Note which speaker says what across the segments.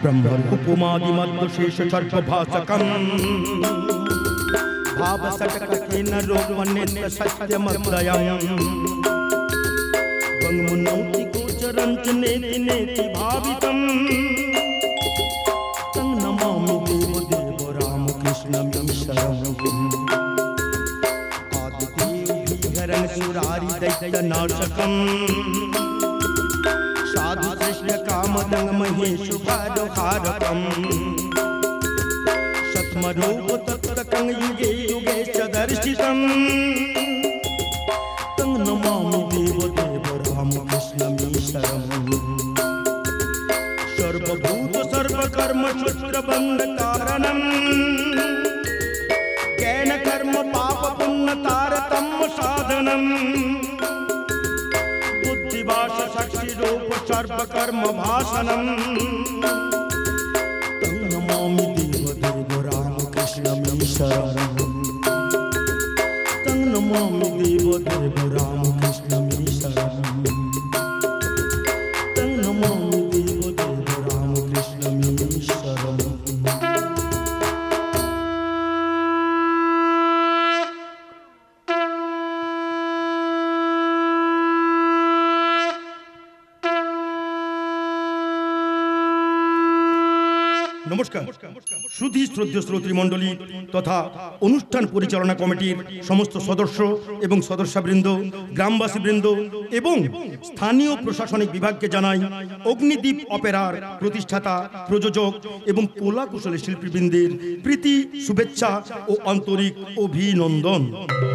Speaker 1: ब्रह्मरूपमादिमद्दशेषसर्वभासकम् भावसटकेन रोमनेत्र सत्यमद्वयम् वङ्मुनौति गोचरं च नेति नेति भावितम् तं नमामि देवदेव रामकृष्णमीश्वरम् आदिदेवहरं सुरारिदैत्यनाशकम् साधु कृष्ण कामदं महेशुभारहारकम् शत्मरूपतत्तकं युगे युगे च दर्शितम् तं नमामि देवदेव रामकृष्णमीश्वरम् सर्वभूत सर्वकर्म सूत्रबन्धकारणम् केन कर्म पाप पुण्य तारतम्य साधनम् बुद्धिभाष साक्षी रूप सर्वकर्म भाषणम् तं नमामि देवदेव रामकृष्णमीश्वरम् तं नमामि देवदेव रामकृष्णमीश्वरम् तं नमामि देवदेव रामकृष्णमीश्वरम्। नमस्कार सुधी श्रद्धेय श्रोत्री मंडली तथा अनुष्ठान परिचालना कमिटिर समस्त सदस्य एवं सदस्यबृंद ग्रामवासीबृंद एवं स्थानीय प्रशासनिक विभाग के जानाई अग्निदीप अपेरार प्रतिष्ठाता प्रयोजक एवं कला कुशल शिल्पीबृंदेर प्रीति शुभेच्छा और आंतरिक अभिनंदन।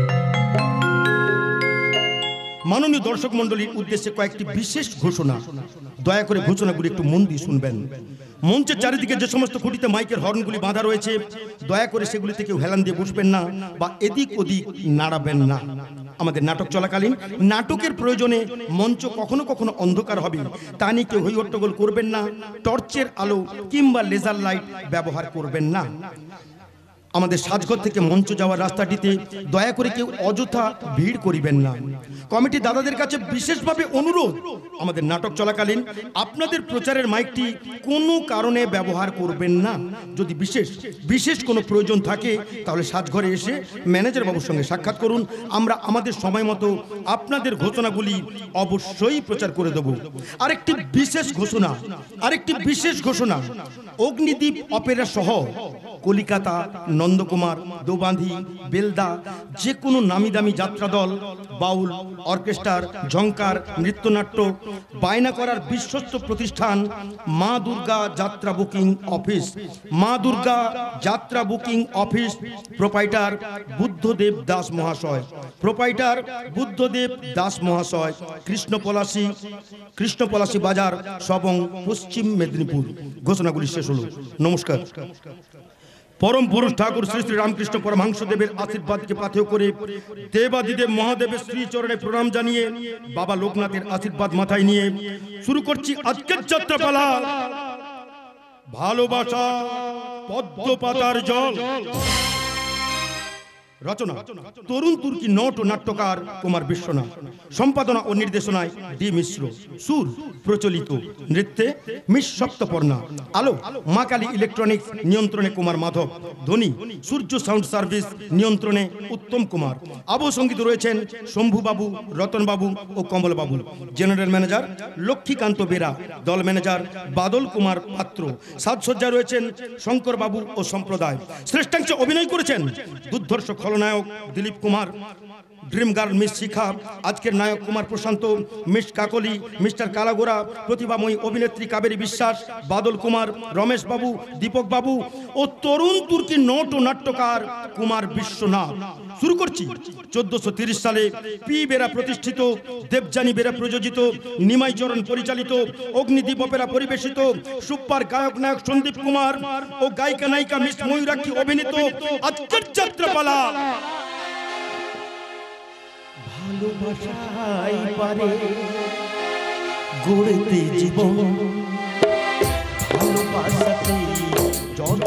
Speaker 1: माननीय दर्शक मंडलीर उद्देश्य कयेकटी विशेष घोषणा दया करे घोषणागुली एकटु मन दिये शुनबेन। मंचेर चारिदिके जे समस्त खुঁটিতে माइकेर हर्नगुली बाँधा रयेछे दया करे सेगुलिते केउ हेलान दिये बसबेन ना बा एदिक ओदिक नाड़ाबेन ना। आमादेर नाटक चलाकालीन नाटकेर प्रयोजने मंच कखनो कखनो अंधकार हबे ता निये केउ हईहट्टगोल करबेन ना, टर्चेर आलो किंबा लेजार लाइट व्यवहार करबेन ना। आमादेर साजघर थेके मंच जाওয়ার रास्ताटिते दया करे केउ अযথা ভিড় करिबेन ना। कमिटी दादादेर काछे विशेषभावे अनुरोध आमादेर नाटक चलाकालीन आपनादेर प्रचारेर माइकटी कोनो कारणे व्यवहार करबेन ना। यदि विशेष कोनो प्रयोजन थाके ताहले साजघरे एसे मैनेजार बाबुर संगे साक्षाৎ करुन। आमरा आमादेर समय मतो आपनादेर घोषणागुली अवश्यई प्रचार करे देब। आरेकटी विशेष घोषणा अग्निदीप अपेरा सह कलिकाता नंदकुमार दौबांधी बेलदा जे कोनो नामी दामी यात्रा दल बाउल अर्केस्ट्रार झंकार नृत्यनाट्य बायना करार विश्वस्त प्रतिष्ठान Maa Durga Yatra booking office proprietor Buddhadeb Das महाशय कृष्णपलाशी बाजार सबং पश्चिम मेदिनीपुर। घोषणागुली शेष हलो। नमस्कार। परम पुरुष ठाकुर श्री श्री रामकृष्ण परमहंस देवेर आशीर्वाद के पाथेय करे देवादिदेव महादेवेर श्री चरणे प्रणाम जानिए बाबा लोकनाथेर आशीर्वाद माथाय निये शुरू करछि आजकेर যাত্রাপালা ভালোবাসা পদ্ম পাতার জল। रचना तरुण तुर्की नट नाट्यकार कुमार विश्वनाथ, सम्पादना और निर्देशनाय डी मिश्र, सुर प्रचलित, नृत्ये मिस सप्तपर्णा, आलो मा काली इलेक्ट्रनिक्स नियंत्रणे कुमार माधव, ध्वनि सूर्य साउंड सार्विस नियंत्रणे उत्तम कुमार, आबह संगीत रयेछेन शम्भु बाबू, रतन बाबू और कमल बाबू, जेनारेल मैनेजार लक्ष्मीकांत बेरा, दल मैनेजार बादल कुमार पात्र, साजसज्जा रयेछेन शंकर बाबू और सम्प्रदाय। श्रेष्ठांशे अभिनय करेछेन दुर्धर्ष खलनायक Dilip Kumar, dream girl miss Shikha, आजकेर नायक कुमार प्रशांत, मिस काकली, मिस्टर कालागोरा, प्रतिभामयी अभिनेत्री कावेरी विश्वास, बादल कुमार, रमेश बाबू, दीपक बाबू और तरुण तुर्की नट और नाट्यकार कुमार विश्वनाथ। शुरू करছি 1430 साले पी बेरा प्रतिष्ठित देवजानी बेरा प्रयोजित निमाई चरण परिचालित अग्निदीप अपेरा परिवेशित सुपर गायक नायक सन्दीप कुमार और गायिका नायिका मिस मयूराक्षी अभिनीत आजकेर যাত্রাপালা ভালোবাসাই পারে গড়তে জীবন ভালোবাসাতে যত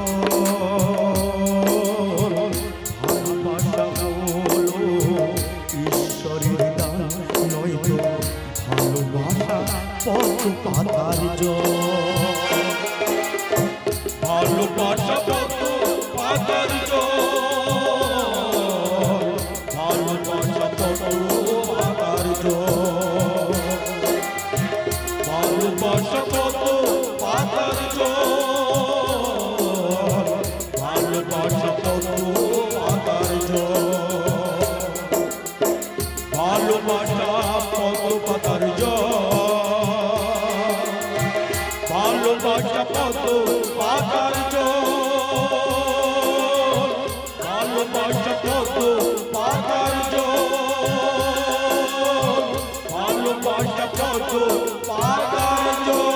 Speaker 1: ভালোবাসা হলো ঈশ্বরের দান নয়তো ভালোবাসা পথ পাতার জল। ভালোবাসা কত পাতার জল, ভালোবাসা কত পাতার জল, ভালোবাসা কত পাতার জল, ভালোবাসা কত পাতার জল।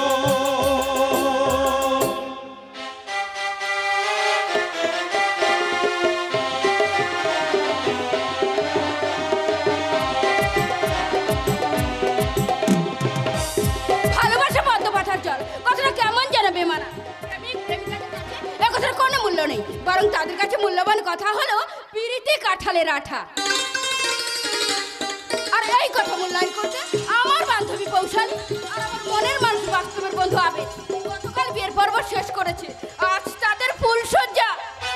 Speaker 2: বরং তাদের কাছে মূল্যবান কথা হলো পিরিতি কাঁঠালের আঠা। আর এই কথা মূল্যায়ন করতে আমার বান্ধবী কৌশলী আর আমার মনের মানুষ বাস্তবের বন্ধু আবেদ গতকাল বিয়ের পর্ব শেষ করেছে। আজ তাদের ফুলসজ্জা,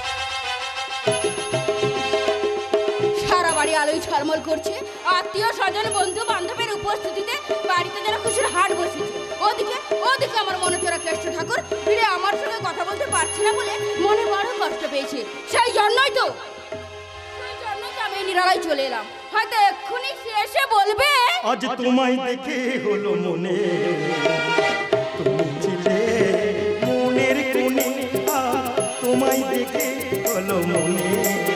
Speaker 2: সারা বাড়ি আলোয় ঝলমল করছে। আত্মীয় স্বজন বন্ধু বান্ধবের উপস্থিতিতে বাড়িতে যেন খুশির হাট বসেছে। ওদিকে ওদিকে আমার মনে চড়া কেষ্ট ঠাকুর ফিরে আমার সঙ্গে কথা বলতে পারছে না বলে মনে বড় কষ্ট পেয়েছে। সেই জন্যই তো আমি নিরালায় চলে এলাম। হয়তো এক্ষুনি সে এসে বলবে,
Speaker 1: আজ তোমায় দেখে হলো মনে, তুমি ছিলে মনের কোণে, তোমায় দেখে হলো মনে,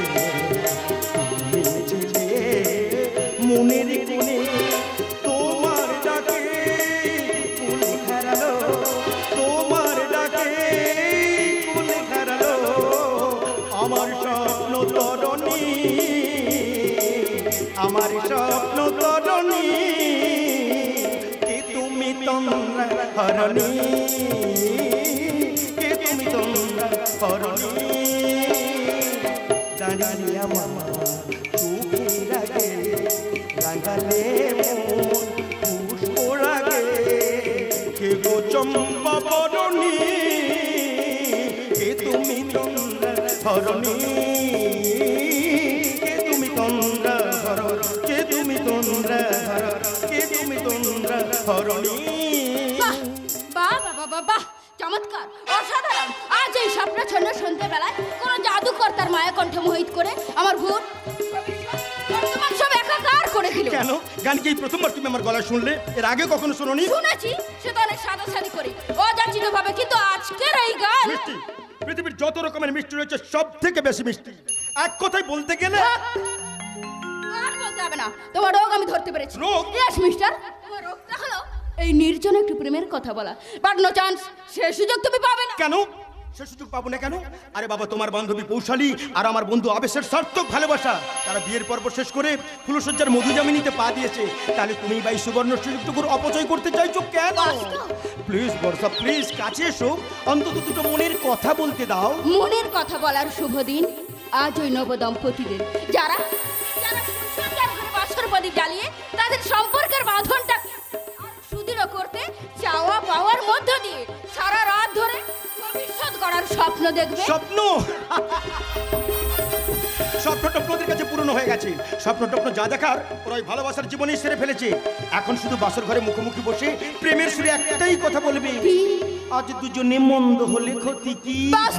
Speaker 1: তুমি ছিলে মনের কোণে, তোমার ডাকে কুল খারালো, তোমার ডাকে কুল খারালো আমার স্বপ্ন তরণী, আমার স্বপ্ন তরণী, কে তুমি তোমরা হরণী, কে তুমি তোমরা হরণী, দাঁড়িয়ে আমার চোখের আগে রাঙালে মন পুষ্প রাগে, কে গো চম্পা বরণী, কে তুমি তোমরা হরণী, কে তুমি তোমরা হরণ, কে তুমি তোমরা হরণ, কে তুমি তোমরা হরণী।
Speaker 2: বাহ বাহ বাহ বাহ বাহ, চমৎকার, অসাধারণ। আজ এই স্বপ্নচ্ছন্ন সন্ধ্যেবেলায় কোন জাদুকর তার মায়া কণ্ঠে মোহিত করে আমার ভূত বর্তমান সব একাকার করে দিল।
Speaker 1: কেন গান কি প্রথমবার তুমি আমার গলা শুনলে? এর আগে কখনো শোনোনি?
Speaker 2: শুনেছি, সে তো অনেক সাদাসাদি করি অযাচিত ভাবে, কিন্তু আজকের এই গান
Speaker 1: মিষ্টি, পৃথিবীর যত রকমের মিষ্টি রয়েছে সব থেকে বেশি মিষ্টি। এক কথায় বলতে গেলে
Speaker 2: আর বলতে হবে না, তোমার রোগ আমি ধরতে পেরেছি।
Speaker 1: রোগ?
Speaker 2: ইয়েস মিস্টার, তোমার রোগটা হলো এই নির্জন একটু প্রেমের কথা বলা। বাট নো চান্স, সে সুযোগ তুমি পাবে না।
Speaker 1: কেন সে সুযোগ পাবো না কেন? আরে বাবা, তোমার বান্ধবী কৌশলী আর আমার বন্ধু আবেশের সার্থক ভালোবাসা, তারা বিয়ের পর্ব শেষ করে ফুলসজ্জার মধুজামিনীতে পা দিয়েছে। তাহলে তুমি বা এই সুবর্ণ সুযোগটুকুর অপচয় করতে চাইছো কেন? প্লিজ বর্ষা, প্লিজ কাছে এসো, অন্তত দুটো মনের কথা বলতে দাও।
Speaker 2: মনের কথা বলার শুভ দিন আজ ওই নবদম্পতিদের, যারা যারা ফুলসজ্জার ঘরে বাসর প্রদীপ জ্বালিয়ে তাদের সম্পর্কের বাঁধনটা সুদৃঢ় করতে চাওয়া পাওয়ার মধ্য দিয়ে সারা রাত ধরে ভবিষ্যৎ গড়ার স্বপ্ন দেখবে।
Speaker 1: স্বপ্ন স্বপ্নটপ্ন ওদের কাছে পুরনো হয়ে গেছে। স্বপ্নটপ্ন যা দেখার ওরা ওই ভালোবাসার জীবনেই সেরে ফেলেছে। এখন শুধু বাসর ঘরে মুখোমুখি বসে প্রেমের সুরে একটাই কথা বলবে, আজ দুজনে মন্দ হলে ক্ষতি কি?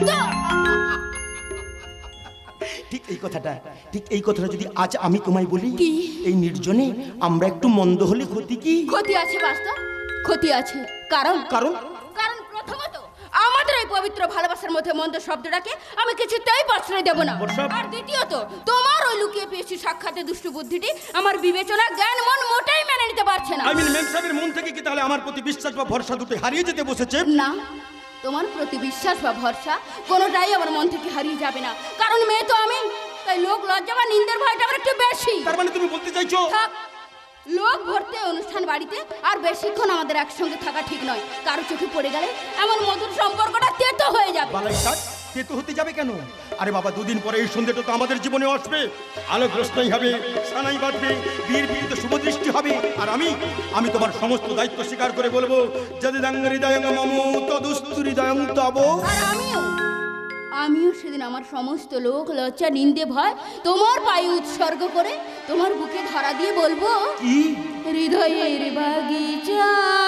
Speaker 1: ঠিক এই কথাটা যদি আজ আমি তোমায় বলি, এই নির্জনে আমরা একটু মন্দ হলে ক্ষতি কি?
Speaker 2: ক্ষতি আছে বাস্তব, ক্ষতি আছে। কারণ
Speaker 1: কারণ
Speaker 2: কারণ প্রথমত আমাদের এই পবিত্র ভালোবাসার মধ্যে মন্দ শব্দটাকে আমি কিছুতেই প্রশ্রয় দেব না। আর দ্বিতীয়ত তোমার ওই লুকিয়ে পেয়েছি সাক্ষাতে দুষ্টু বুদ্ধিটি আমার বিবেচনা জ্ঞান মন মোটেই মেনে নিতে পারছে না।
Speaker 1: মেম সাহেবের মন থেকে কি তাহলে আমার প্রতি বিশ্বাস বা ভরসা দুটো হারিয়ে যেতে বসেছে?
Speaker 2: না, তোমার প্রতি বিশ্বাস বা ভরসা কোনোটাই আমার মন থেকে হারিয়ে যাবে না। কারণ মেয়ে তো আমি, তাই লোক লজ্জা বা নিন্দের ভয়টা আমার একটু বেশি।
Speaker 1: তার মানে তুমি বলতে চাইছো
Speaker 2: লোক ভর্তি অনুষ্ঠান বাড়িতে আর বেশিক্ষণ আমাদের একসঙ্গে থাকা ঠিক নয়। কারো চোখে পড়ে গেলে এমন মধুর সম্পর্কটা তেতো হয়ে যাবে।
Speaker 1: তেতো হতে যাবে কেন? আরে বাবা, দুদিন পরে এই সন্ধ্যাটা তো আমাদের জীবনে আসবে। আলোগ্রস্তই হবে, সানাই বাজবে, বীর বীরিত শুভদৃষ্টি হবে। আর আমি তোমার সমস্ত দায়িত্ব স্বীকার করে বলবো, যদি হৃদয়ং মম তদুস্তু হৃদয়ং তব।
Speaker 2: আর আমিও সেদিন আমার সমস্ত লোক লজ্জা নিন্দে ভয় তোমার পায়ে উৎসর্গ করে তোমার বুকে ধরা দিয়ে বলবো, হৃদয়ের বাগিচা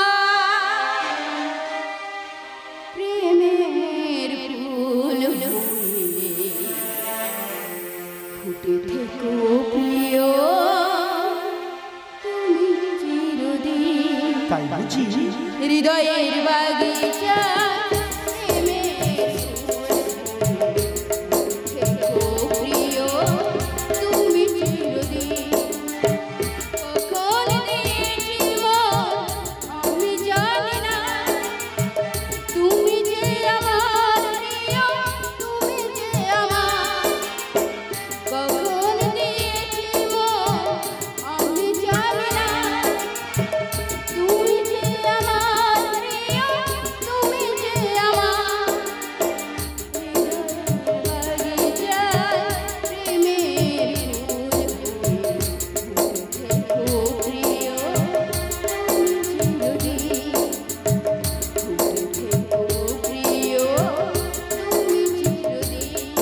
Speaker 2: প্রেমের ফুল ফুটে থেকো প্রিয়,
Speaker 1: বুঝি
Speaker 2: হৃদয়ের বাগিচা প্রিয় তুমি চিরদিন কখন দিয়েছি আমি জানি না তুমি যে আমার প্রিয় তুমি যে আমার কখন দিয়েছি আমি জানি না তুমি যে আমার প্রিয় তুমি যে আমার বাগিচায় প্রেমের ফুল প্রিয় তুমি চিরদিন প্রিয় তুমি চিরদিন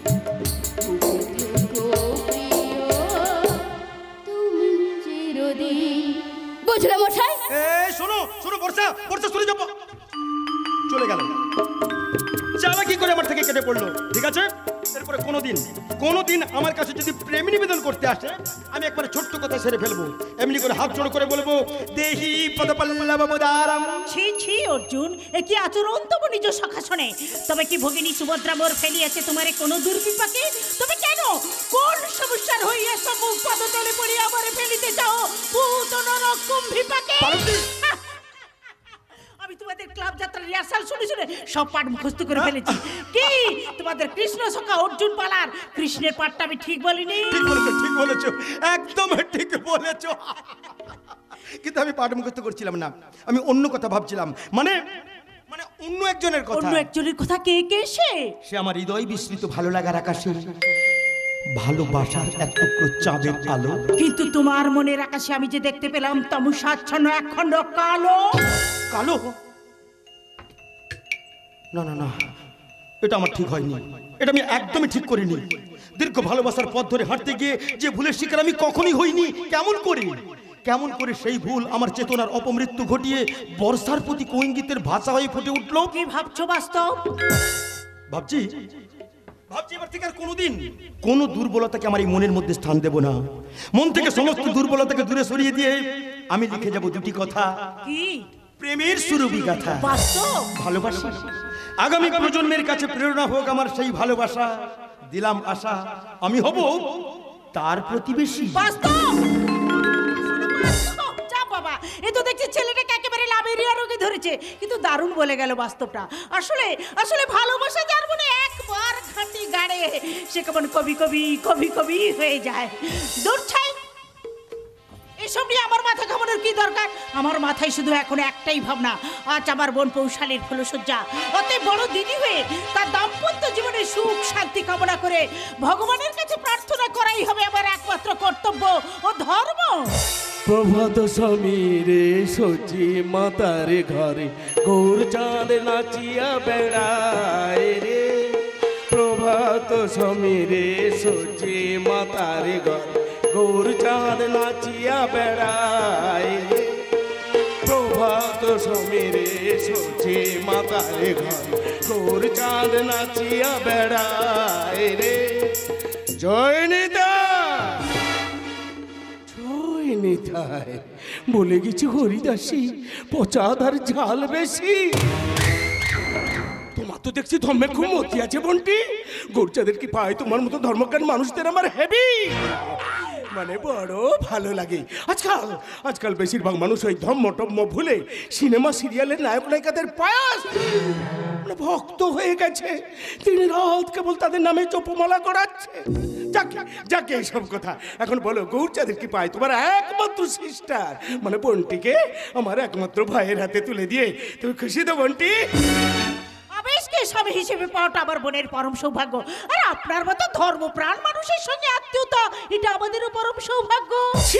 Speaker 2: প্রিয় তুমি চিরদিন বুঝলে মশাই?
Speaker 1: শোনো শোনো বর্ষা বর্ষা শুনে যাবো চলে গেল চালাকি করে আমার থেকে কেটে পড়লো ঠিক আছে এরপরে কোনোদিন আমার কাছে যদি প্রেম নিবেদন করতে আসে আমি একবারে ছোট্ট কথা সেরে ফেলবো এমনি করে হাত জোড় করে বলবো দেহি পদপল্লবদারাম।
Speaker 3: ছি ছি অর্জুন, এ কি আচরণ তবু নিজ সখা শোনে? তবে কি ভগিনী সুভদ্রা মোর ফেলিয়াছে তোমারে কোনো দুর্বিপাকে? তুমি কেন কোন সমস্যার হইয়াছ মুখ পদতলে পড়ে আমারে ফেলিতে যাও ভূত নরক কুম্ভিপাকে? আমি তোমাদের ক্লাব যাত্রার রিহার্সাল শুনে শুনে সব পাঠ মুখস্থ করে ফেলেছি। কি তোমাদের কৃষ্ণ সখা অর্জুন পালার কৃষ্ণের পাঠটা আমি ঠিক বলিনি?
Speaker 1: ঠিক বলেছো একদম ঠিক বলেছো কিন্তু আমি পাঠ মুখস্থ করছিলাম না আমি অন্য কথা ভাবছিলাম মানে অন্য একজনের কথা।
Speaker 3: অন্য একজনের কথা? কে কে সে?
Speaker 1: সে আমার হৃদয় বিস্মৃত ভালো লাগার আকাশে ভালোবাসার এক টুকরো চাঁদের আলো।
Speaker 3: কিন্তু তোমার মনের আকাশে আমি যে দেখতে পেলাম তমসাচ্ছন্ন একখণ্ড কালো।
Speaker 1: কালো? না না না এটা আমার ঠিক হয়নি এটা আমি একদমই ঠিক করিনি দীর্ঘ ভালোবাসার পথ ধরে হাঁটতে গিয়ে যে ভুলের শিকার আমি কখনোই হইনি কেমন করে সেই ভুল আমার চেতনার অপমৃত্যু ঘটিয়ে বর্ষার প্রতি কইঙ্গিতের ভাষা হয়ে ফুটে উঠলো।
Speaker 3: কি ভাবছো বাস্তব?
Speaker 1: ভাবছি এবার থেকে আর কোনো দুর্বলতাকে আমার এই মনের মধ্যে স্থান দেব না মন থেকে সমস্ত দুর্বলতাকে দূরে সরিয়ে দিয়ে আমি লিখে যাব দুটি কথা।
Speaker 3: কি?
Speaker 1: প্রেমের সুরভি গাথা।
Speaker 3: বাস্তব?
Speaker 1: ভালোবাসা আগামী প্রজন্মের কাছে প্রেরণা হোক আমার সেই ভালোবাসা দিলাম আশা আমি হব তার প্রতিবেশী।
Speaker 3: বাস্তব? যা বাবা, এ তো দেখছি ছেলেটাকে একেবারে লাভেরিয়া রোগে ধরেছে। কিন্তু দারুণ বলে গেল বাস্তবটা। আসলে ভালোবাসা যার মনে একবার ঘাঁটি গাড়ে সে কেমন কবি হয়ে যায়। দূর ছাই, এসব নিয়ে আমার মাথা ঘামানোর কি দরকার? আমার মাথায় শুধু এখন একটাই ভাবনা, আজ আমার বোন পৌশালীর ফুলসজ্জা। অতএব বড় দিদি হয়ে তার দাম্পত্য জীবনে সুখ শান্তি কামনা করে ভগবানের কাছে প্রার্থনা করাই হবে আমার একমাত্র কর্তব্য ও ধর্ম।
Speaker 4: প্রভাত সমীরে সচি মাতার ঘরে গৌর চাঁদ নাচিয়া বেড়ায় রে। প্রভাত সমীরে সচি মাতার ঘরে গৌর চাঁদ নাচিয়া বেড়ায় রে। প্রভাত সমীরে সচি মাতার ঘরে গৌর চাঁদ নাচিয়া বেড়ায় রে। জয় নিতা নিতাই বলে গেছি হরিদাসী পচাধার ঝাল বেশি। তোমার তো দেখছি ধর্মে খুব মতি আছে বন্টি। গৌরচাঁদের কি পায় তোমার মতো ধর্মজ্ঞান মানুষদের আমার হেভি মানে বড় ভালো লাগে। আজকাল বেশিরভাগ মানুষ ওই ধর্ম টম্ম ভুলে সিনেমা সিরিয়ালের নায়ক নায়িকাদের পায়াস ভক্ত হয়ে গেছে। দিন রাত কেবল তাদের নামে জপমালা করাচ্ছে। যাকে এইসব কথা এখন বলো, গৌরচাঁদের কি পায় তোমার একমাত্র সিস্টার মানে বোনটিকে আমার একমাত্র ভাইয়ের হাতে তুলে দিয়ে তুমি খুশি তো বন্টি?
Speaker 3: আবেশকে স্বামী হিসেবে পাওয়াটা আমার বোনের পরম সৌভাগ্য। আর আপনার মতো ধর্মপ্রাণ মানুষের সঙ্গে আত্মীয়তা এটা আমাদেরও পরম সৌভাগ্য।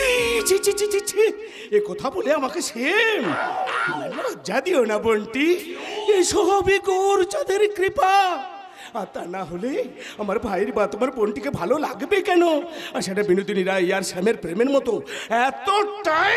Speaker 4: এ কথা বলে আমাকে সেম লজ্জা দিও না বন্টি। এই সবই গৌরচাঁদের কৃপা। আর তা না হলে আমার ভাইয়ের বা তোমার বোনটিকে ভালো লাগবে কেন? আর সেটা বিনোদিনী রায় আর শ্যামের প্রেমের মতো এতটাই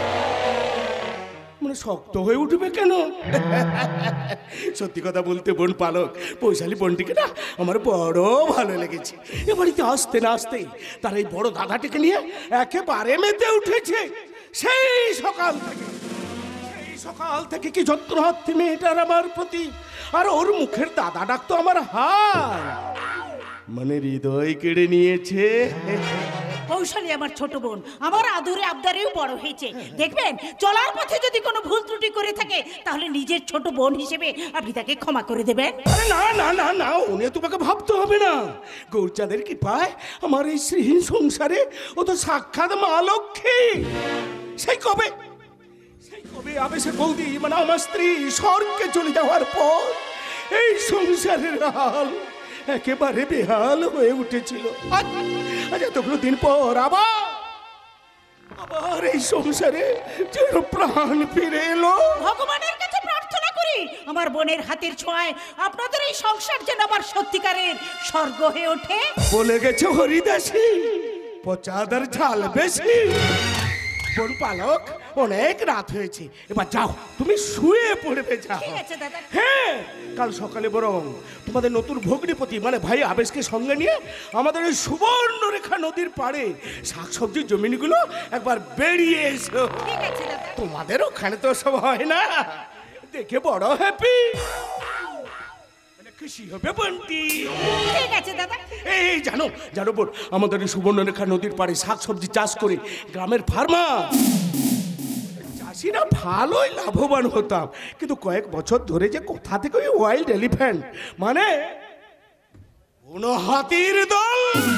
Speaker 4: মানে শক্ত হয়ে উঠবে কেন? সত্যি কথা বলতে বোন পালক পৌশালী বোনটিকে না আমার বড় ভালো লেগেছে। এ বাড়িতে আসতে না আসতেই তার এই বড় দাদাটিকে নিয়ে একেবারে মেতে উঠেছে। সেই সকাল থেকে সকাল থেকে কি যত্ন হচ্ছে মেয়েটার আমার প্রতি, আর ওর মুখের দাদা ডাক তো আমার হার মানে হৃদয় কেড়ে নিয়েছে।
Speaker 3: কৌশলী আমার ছোট বোন, আমার আদরে আবদারেও বড় হয়েছে। দেখবেন চলার পথে যদি কোনো ভুল ত্রুটি করে থাকে তাহলে নিজের ছোট বোন হিসেবে আপনি তাকে ক্ষমা করে দেবেন।
Speaker 4: আরে না না না না, ও নিয়ে তোমাকে ভাবতে হবে না। গৌরচাঁদের কি পায় আমার এই শ্রীহীন সংসারে, ও তো সাক্ষাৎ মা লক্ষ্মী। সেই কবে আবেশের বৌদি মানে আমার স্ত্রী স্বর্গে চলে যাওয়ার পর এই সংসারের হাল একেবারে বেহাল হয়ে উঠেছিল। আজ এতগুলো দিন পর আবার এই সংসারে যেন প্রাণ ফিরে এলো।
Speaker 3: ভগবানের কাছে প্রার্থনা করি আমার বোনের হাতের ছোঁয়ায় আপনাদের এই সংসার যেন আবার সত্যিকারের স্বর্গ হয়ে ওঠে।
Speaker 4: বলে গেছে হরিদাসী, পচাদার ঝাল বেশি। বোন পালক, অনেক রাত হয়েছে, এবার যাও তুমি শুয়ে পড়বে। যাও।
Speaker 3: ঠিক আছে দাদা।
Speaker 4: হ্যাঁ, কাল সকালে বরং তোমাদের নতুন ভগ্নিপতি মানে ভাই আবেশকে সঙ্গে নিয়ে আমাদের ওই সুবর্ণরেখা নদীর পাড়ে শাকসবজির জমিনগুলো একবার বেরিয়ে এসো।
Speaker 3: ঠিক আছে দাদা।
Speaker 4: তোমাদের ওখানে তো সব হয় না, দেখে বড় হ্যাপি খুশি হবে বন্টি।
Speaker 3: ঠিক আছে দাদা।
Speaker 4: এই জানো বোন, আমাদের এই সুবর্ণরেখা নদীর পাড়ে শাকসবজি চাষ করে গ্রামের ফার্মার চাষিরা ভালোই লাভবান হতাম, কিন্তু কয়েক বছর ধরে যে কোথা থেকে ওই ওয়াইল্ড এলিফ্যান্ট মানে কোনো হাতির দল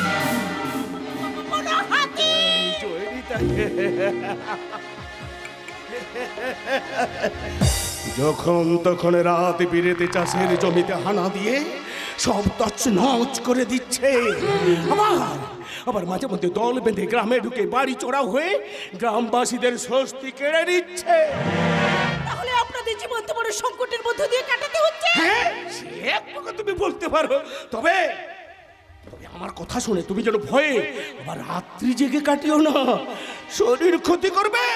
Speaker 4: যখন তখন রাত বিরেতে চাষের জমিতে হানা দিয়ে সব তছনছ করে দিচ্ছে। আবার মাঝে মধ্যে দল বেঁধে গ্রামে ঢুকে বাড়ি চড়াও হয়ে গ্রামবাসীদের স্বস্তি কেড়ে নিচ্ছে।
Speaker 3: তাহলে আপনাদের জীবন তো বড় সংকটের মধ্য দিয়ে কাটাতে হচ্ছে।
Speaker 4: হ্যাঁ, সে একটুকু তুমি বলতে পারো, তবে আমার কথা শুনে তুমি যেন ভয়ে আবার রাত্রি জেগে কাটিও না, শরীর ক্ষতি করবে।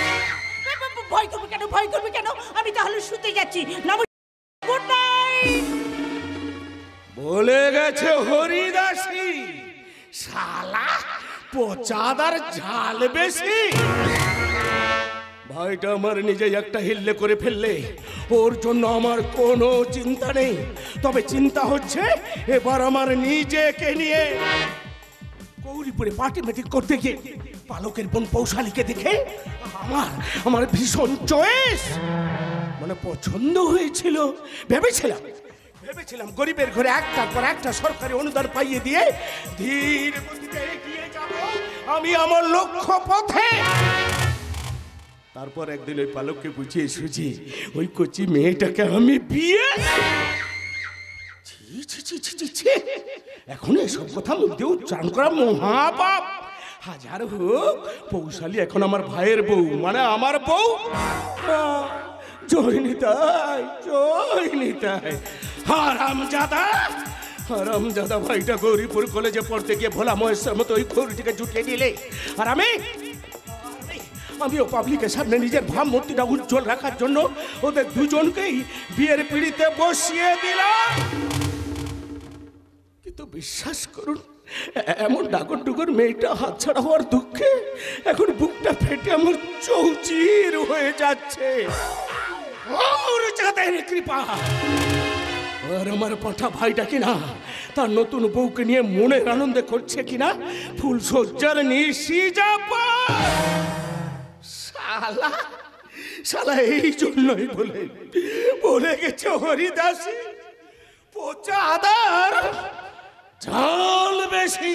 Speaker 3: ভয় করবে কেন? আমি তাহলে শুতে যাচ্ছি। Good night.
Speaker 4: বলে গেছে হরিদাসী, শালা পচাদার ঝাল বেশি। ভাইটা আমার নিজেই একটা হিল্লে করে ফেললে, ওর জন্য আমার কোনো চিন্তা নেই, তবে চিন্তা হচ্ছে এবার আমার নিজেকে নিয়ে। গৌরীপুরে পার্টি মিটিং করতে গিয়ে পালকের বোন পৌশালীকে দেখে আমার ভীষণ চয়েস মানে পছন্দ হয়েছিল। ভেবেছিলাম গরিবের ঘরে একটার পর একটা সরকারি অনুদান পাইয়ে দিয়ে ধীর গতিতে এগিয়ে যাব আমি আমার লক্ষ্য পথে। তারপর একদিন ওই পালককে বুঝিয়ে সুঝিয়ে ওই কচি মেয়েটাকে আমি বিয়ে। এখন এসব কথা মুখ দিয়ে উচ্চারণ করা মহাপাপ। হাজার হোক পৌশালী এখন আমার ভাইয়ের বউ মানে আমার বউ। জয় নিতাই, জয় নিতাই। হারামজাদা ভাইটা গৌরীপুর কলেজে পড়তে গিয়ে ভোলা মহেশের মতো ওই খড়িটিকে জুটিয়ে দিলে, আর আমিও পাবলিকের সামনে নিজের ভাবমূর্তিটা উজ্জ্বল রাখার জন্য ওদের দুজনকেই বিয়ের পিড়িতে বসিয়ে দিলাম। কিন্তু বিশ্বাস করুন, এমন ডাগর ডুগর মেয়েটা হাতছাড়া হওয়ার দুঃখে এখন বুকটা ফেটে আমার চৌচির হয়ে যাচ্ছে। ওর চাঁদের কৃপা। আর আমার পাঠা ভাইটা কিনা তার নতুন বউকে নিয়ে মনের আনন্দে করছে কিনা ফুল সজ্জার নিশি যাবা। শালা এই জন্যই বলে গেছে হরিদাসী, পচা আদার ঝাল বেশি।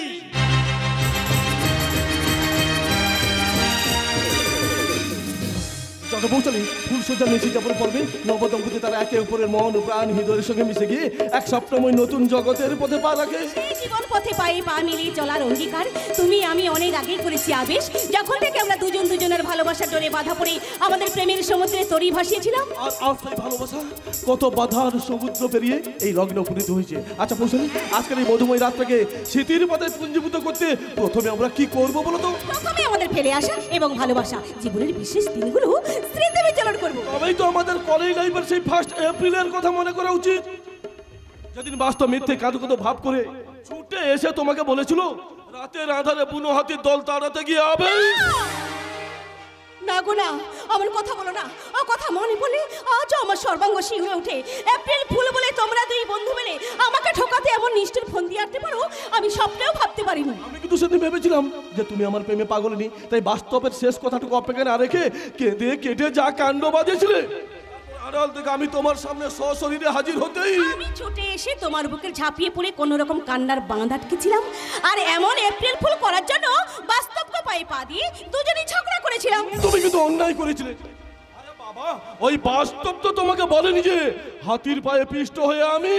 Speaker 5: যত পৌঁছালি ফুলসজ্জা নিশি যাপন পর্বে নবদম্পতি তারা একে অপরের মন প্রাণ হৃদয়ের সঙ্গে মিশে গিয়ে এক স্বপ্নময় নতুন জগতের পথে পা রাখে।
Speaker 2: জীবন পথে পায়ে পা মিলিয়ে চলার অঙ্গীকার তুমি আমি অনেক আগেই করেছি আবেশ। যখন থেকে আমরা দুজনের ভালোবাসার ডোরে বাধা পড়ে আমাদের প্রেমের সমুদ্রে তরি ভাসিয়েছিলাম,
Speaker 5: আর সেই ভালোবাসা কত বাধার সমুদ্র পেরিয়ে এই লগ্ন উপনীত হয়েছে। আচ্ছা পৌঁছালি, আজকের এই মধুময় রাতটাকে স্মৃতির পথে পুঞ্জীভূত করতে প্রথমে আমরা কি করব বলো তো?
Speaker 2: প্রথমে আমাদের ফেলে আসা এবং ভালোবাসা জীবনের বিশেষ দিনগুলো স্মৃতি বিচরণ করবো।
Speaker 5: তবেই তো আমাদের কলেজ লাইফের সেই 1 এপ্রিলের কথা মনে করা উচিত, যেদিন বাস্তব মিথ্যে কাঁদো ভাব করে ছুটে এসে তোমাকে বলেছিল রাতের আধারে বুনো হাতির দল তাড়াতে গিয়ে হবে।
Speaker 2: না গো না, আমার কথা বলো না। ও কথা মনে পড়লে আজও আমার সর্বাঙ্গ শিহরে ওঠে। এপ্রিল ফুল বলে তোমরা দুই বন্ধু মিলে আমাকে ঠকাতে এমন নিষ্ঠুর ফোন দিয়ে আসতে পারো, আমি স্বপ্নেও ভাবতে পারিনি।
Speaker 5: আমি কিন্তু সেদিন ভেবেছিলাম যে তুমি আমার প্রেমে পাগলিনী, তাই বাস্তবের শেষ কথাটুকু অপেক্ষা না রেখে কেঁদে কেটে যা কাণ্ড বাজেছিলে, আড়াল থেকে আমি তোমার সামনে সশরীরে হাজির হতেই
Speaker 2: আমি ছুটে এসে তোমার বুকে ঝাঁপিয়ে পড়ে কোনো রকম কান্নার বাঁধ আটকেছিলাম। আর এমন এপ্রিল ফুল করার জন্য বাস্তবকে পায়ে পা দিয়ে দুজনেই ঝগড়া করেছিলাম।
Speaker 5: তুমি কিন্তু অন্যায় করেছিলে। আরে বাবা, ওই বাস্তব তো তোমাকে বলেনি যে হাতির পায়ে পিষ্ট হয়ে আমি।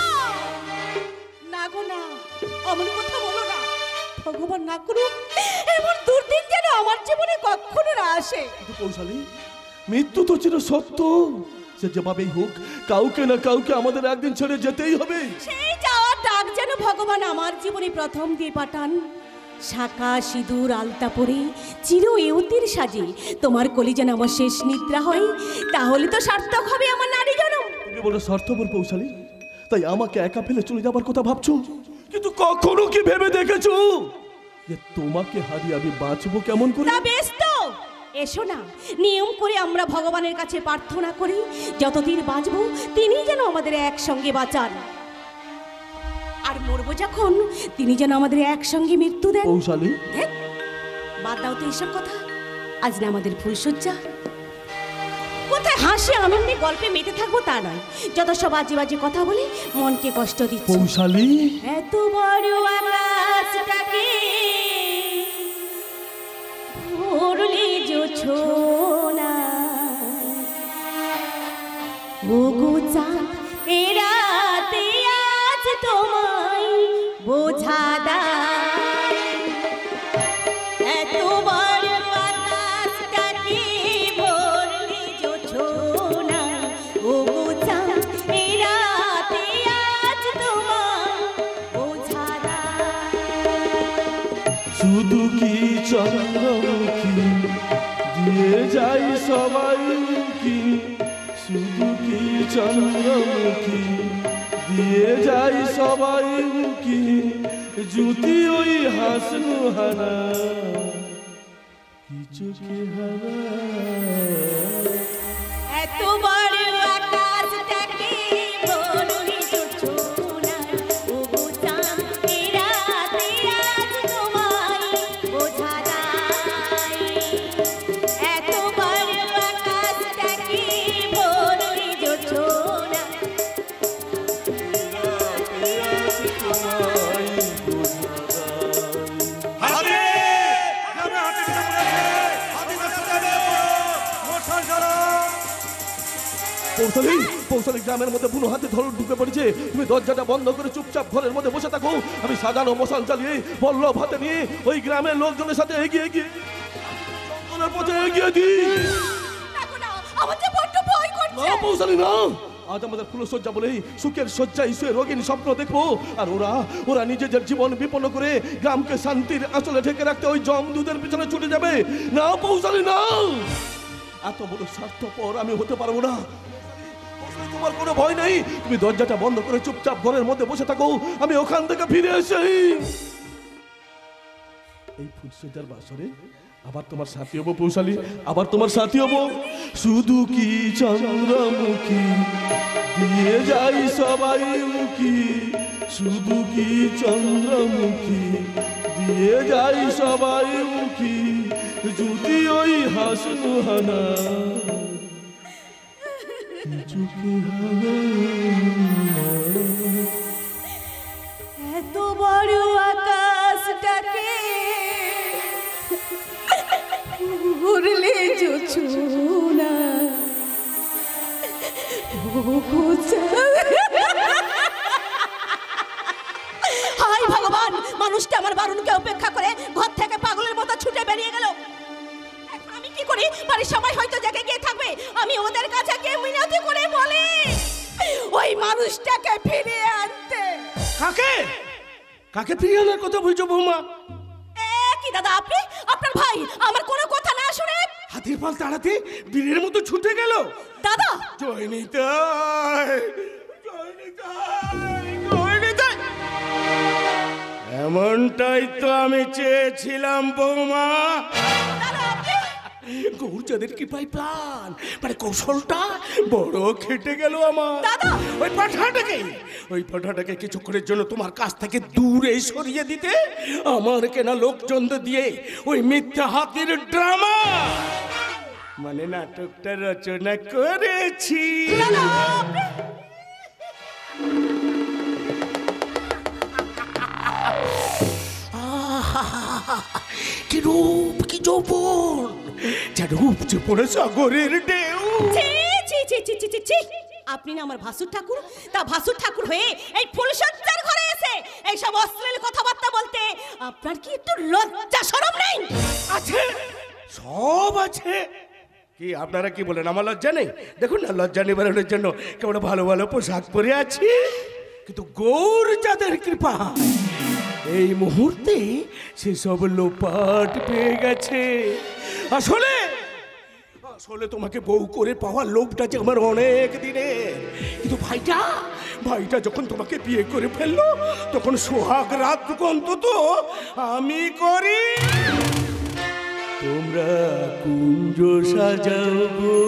Speaker 2: না গো না, আমার কথা বলো না। ভগবান না করুক এমন দুর্দিন যেন আমার জীবনে কখনো না আসে।
Speaker 5: কিন্তু কৌশলী, মৃত্যু তো চির সত্য, সে যেভাবেই হোক কাউকে না কাউকে আমাদের একদিন ছেড়ে যেতেই হবে।
Speaker 2: সেই যাওয়ার ডাক যেন ভগবান আমার জীবনে প্রথম দিয়ে পাঠান। শাঁখা সিঁদুর আলতা পরে চির ইউতির সাজে তোমার কলি যেন আমার শেষ নিদ্রা হয়, তাহলে তো সার্থক হবে আমার নারী জনম।
Speaker 5: তুমি বলো স্বার্থপর কৌশলী, তাই আমাকে একা ফেলে চলে যাবার কথা ভাবছো, কিন্তু কখনো কি ভেবে দেখেছো যে তোমাকে হারিয়ে আমি বাঁচবো কেমন করে?
Speaker 2: তা বেশ তো, এসো না নিয়ম করে আমরা ভগবানের কাছে প্রার্থনা করি যতদিন বাঁচবো তিনি যেন আমাদের একসঙ্গে বাঁচান, আর মরবো যখন তিনি যেন আমাদের একসঙ্গে মৃত্যু দেন।
Speaker 5: কৌশলী,
Speaker 2: বাদ দাও তো এসব কথা। আজ না আমাদের ফুলসজ্জা, কোথায় হাসি আনন্দে গল্পে মেতে থাকবো তা নয়, যত সব বাজে বাজে কথা বলে মনকে কষ্ট দিচ্ছে।
Speaker 5: কৌশলী,
Speaker 2: এত বড় আকাশটাকে ভরলে জোছনা, ওগো চাঁদ এ রাতে আজ তোমায় বোঝা দায়। এত বড় আকাশটাকে ভরলে জোছনা, ওগো চাঁদ এ রাতে আজ তোমায় বোঝা দায়।
Speaker 5: শুধু কি চন্দ্রমুখী দিয়ে যাই সবাই কি, শুধু কি চন্দ্রমুখী দিয়ে যাই সবাই কি, জুতি ওই হাসনু হানা কিছু কি হানা।
Speaker 2: এত বড় আকাশটাকে ভরলে জোছনা, ওগো চাঁদ এ রাতে আজ তোমায় বোঝা দায়। এত বড় আকাশটাকে ভরলে জোছনা,
Speaker 5: কৌশলী, কৌশলী, গ্রামের মধ্যে বুনো হাতে ধরো ঢুকে পড়েছে। তুমি দরজাটা বন্ধ করে চুপচাপ ঘরের মধ্যে বসে থাকো। আমি সাজানো মশাল চালিয়ে বল্লভ হাতে নিয়ে ওই গ্রামের লোকজনের সাথে এগিয়ে গিয়ে জঙ্গলের পথে এগিয়ে দিই।
Speaker 2: দেখো না, আমার যে বড্ড ভয় করছে।
Speaker 5: না কৌশলী না, আজ আমাদের ফুলসজ্জা বলেই সুখের শয্যায় শুয়ে রোগিনী স্বপ্ন দেখবো, আর ওরা ওরা নিজেদের জীবন বিপন্ন করে গ্রামকে শান্তির আঁচলে ঢেকে রাখতে ওই জমদূতের পিছনে ছুটে যাবে। না কৌশলী না, এত বড় স্বার্থপর আমি হতে পারবো না। তোমার কোনো ভয় নেই, তুমি দরজাটা বন্ধ করে চুপচাপ ঘরের মধ্যে বসে থাকো, আমি ওখান থেকে ফিরে এসে এই ফুলসজ্জার বাসরে আবার তোমার সাথী হবো কৌশলী, আবার তোমার সাথী হবো। শুধু কি চন্দ্রমুখী দিয়ে যাই সবাই মুখী, শুধু কি চন্দ্রমুখী দিয়ে যাই সবাই মুখী, যদি ওই হাসনু হানা কিছু কি হানা।
Speaker 2: এত বড় আকাশটাকে ভরলে জোছনা, ওগো চাঁদ। হায় ভগবান, মানুষটা আমার বারণকে উপেক্ষা করে ঘর থেকে পাগলের মতো ছুটে বেরিয়ে গেল। এখন আমি কি করি? বাড়ির সবাই হয়তো জেগে গিয়ে থাকবে, আমি ওদের কাছে গিয়ে মিনতি করে বলি ওই মানুষটাকে ফিরিয়ে আনতে।
Speaker 4: কাকে কাকে ফিরিয়ে আনার কথা বলছো বৌমা?
Speaker 2: কি দাদা, আপনি আপনার ভাই আমার কোনো কথা না শুনে
Speaker 4: হাতির পাল তাড়াতে বীরের মতো ছুটে গেল।
Speaker 2: দাদা
Speaker 4: জয় নিতাই, জয় নিতাই, জয় নিতাই। এমনটাই তো আমি চেয়েছিলাম বৌমা।
Speaker 2: দাদা, আপনি
Speaker 4: গৌরচাঁদের কি পাই প্ল্যান, মানে কৌশলটা বড় খেটে গেল আমার।
Speaker 3: দাদা!
Speaker 4: ওই পাঠাটাকে কিছুক্ষণের জন্য তোমার কাছ থেকে দূরে সরিয়ে দিতে আমার কেনা লোকজন দিয়ে ওই মিথ্যা হাতির ড্রামা মানে নাটকটা রচনা করেছি। কি রূপ, কি যৌবন, যেন উপচে পড়ে সাগরের ঢেউ।
Speaker 3: আপনি না আমার ভাসুর ঠাকুর, তা ভাসুর ঠাকুর হয়ে এই ফুলসজ্জার ঘরে এসে এইসব অশ্লীল কথাবার্তা বলতে আপনার কি একটু লজ্জা শরম নেই?
Speaker 4: আছে, সব আছে। কি আপনারা কি বলেন আমার লজ্জা নেই? দেখুন না, লজ্জা নিবারণের জন্য কেমন ভালো ভালো পোশাক পরে আছি, কিন্তু গৌরচাঁদের কৃপা এই মুহূর্তে সেসব লোপাট পেয়ে গেছে। আসলে তোমাকে বউ করে পাওয়ার লোভটা যে আমার অনেক দিনের, কিন্তু ভাইটা যখন তোমাকে বিয়ে করে ফেললো তখন সোহাগ রাতটুকু অন্তত আমি করি। তোমরা কুঞ্জ সাজাও গো,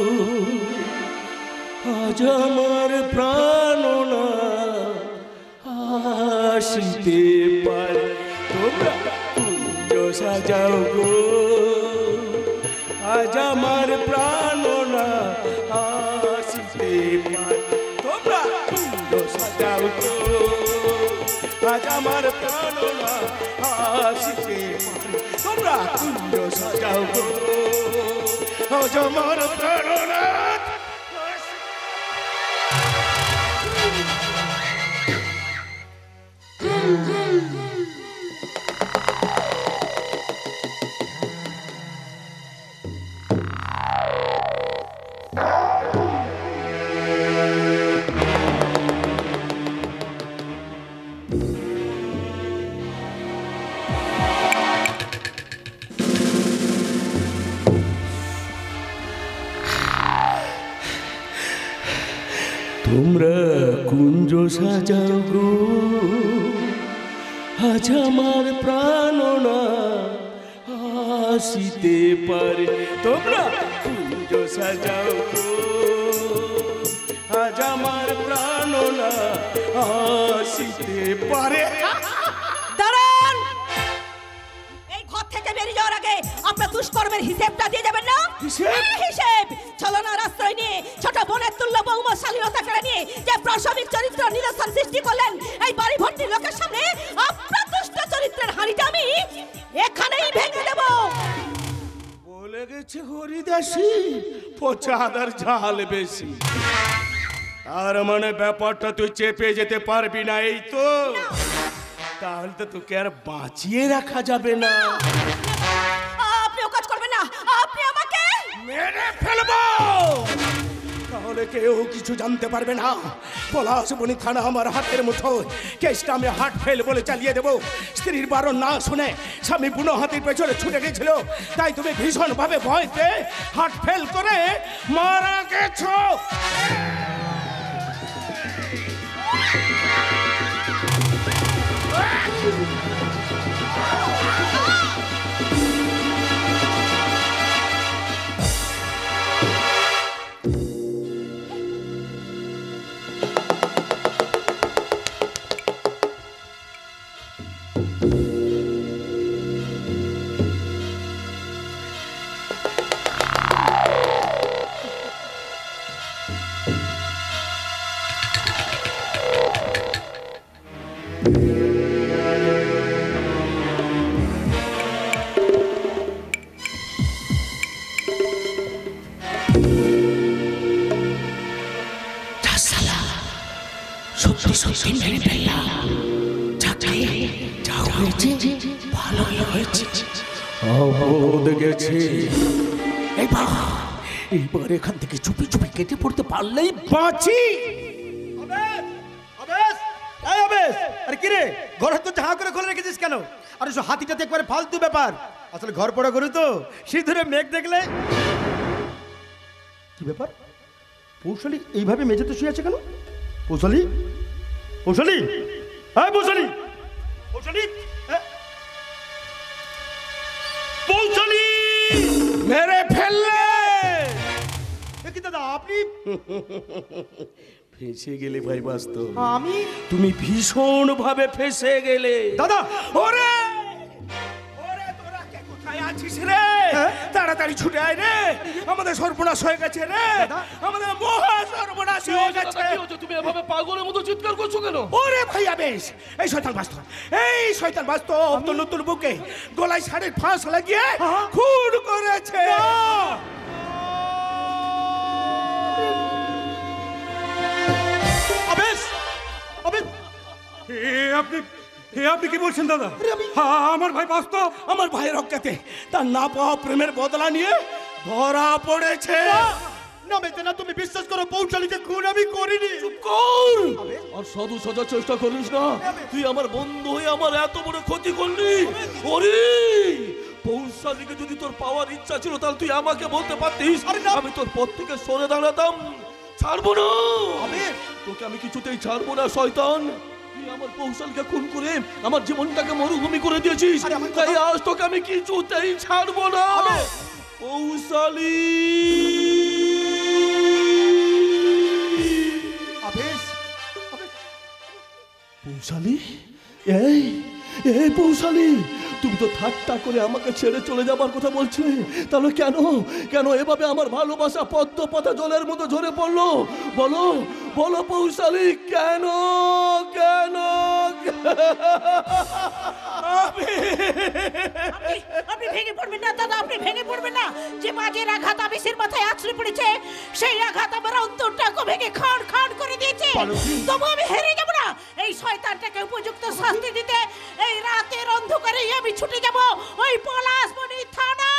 Speaker 4: আজ আমার প্রাণনা আসিতে পারে। তোমরা কুঞ্জ সাজাও গো, আজ আমার প্রাণনা আসিতে পারে। তোমরা কুঞ্জ সাজাও গো, আজ আমার প্রাণনা আসিতে পারে। তোমরা কুঞ্জ সাজাও গো, আজ আমার প্রাণনা। তোমরা কুঞ্জ সাজাও গো, আজ আমার প্রাণনা আসিতে পারে। তোমরা কুঞ্জ সাজাও গো, আজ আমার প্রাণনা আসিতে পারে।
Speaker 3: দাঁড়ান! এই ঘর থেকে বেরিয়ে যাওয়ার আগে আপনার দুষ্কর্মের হিসেবটা দিয়ে যাবেন না? হিসেব ছলনার আশ্রয় নিয়ে ছোট বোনের তুল্য বৌমা শালীনতা কেড়ে নিয়ে যে প্রসবিক চরিত্র নিরসন সৃষ্টি করলেন এই বাড়ি ভর্তি লোকের সামনে, আপনার দুষ্ট চরিত্রের হাঁড়িটা আমি এখানেই ভেঙে দেব।
Speaker 4: বলে গেছে হরিদাসী পচা আদার ঝাল বেশি। তার মানে ব্যাপারটা তুই চেপে যেতে পারবি না, এই তো? তাহলে তো তোকে আর বাঁচিয়ে রাখা যাবে না।
Speaker 3: আপনিও কাজ করবেন না, আপনি আমাকে
Speaker 4: মেরে ফেলবো, তাহলে কেউ কিছু জানতে পারবে না। পলাশবনি থানা আমার হাতের মুঠোয়, কেসটা আমি হাট ফেল বলে চালিয়ে দেবো। স্ত্রীর বারণ না শুনে স্বামী বুনো হাতির পেছনে ছুটে গেছিল, তাই তুমি ভীষণ ভাবে ভয় পেয়ে হাট ফেল করে মারা গেছো। সত্যি মেরে ফেললাম। যা হয়েছে ভালোই হয়েছে, অবোধ গেছে। এইবার এখান থেকে চুপি চুপি কেটে পড়তে পারলেই বাঁচি।
Speaker 1: আরে কি রে, ঘর তো ঝাঁ করে খুলে রেখেছিস কেন? আর ওসব হাতিটাতে একবারে ফালতু ব্যাপার। আসলে ঘর পড়া করে তো সিঁদুরে মেঘ দেখলে কি ব্যাপার? পৌশালী এইভাবে মেঝেতে শুয়ে আছে কেন? পৌশালী, পৌশালী, হ্যাঁ পৌশালী, পৌশালী, পৌশালী।
Speaker 4: মেরে ফেললে।
Speaker 1: কি দাদা আপনি
Speaker 4: ফেঁসে গেলে ভাই বাস্তব,
Speaker 1: আমি
Speaker 4: তুমি ভীষণ ভাবে ফেঁসে গেলে
Speaker 1: দাদা
Speaker 4: ওরে ওরে তোরা কে কোথায় আছিস রে? তাড়াতাড়ি ছুটে আয় রে, আমাদের সর্বনাশ হয়ে গেছে রে, আমাদের মহা সর্বনাশ হয়ে গেছে।
Speaker 5: তুমি এভাবে পাগলের মতো চিৎকার করছো কেন?
Speaker 4: ওরে ভাইয়া বেশ, এই শয়তান বাস্তব, এই শয়তান বাস্তব তো নতুন বুকে গলায় শাড়ির ফাঁস লাগিয়ে খুন করেছে।
Speaker 1: আবেশ আবেশ
Speaker 6: আপনি কি বলছেন দাদা? আমার ভাই বাস্তব
Speaker 4: আমার ভাইয়ের অজ্ঞাতে তার না পাওয়া প্রেমের বদলা নিয়ে ধরা পড়েছে।
Speaker 1: না মেতে না, তুমি বিশ্বাস করো পৌঁছালিকে খুন আমি করিনি।
Speaker 5: কর আর সাধু সাজার চেষ্টা করিস না। তুই আমার বন্ধু হয়ে আমার এত বড় ক্ষতি করলি। ওরে পৌঁছালিকে যদি তোর পাওয়ার ইচ্ছা ছিল তাহলে তুই আমাকে বলতে পারতিস, আমি তোর পথ থেকে সরে দাঁড়াতাম। ছাড়বো না তোকে, আমি কিছুতেই ছাড়বো না শয়তান। তুই আমার পৌঁছালকে খুন করে আমার জীবনটাকে মরুভূমি করে দিয়েছিস, তাই আজ তোকে আমি কিছুতেই ছাড়বো না। পৌঁছালি
Speaker 1: আবেশ
Speaker 5: পৌঁছালি, এই এই পৌঁছালি, তুমি তো ঠাট্টা করে আমাকে ছেড়ে চলে যাবার কথা বলছিলে, তাহলে কেন কেন এভাবে আমার ভালোবাসা পদ্ম পাতা জলের মতো ঝরে পড়লো? বলো বলো পৌঁছালি, কেন কেন?
Speaker 3: আপনি ভেঙে পড়বেন না দাদা, আপনি ভেঙে পড়বেন না। যে বাজের আঘাত আবেশের মাথায় আছড়ে পড়েছে, সেই আঘাত আমার অন্তরটাকে ভেঙে খাড় খাড় করে দিয়েছে। তবু আমি হেরে যাব না। এই শয়তানটাকে উপযুক্ত শাস্তি দিতে এই রাতের অন্ধকারেই আমি ছুটে যাব ওই পলাশমণি থানা।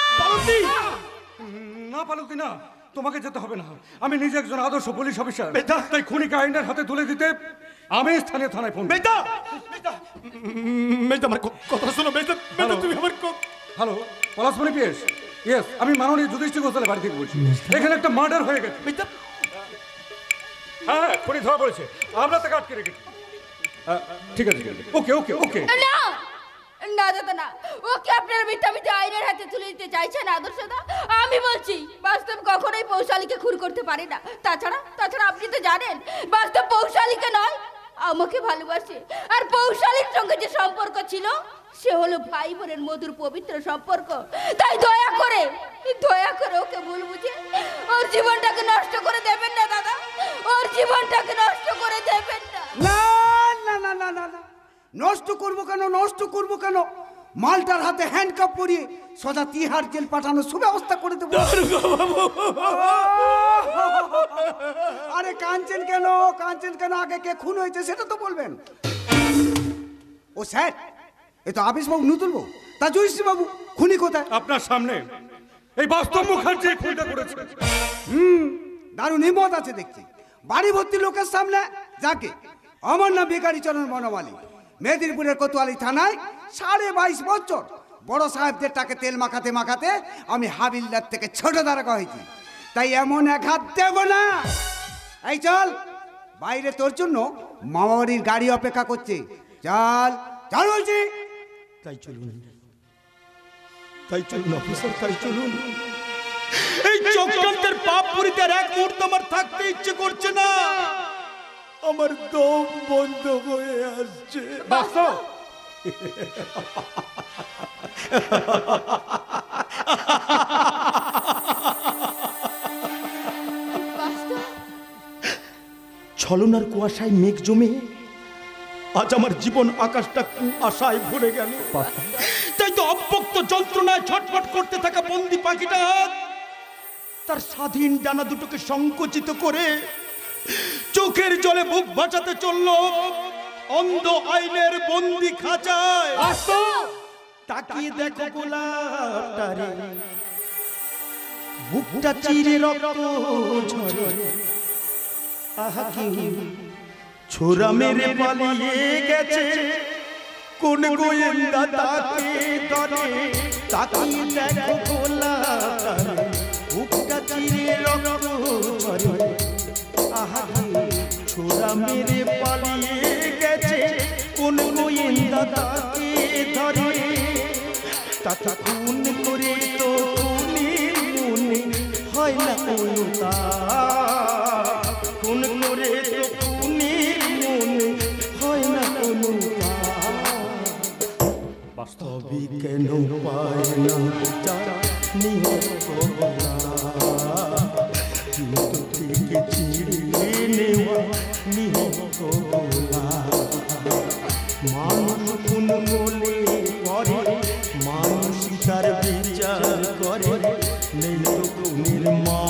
Speaker 6: না পালকি না, তোমাকে যেতে হবে না। আমি নিজে একজন আদর্শ পুলিশ অফিসার, তাই খুনিকে আইনের হাতে তুলে দিতে আমি স্থানীয় থানায় ফোন।
Speaker 1: মেতা মেতা আমার কথা শোনো। মেতা মেতা তুমি আমার
Speaker 6: হ্যালো, পলাশমণি পিএস। ইয়েস, আমি মাননীয় যুধিষ্ঠির ঘোষালের বাড়ি থেকে বলছি। এখানে একটা মার্ডার হয়ে গেছে।
Speaker 1: মেতা
Speaker 6: হ্যাঁ, খুনি ধরা পড়েছে, আমরা তাকে আটকে রেখেছি। ঠিক আছে, ওকে ওকে ওকে।
Speaker 2: না না দাদা না, ওকে আপনার মিথ্যা মিথ্যা আইনের হাতে তুলে দিতে চাইছেন আদর্শদা। আমি বলছি বাস্তব কখনোই পৌঁছালিকে খুন করতে পারে না। তাছাড়া তাছাড়া আপনি তো জানেন বাস্তব পৌঁছালিকে নয় আমাকে ভালোবাসে। আর পৌঁছালির সঙ্গে যে সম্পর্ক ছিল সে হলো ভাই বোনের মধুর পবিত্র সম্পর্ক। তাই দয়া করে ওকে ভুল বুঝে ওর জীবনটাকে নষ্ট করে দেবেন না দাদা, ওর জীবনটাকে নষ্ট করে দেবেন না।
Speaker 7: না না না না না না, নষ্ট করবো কেন, নষ্ট করবো কেন? মালটার হাতে হ্যান্ডকাপ পরিয়ে সোজা তিহার জেল পাঠানোর সুব্যবস্থা করে দেবো। আরে কাঁদছেন কেন, কাঁদছেন কেন? আগে কে খুন হয়েছে সেটা তো বলবেন। ও স্যার, এ তো আবেশ বাবু, নতুন বাবু। তা জয়শ্রী বাবু, খুনি কোথায়?
Speaker 6: আপনার সামনে এই বাস্তব মুখার্জি খুনটা করেছে।
Speaker 7: দারুণ হিম্মত আছে দেখছি। বাড়ি ভর্তি লোকের সামনে যাকে আমার নাম বেকারি চরণ বনমালী, মেদিনীপুরের কোতোয়ালি থানায় 22.5 বছর বড় সাহেবদের টাকে তেল মাখাতে মাখাতে আমি হাবিলদার থেকে ছোট দাঁড়া হয়েছি। তাই এমন এক হাত দেব না। এই চল, বাইরে তোর জন্য মামাবাড়ির গাড়ি অপেক্ষা করছে। চল চল বলছি।
Speaker 1: তাই চলুন অফিসার, তাই চলুন। এই চক্রান্তের পাপ পুরিতে আর এক মুহূর্ত আমার থাকতে ইচ্ছে করছে না। আমার দম বন্ধ হয়ে আসছে।
Speaker 6: বাস্তব
Speaker 1: ছলনার কুয়াশায় মেঘ জমে আজ আমার জীবন আকাশটা কুয়াশায় ভরে গেল। তাই তো অব্যক্ত যন্ত্রণায় ছটফট করতে থাকা বন্দি পাখিটা তার স্বাধীন ডানা দুটোকে সংকুচিত করে চোখের জলে বুক বাঁচাতে চলল অন্ধ আইনের বন্দি খাঁচায়। তাকিয়ে দেখো গোলাপটারে, বুকটা চিরে রক্ত ঝরে। আহা কি ছোরা মেরে পালিয়ে গেছে, কোন গোয়েন্দা তাকে ধরে। তাকিয়ে দেখো গোলাপটারে, বুকটা চিরে রক্ত ঝরে। আহা কি ছোরা মেরে পালিয়ে গেছে, কোন গোয়েন্দা তাকে ধরে। তাকে খুন করে তো খুনির হয় না অনুতাপ, কোন করে তো খুনির মনে হয় না অনুতাপ। বাস্তবে কেন পায় না বিচার নিহত করা, চিত্ত থেকে চিড়ে নেওয়া নিহত করা। মানুষ খুন বলে করে, মানুষ তার বিচার করে, নেই তো খুনের মা।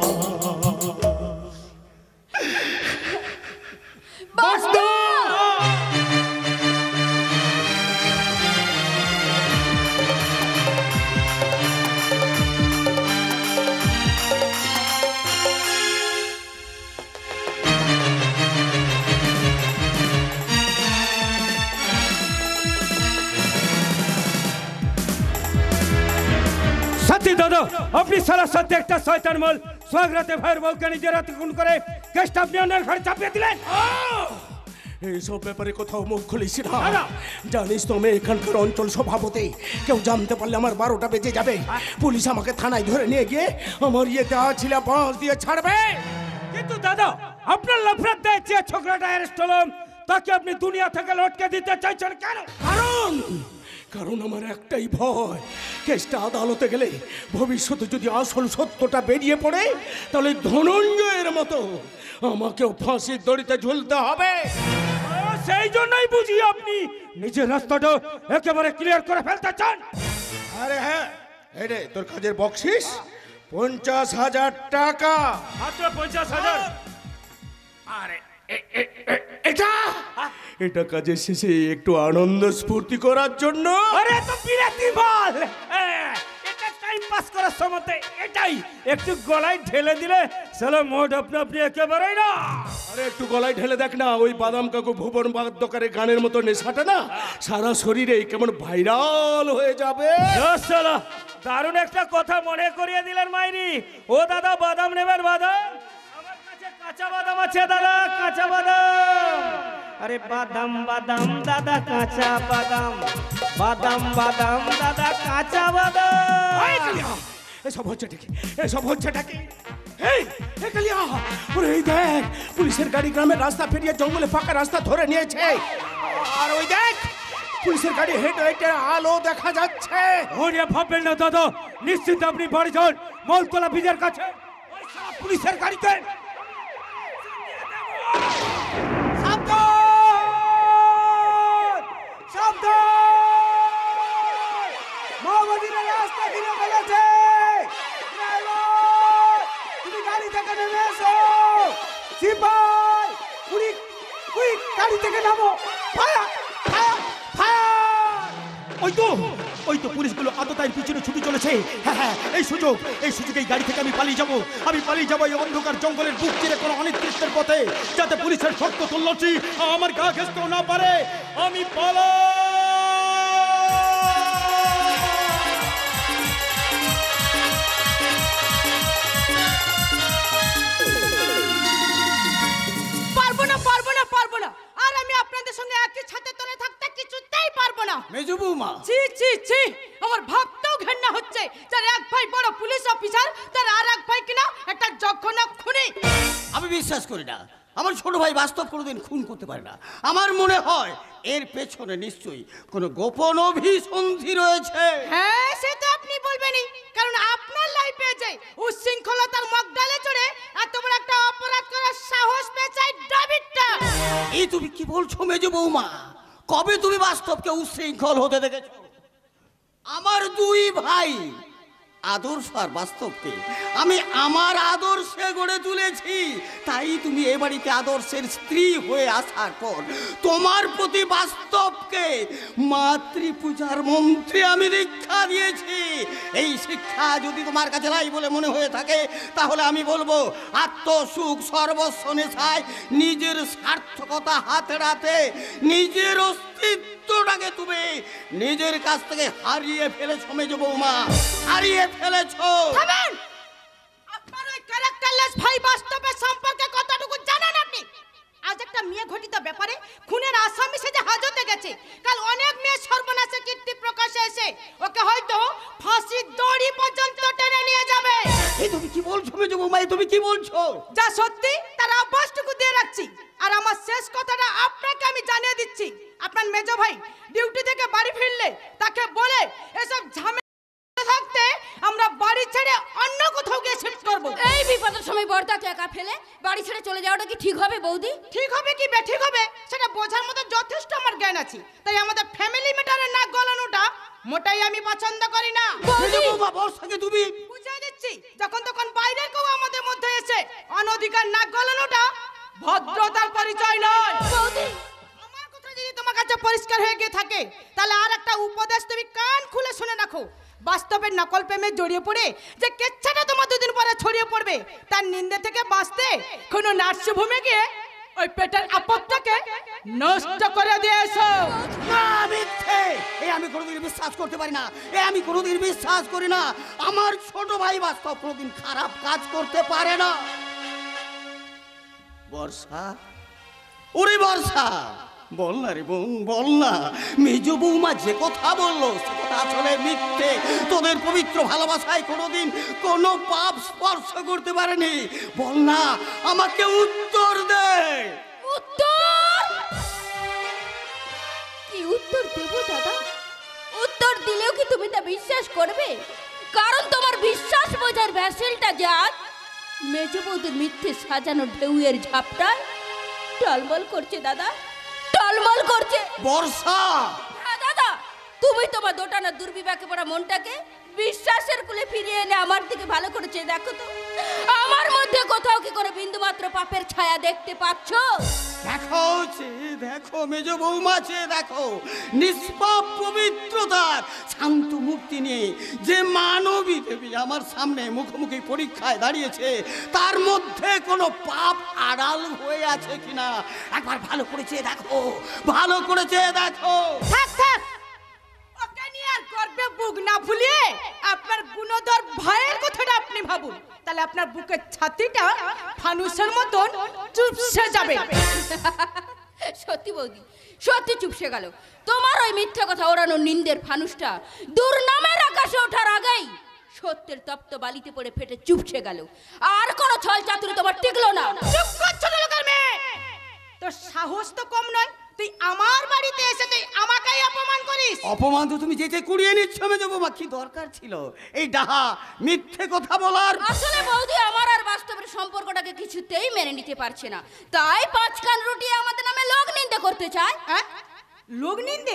Speaker 8: সত্যি দাদা, আপনি সারা সত্যি একটা শয়তান মল সোহাগরাতে ভাইয়ের বউকে নিজের হাতে খুন করে কেসটা আপনি অন্যের ঘরে চাপিয়ে দিলেন।
Speaker 4: এইসব ব্যাপারে কোথাও মুখ খুলিস না। জানিস তো আমি এখানকার অঞ্চল সভাপতি, কেউ জানতে পারলে আমার 12টা বেজে যাবে। পুলিশ আমাকে থানায় ধরে নিয়ে গিয়ে আমার ইয়েতে ছিল 5 দিয়ে ছাড়বে।
Speaker 8: কিন্তু দাদা, আপনার লাফরাত দিয়েছে ছোকরাটা অ্যারেস্ট হলো, তাকে আপনি দুনিয়া থেকে লটকে দিতে চাইছেন কেন?
Speaker 4: কারণ আমার একটাই ভয়, কেসটা আদালতে গেলে ভবিষ্যতে যদি আসল সত্যটা বেরিয়ে পড়ে, তাহলে ধনঞ্জয়ের মতো আমাকেও ফাঁসির দড়িতে ঝুলতে হবে।
Speaker 8: সেই জন্যই বুঝি আপনি নিজের রাস্তাটা একেবারে ক্লিয়ার করে ফেলতে চান।
Speaker 4: আরে হ্যাঁ, এই রে তোর কাজের বকশিস 50,000 টাকা।
Speaker 8: মাত্র 50,000?
Speaker 4: আরে এটা কাজের শেষে একটু আনন্দ স্ফূর্তি করার জন্য।
Speaker 8: আরে তো বিরাতি বল, এটা টাইম পাস করার সময় এটাই একটু গলায় ঢেলে দিলে চলো মোট আপনি একেবারেই না।
Speaker 4: আরে একটু গলায় ঢেলে দেখ না, ওই বাদাম কাকু ভুবন বাদ্যকারের গানের মতো নেশাটা না সারা শরীরে কেমন ভাইরাল হয়ে যাবে।
Speaker 8: চলো, দারুণ একটা কথা মনে করিয়ে দিলেন মাইরি। ও দাদা, বাদাম নেবেন? বাদাম আমার কাছে কাঁচা বাদাম আছে দাদা, কাঁচা বাদাম। আরে বাদাম বাদাম দাদা, কাঁচা বাদাম, বাদাম বাদাম দাদা, কাঁচা বাদাম।
Speaker 4: এসব হচ্ছেটা কি? এসব হচ্ছেটা কি? এই কালিয়া, ওরে এই দেখ, পুলিশের গাড়ি গ্রামের রাস্তা ফেরিয়ে জঙ্গলে ফাঁকা রাস্তা ধরে নিয়েছে। আর ওই দেখ, পুলিশের গাড়ি হেডলাইটের আলো দেখা যাচ্ছে।
Speaker 8: ওরে ভাববেন না দাদা, নিশ্চিত আপনি বাড়ি যান মলতলা ব্রিজের কাছে, ওই সারা পুলিশের গাড়িতে।
Speaker 7: মাওবাদীরা রাস্তা ঘিরে ফেলেছে। তুমি গাড়ি থেকে নেমে এসো। সিপাই, কুইক কুইক, গাড়ি থেকে নামো। Fire fire fire.
Speaker 1: ওই তো পুলিশগুলো আততায়ীর পিছনে ছুটে চলেছে। হ্যাঁ, এই সুযোগেই গাড়ি থেকে আমি পালিয়ে যাবো এই অন্ধকার জঙ্গলের বুক চিরে কোনো অনির্দিষ্টের পথে, যাতে পুলিশের শক্ত তল্লাশি আমার গা ঘেঁষতেও না পারে। আমি
Speaker 2: পারবো না। আর আমি আপনাদের সঙ্গে একই ছাতে তলে থাকতে কিছুতেই পারবো না।
Speaker 7: মেজো বৌমা,
Speaker 2: ছি, আমার ভাবতেও ঘেন্না হচ্ছে। যার এক ভাই বড় পুলিশ অফিসার, তার আর এক ভাই কিনা একটা জঘন্য খুনি।
Speaker 9: আমি বিশ্বাস করি না আমার ছোট ভাই বাস্তব কোনোদিন খুন করতে পারে না। আমার মনে হয় এর পেছনে নিশ্চয়ই কোনো গোপন অভিসন্ধি রয়েছে।
Speaker 2: হ্যাঁ, সে তো আপনি বলবেনই, কারণ আপনার লাইফে যে উচ্ছৃঙ্খলতার মগডালে চড়ে এত বড় একটা অপরাধ করার সাহস পেয়েছে ডেভিডটা।
Speaker 9: এই তুমি কি বলছো মেজো বৌমা? কবে তুমি বাস্তবকে উচ্ছৃঙ্খল হতে দেখেছো? আমার 2 ভাই আদর্শ আর বাস্তবকে আমি আমার আদর্শে গড়ে তুলেছি। তাই তুমি এ বাড়িতে আদর্শের স্ত্রী হয়ে আসার পর তোমার প্রতি বাস্তবকে মাতৃপূজার মন্ত্রে আমি দীক্ষা দিয়েছি। এই শিক্ষা যদি তোমার কাছে নাই বলে মনে হয়ে থাকে, তাহলে আমি বলবো আত্মসুখ সর্বস্ব নেশায় নিজের সার্থকতা হাতড়াতে নিজের অস্তিত্বটাকে তুমি নিজের কাছ থেকে হারিয়ে ফেলেছো মেজো বৌমা, হারিয়ে ফেলেছো।
Speaker 2: আপনার ওই ক্যারেক্টারলেস ভাই বাস্তবের সম্পর্কে কতটুকু জানেন আপনি? আজ একটা মেয়ে ঘটিত ব্যাপারে খুনের আসামি সেজে হাজতে গেছে। কাল অনেক মেয়ে সর্বনাশের কীর্তি প্রকাশে এসে ওকে হয়তো ফাঁসির দড়ি পর্যন্ত টেনে নিয়ে যাবে।
Speaker 9: তুমি কি বলছো মেজো বৌমা, তুমি কি বলছো?
Speaker 3: যা সত্যি তার অভ্যাসটুকু দিয়ে রাখছি। আর আমার শেষ কথাটা আপনাকে আমি জানিয়ে দিচ্ছি, আপনার মেজো ভাই ডিউটি থেকে বাড়ি ফিরলে তাকে বলে এসব ঝামেলা থাকতে আমরা বাড়ি ছেড়ে অন্য কোথাও গিয়ে শিফট করব।
Speaker 2: এই বিপদের সময় বর্দাকে একা ফেলে বাড়ি ছেড়ে চলে যাওয়াটা কি ঠিক হবে বৌদি?
Speaker 3: ঠিক হবে কি বেঠিক হবে সেটা বোঝার মতো যথেষ্ট আমার জ্ঞান আছে। তাই আমাদের ফ্যামিলি ম্যাটারে নাক গলানোটা মোটাই আমি পছন্দ করি না।
Speaker 9: মেজো বৌমা বর্ষাকে তুমি
Speaker 3: বুঝিয়ে দিচ্ছি, যখন তখন বাইরের কেউ আমাদের মধ্যে এসে অনধিকার নাক গলানোটা ভদ্রতার পরিচয় নয়।
Speaker 2: বৌদি
Speaker 3: আমার কথা যদি তোমার কাছে পরিষ্কার হয়ে গিয়ে থাকে তাহলে আর একটা উপদেশ তুমি কান খুলে শুনে রাখো। বাস্তবের নকল প্রেমে জড়িয়ে পড়ে যে কেচ্ছাটা তোমার দুদিন পরে ছড়িয়ে পড়বে, তার নিন্দে থেকে বাঁচতে কোনো নার্সিংহোমে গিয়ে ওই পেটের আপদটাকে নষ্ট করে দিয়েছো।
Speaker 9: না, মিথ্যে। আমি কোনোদিন বিশ্বাস করতে পারি না, আমি কোনোদিন বিশ্বাস করি না। আমার ছোট ভাই বাস্তব কোনোদিন খারাপ কাজ করতে পারে না। বর্ষা, ওরে বর্ষা, বল না রে বোন, বল না। মেজো বৌমা যে কথা বললো সে কথা আসলে মিথ্যে। তোদের পবিত্র ভালোবাসায় কোনোদিন কোনো পাপ স্পর্শ করতে পারেনি। বল না, আমাকে উত্তর দে।
Speaker 2: উত্তর কি উত্তর দেব দাদা? উত্তর দিলেও কি তুমি তা বিশ্বাস করবে? কারণ তোমার বিশ্বাস বোঝার ভ্যাসেলটা যাক মেজো বৌদির মিথ্যে সাজানো ঢেউয়ের ঝাপটায় টলমল করছে দাদা, টলমল করছে।
Speaker 9: বর্ষা,
Speaker 2: হ্যাঁ দাদা, তুমি তোমার দোটানা দুর্বিপাকে পড়া মনটাকে বিশ্বাসের কুলে ফিরিয়ে এনে আমার দিকে ভালো করেছে দেখো তো। আমার মধ্যে কোথাও কি কোনো বিন্দু মাত্র পাপের ছায়া দেখতে পাচ্ছ?
Speaker 9: দেখো দেখো মেজো বৌমা, দেখো নিষ্পাপ পবিত্রতার শান্ত মুক্তি নিয়ে যে মানবী দেবী আমার সামনে মুখোমুখি পরীক্ষায় দাঁড়িয়েছে, তার মধ্যে কোনো পাপ আড়াল হয়ে আছে কিনা একবার ভালো করেছে দেখো, ভালো করেছে দেখো।
Speaker 3: থাক থাক, ওকে নিয়ে আর গর্বে বুক না ফুলিয়ে আপনার গুণধর ভাইয়ের কথাটা আপনি ভাবুন, তাহলে আপনার বুকের ছাতিটা ফানুসের মতন চুপসে যাবে।
Speaker 2: সত্যি বৌদি, সত্যি চুপসে গেল। তোমার ওই মিথ্যা কথা ওড়ানোর নিন্দের ফানুসটা দুর্নামের আকাশে ওঠার আগেই সত্যের তপ্ত বালিতে পড়ে ফেটে চুপসে গেল। আর কোনো ছল চাতুরি তোমার টিকলো না।
Speaker 3: চুপ কর ছোট লোকের মেয়ে, তোর সাহস তো কম নয়, তুই আমার বাড়িতে এসে তুই আমাকেই অপমান করিস।
Speaker 9: অপমান তো তুমি যেতে কুড়িয়ে নিচ্ছ মেজো বৌমা, কি দরকার ছিল এই ডাহা মিথ্যে কথা বলার?
Speaker 2: আসলে বৌদি আমার আর বাস্তবের সম্পর্কটাকে কিছুতেই মেনে নিতে পারছে না, তাই পাঁচ কান রুটিয়ে আমাদের নামে লোক নিন্দে করতে চায়।
Speaker 3: হ্যাঁ, লোক নিন্দে?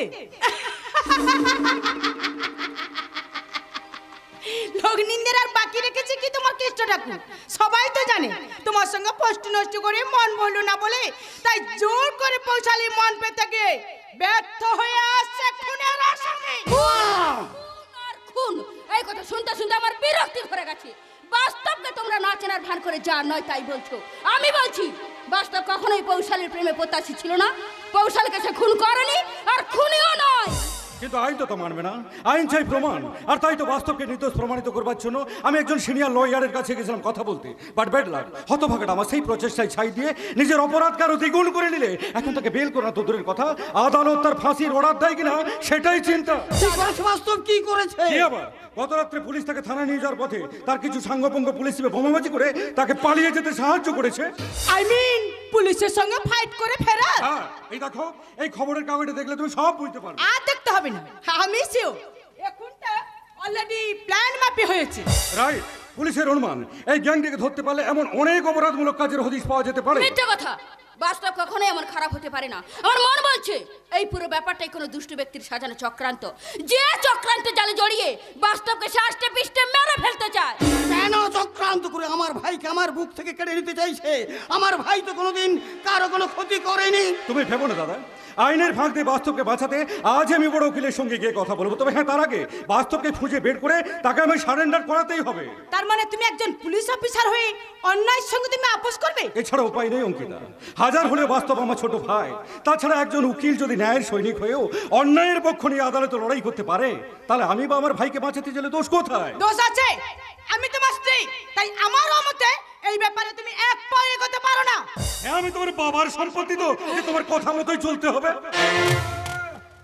Speaker 3: লোক নিন্দের আর বাকি রেখেছে কি তোমার কেষ্ট ঠাকুর? সবাই তো জানে তোমার সঙ্গে পোস্ট নষ্ট করে মন বললো না বলে তাই জোর করে পৌঁছালি মন পেতে গিয়ে ব্যর্থ হয়ে আসছে খুনের আসামি।
Speaker 2: খুন আর খুন, এই কথা শুনতে শুনতে আমার বিরক্তি ধরে গেছে। বাস্তবকে তোমরা না চেনার ভান করে যা নয় তাই বলছো। আমি বলছি বাস্তব কখনোই পৌশালীর প্রেমে প্রত্যাশী ছিল না, পৌশালীকে সে খুন করেনি আর খুনিও নয়।
Speaker 6: কিন্তু আইন তো মানবে না, আইন চাই প্রমাণ। আর তাই তো বাস্তবকে নির্দোষ প্রমাণিত করবার জন্য আমি একজন সিনিয়র লয়ারের কাছে গেছিলাম কথা বলতে। বাট ব্যাড লাক, হতভাগাটা আমার সেই প্রচেষ্টায় ছাই দিয়ে নিজের অপরাধকে আরো দ্বিগুণ করে নিলে। এখন তাকে বেল করা তো দূরের কথা, আদালত তার ফাঁসির অর্ডার দেয় কিনা সেটাই চিন্তা।
Speaker 9: বাস্তব কি করেছে?
Speaker 6: কি আবার গত রাত্রে পুলিশ তাকে থানায় নিয়ে যাওয়ার পথে তার কিছু সাঙ্গপঙ্গ পুলিশ বোমাবাজি করে তাকে পালিয়ে যেতে সাহায্য করেছে।
Speaker 3: আই মিন পুলিশের সঙ্গে ফাইট করে ফেরা।
Speaker 6: হ্যাঁ, এই দেখো, এই খবরের কাগজে দেখলে তুমি সব বুঝতে পারবে।
Speaker 3: আর দেখতে হবে না, আমি সিও এখনটা অলরেডি প্ল্যান মাপি হয়েছে।
Speaker 6: রাইট, পুলিশের অনুমান এই গ্যাংটিকে ধরতে পারলে এমন অনেক অপরাধমূলক কাজের হদিশ পাওয়া যেতে পারে।
Speaker 2: মিথ্যা কথা, বাস্তব কখনোই এমন খারাপ হতে পারে না। আমার মন বলছে এই পুরো ব্যাপারটাই কোনো দুষ্ট ব্যক্তির সাজানো চক্রান্ত, যে চক্রান্ত জালে জড়িয়ে বাস্তবকে শাস্তে পিষ্টে মেরে ফেলতে চায়।
Speaker 9: কেন চক্রান্ত করে আমার ভাইকে আমার বুক থেকে কেড়ে নিতে চাইছে? আমার ভাই তো কোনোদিন কারো কোনো ক্ষতি করেনি।
Speaker 6: তুমি ভেবো না দাদা, আইনের ফাঁক দিয়ে বাস্তবকে বাঁচাতে আজ আমি বড় উকিলের সঙ্গে গিয়ে কথা বলবো। তবে হ্যাঁ, তার আগে বাস্তবকে খুঁজে বের করে তাকে আমি সারেন্ডার করাতেই হবে।
Speaker 3: তার মানে তুমি একজন পুলিশ অফিসার হয়ে অন্যায়ের সঙ্গে তুমি আপোষ করবে?
Speaker 6: এছাড়া উপায় নেই অঙ্কিতা, হাজার হলেও বাস্তব আমার ছোট ভাই। তাছাড়া একজন উকিল যদি ন্যায়ের সৈনিক হয়েও অন্যায়ের পক্ষ নিয়ে আদালতে লড়াই করতে পারে, তাহলে আমি বা আমার ভাইকে বাঁচাতে গেলে দোষ কোথায়?
Speaker 3: দোষ আছে, আমি তোমার স্ত্রী, তাই আমার মতে এই ব্যাপারে তুমি এক পা এগোতে পারো না।
Speaker 6: হ্যাঁ, আমি তোমার বাবার সম্পত্তি তো, যে তোমার কথা মতোই চলতে হবে।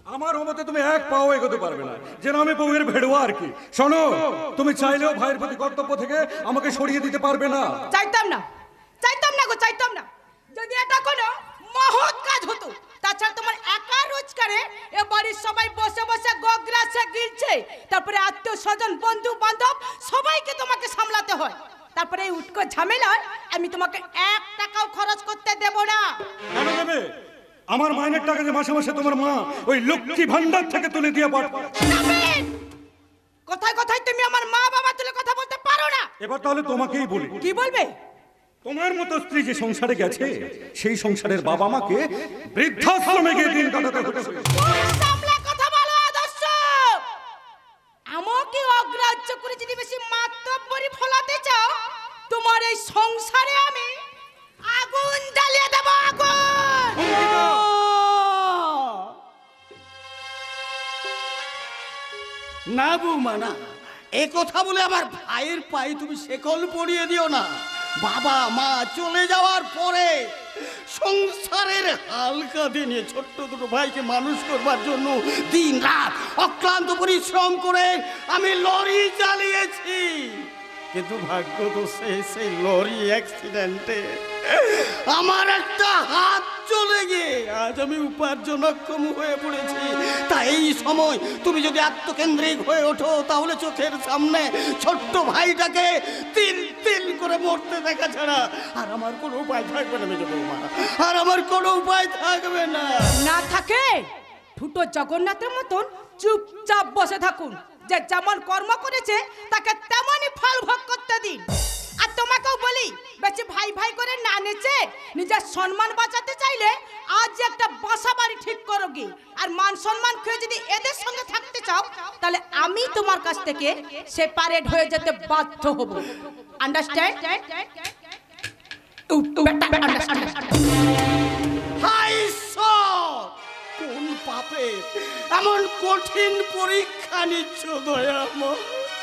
Speaker 6: আমার মতে তুমি এক পাও এগোতে পারবে না, যেন আমি বউয়ের ভেড়ুয়া আর কি। শোনো, তুমি চাইলেও ভাইয়ের প্রতি কর্তব্য থেকে আমাকে সরিয়ে দিতে পারবে না।
Speaker 3: চাইতাম না গো, চাইতাম না। যদি এটা কোনো মহৎ কাজ হতো, তাছাড়া তোমার একা রোজগারে এ বাড়ির সবাই বসে বসে গোগ্রাসে গিলছে, তারপরে আত্মীয় স্বজন বন্ধু বান্ধব সবাইকে তোমাকে সামলাতে হয়। তারপরে এই উটকো ঝামেলায় আমি তোমাকে 1 টাকাও খরচ করতে দেব না।
Speaker 6: কেন দেবে? আমার মাইনের টাকা যে মাসে মাসে তোমার মা ওই লক্ষ্মী ভান্ডার থেকে তুলে দিয়ে পাঠায়।
Speaker 3: কথায় কথায় তুমি আমার মা বাবা তুলে কথা বলতে পারো না।
Speaker 6: এবার তাহলে তোমাকেই বলি।
Speaker 3: কি বলবে?
Speaker 6: তোমার মতো স্ত্রী যে সংসারে গেছে, সেই সংসারের বাবা মাকে বৃদ্ধাশ্রমে গিয়ে দিন কাটাতে হচ্ছে।
Speaker 3: সামলে কথা বলো আদর্শ। আমাকে অগ্রাহ্য করে যদি বেশি মাতব্বরি ফলাতে চাও, তোমার এই সংসারে আমি আগুন জ্বালিয়ে দেব, আগুন।
Speaker 9: না বৌমা না, এ কথা বলে আমার ভাইয়ের পায়ে তুমি শেকল পরিয়ে দিও না। বাবা মা চলে যাওয়ার পরে সংসারের হালকা দিনে ছোট্ট দুটো ভাইকে মানুষ করবার জন্য দিন রাত অক্লান্ত পরিশ্রম করে আমি লরি চালিয়েছি, কিন্তু ভাগ্য তো সেই লরি অ্যাক্সিডেন্টে আমার একটা হাত চলে গিয়ে আজ আমি উপার্জনক্ষম হয়ে পড়েছি। তাই এই সময় তুমি যদি আত্মকেন্দ্রিক হয়ে ওঠো, তাহলে চোখের সামনে ছোট্ট ভাইটাকে তিল তিল করে মরতে দেখা ছাড়া আর আমার কোনো উপায় থাকবে না। মেজো বৌমা, আর আমার কোনো উপায় থাকবে না।
Speaker 3: না থাকে ফুটো জগন্নাথের মতন চুপচাপ বসে থাকুন। যে যেমন কর্ম করেছে তাকে তেমনই ফল ভোগ করতে দিন। আর তোমাকেও বলি, বেশি ভাই ভাই করে না নেচে নিজের সম্মান বাঁচাতে চাইলে আজ একটা বাসা বাড়ি ঠিক করো গে। আর মান সম্মান খেয়ে যদি এদের সঙ্গে থাকতে চাও, তাহলে আমি তোমার কাছ থেকে সেপারেট হয়ে যেতে বাধ্য হব। আন্ডারস্ট্যান্ড?
Speaker 9: হাই ঈশ্বর, কোন পাপে এমন কঠিন পরীক্ষা নিচ্ছ দয়াময়?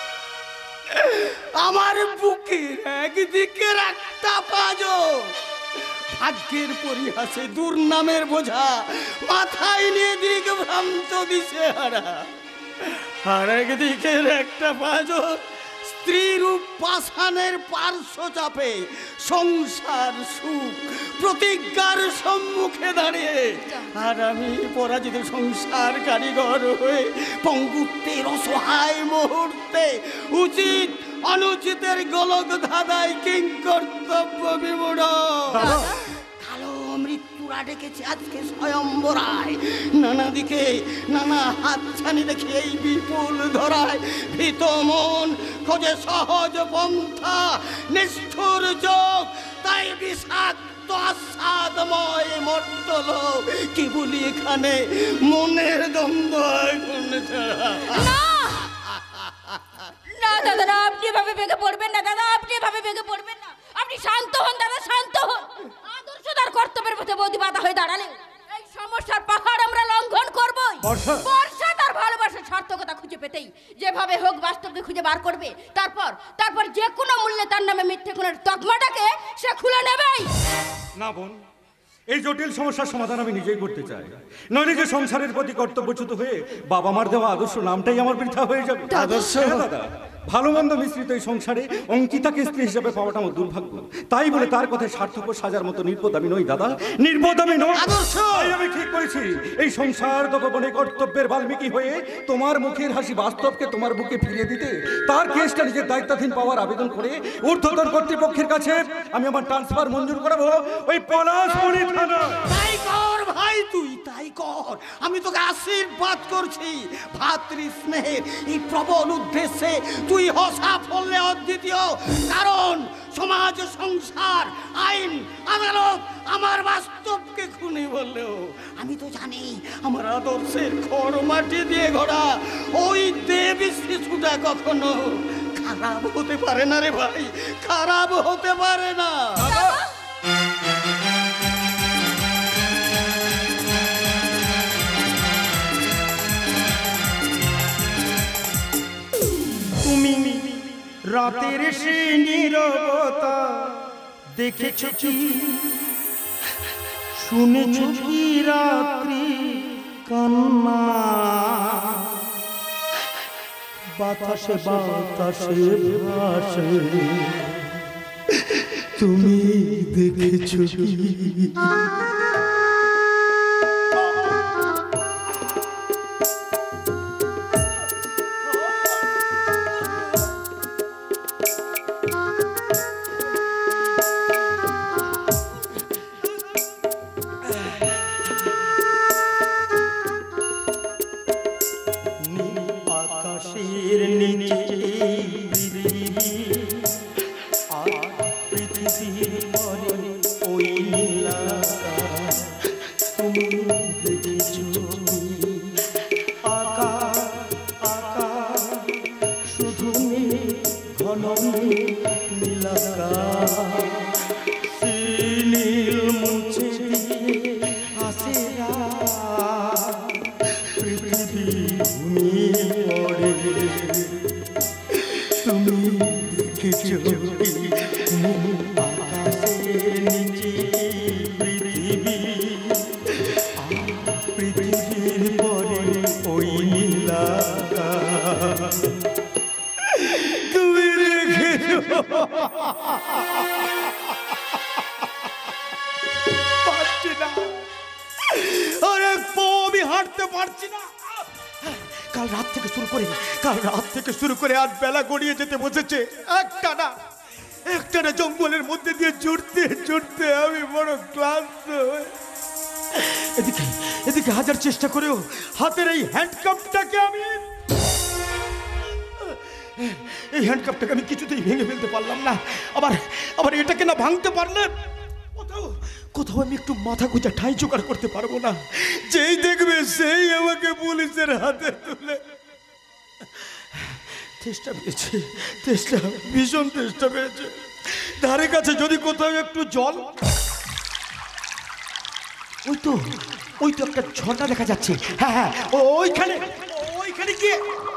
Speaker 9: আমার বুকের একদিকের একটা পাঁজর ভাগ্যের পরিহাসে দুর্নামের বোঝা মাথায় নিয়ে দিক ভ্রান্ত দিশে হারা, আর একদিকের একটা পাঁজর স্ত্রীরূপ পাষাণের পার্শ্ব চাপে সংসার সুখ প্রতিজ্ঞার সম্মুখে দাঁড়িয়ে, আর আমি পরাজিত সংসার কারিগর হয়ে পঙ্গুত্বের অসহায় মুহূর্তে উচিত অনুচিতের গোলক ধাঁধায় কিং কর্তব্য বিমূঢ়। কালো মৃত্যুরা ডেকেছে আজকে স্বয়ম্বরায়, নানা দিকে নানা হাতছানি দেখে এই বিপুল ধরায় ভীত মন খোঁজে সহজ পন্থা, নিষ্ঠুর চোখ তাই বিষাক্ত আস্বাদময় মর্তল কি বলি এখানে মনের দ্বন্দ্ব আগুন ছাড়া।
Speaker 2: না দাদা না, আপনি এভাবে ভেঙে পড়বেন না দাদা, আপনি এভাবে ভেঙে পড়বেন না। আপনি শান্ত হন দাদা, শান্ত হন। আদর্শ তার কর্তব্যের পথে বৌদি বাধা হয়ে দাঁড়ালে এই সমস্যার পাহাড় আমরা লঙ্ঘন করবই। বর্ষা তার ভালোবাসার সার্থকতা খুঁজে পেতেই যেভাবে হোক বাস্তবকে খুঁজে বার করবে। তারপর যে কোনো মূল্যে তার নামে মিথ্যে খুনের তকমাটাকে সে খুলে নেবেই।
Speaker 6: না বোন, এই জটিল সমস্যার সমাধান আমি নিজেই করতে চাই, নইলে যে সংসারের প্রতি কর্তব্যচ্যুত হয়ে বাবা মার দেওয়া আদর্শ নামটাই আমার বৃথা হয়ে যাবে।
Speaker 9: আদর্শ?
Speaker 6: হ্যাঁ দাদা, ভালো মন্দ মিশ্রিত এই সংসারে অঙ্কিতাকে স্ত্রী হিসেবে পাওয়াটা আমার দুর্ভাগ্য। তাই বলে তার কথায় সার্থক সাজার মতো নির্বোধ আমি নই দাদা, নির্বোধ আমি নই।
Speaker 9: আদর্শ?
Speaker 6: তাই আমি ঠিক করেছি এই সংসার তপবনে কর্তব্যের বাল্মীকি হয়ে তোমার মুখের হাসি বাস্তবকে তোমার বুকে ফিরিয়ে দিতে তার কেসটা নিজের দায়িত্বাধীন পাওয়ার আবেদন করে ঊর্ধ্বতন কর্তৃপক্ষের কাছে আমি আমার ট্রান্সফার মঞ্জুর করাবো ওই পলাশমণি থানা।
Speaker 9: তাই কর ভাই, তুই তাই কর। আমি তোকে আশীর্বাদ করছি ভাতৃ স্নেহের এই প্রবল উদ্দেশ্যে তুই সাফল্যে অদ্বিতীয়। কারণ সমাজ সংসার আইন আদালত আমার বাস্তবকে খুনি বললেও আমি তো জানি আমার আদর্শের খড় মাটি দিয়ে গড়া ওই দেবী শিশুটা কখনো খারাপ হতে পারে না রে ভাই, খারাপ হতে পারে না।
Speaker 1: তুমি রাতের সে নীরবতা দেখেছো কি, শুনেছো কি রাত্রি কান্না বাতাসে বাতাসে ভাসে, তুমি দেখেছো কি? আকাশের নিচে পৃথিবী আর পৃথিবীর পরে ওই নীল আকাশ, তুমি দেখেছো কি? আকাশ আকাশ শুধু ঘন নীল আকাশ, সেই নীল মুছে দিয়ে আসে পৃথিবী ঘুমিয়ে পড়ে, তুমি দেখেছো কি? আকাশের নিচে পৃথিবী আর পৃথিবীর পরে ওই নীল আকাশ, তুমি দেখেছো? পারছি না, আরে আমি হাঁটতে পারছি না। কাল রাত থেকে শুরু করে আজ বেলা গড়িয়ে যেতে বসেছে। একটানা জঙ্গলের মধ্যে দিয়ে ছুটতে আমি বড় ক্লান্ত। এদিকে হাজার চেষ্টা করেও হাতের এই হ্যান্ডকাপটাকে আমি কিছুতেই ভেঙে ফেলতে পারলাম না। আবার এটাকে না ভাঙতে পারলে কোথাও আমি একটু মাথা গোঁজা ঠাঁই জোগাড় করতে পারবো না। যেই দেখবে সেই আমাকে পুলিশের হাতে তুলে। ভীষণ তেষ্টা পেয়েছে। ধারে কাছে যদি কোথাও একটু জল, ওই তো একটা ঝর্ণা দেখা যাচ্ছে। হ্যাঁ ওইখানে গিয়ে,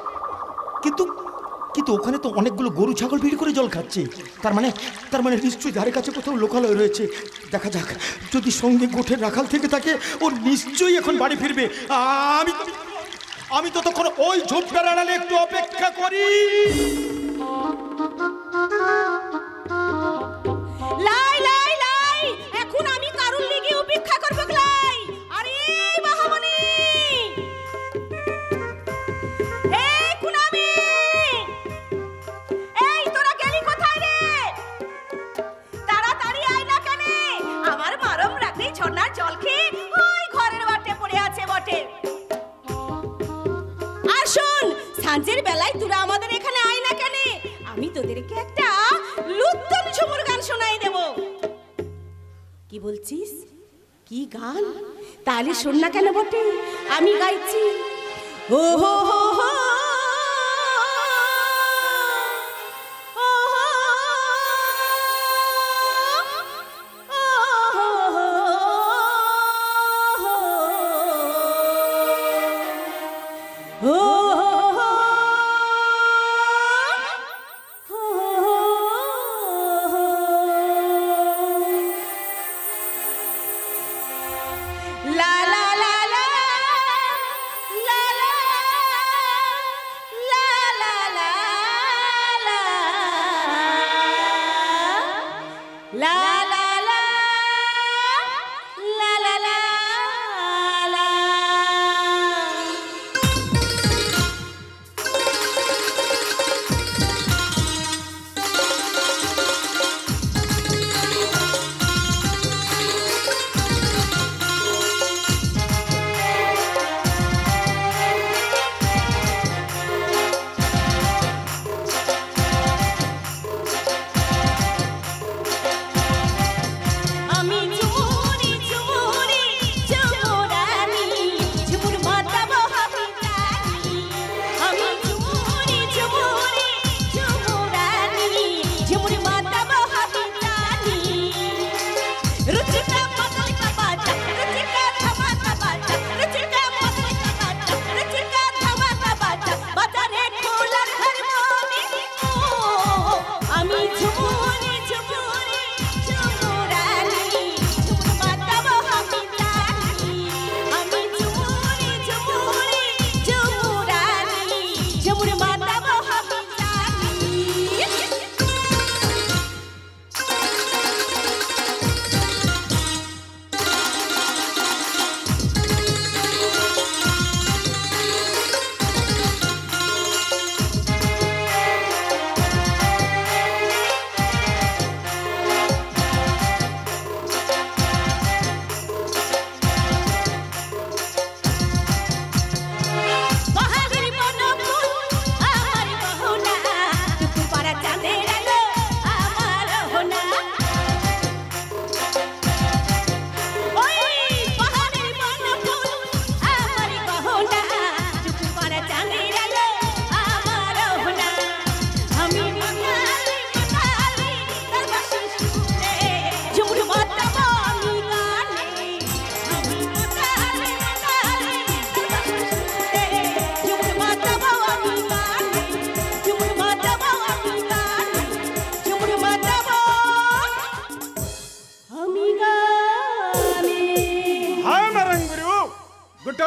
Speaker 1: কিন্তু ওখানে তো অনেকগুলো গরু ছাগল ভিড় করে জল খাচ্ছে। তার মানে নিশ্চয়ই ধারে কাছে কোথাও লোকালয় রয়েছে। দেখা যাক, যদি সঙ্গে গোঠের রাখাল থেকে থাকে ওর নিশ্চয়ই এখন বাড়ি ফিরবে। আমি ততক্ষণ ওই ঝোপটার আড়ালে একটু অপেক্ষা করি।
Speaker 2: এখন আমি কারুর লেগে অপেক্ষা করবো লাই। আরে মহামণি, এই তোরা গেলি কোথায় রে? তাড়াতাড়ি আয় না কেন? আমার মারম রাখলেই ঝর্ণার জল খেয়ে ওই ঘরের বাটে পড়ে আছে বটে। আর শোন, সাঁঝের বেলায় তোরা আমাদের এখানে আয় না কেন? আমি তোদেরকে একটা লুত্তন ঝুমুর গান শোনাই দেব। কি বলছিস? কি গান? তাহলে শোন না কেন বটে, আমি গাইছি। ও হো হো হো, la la la la la la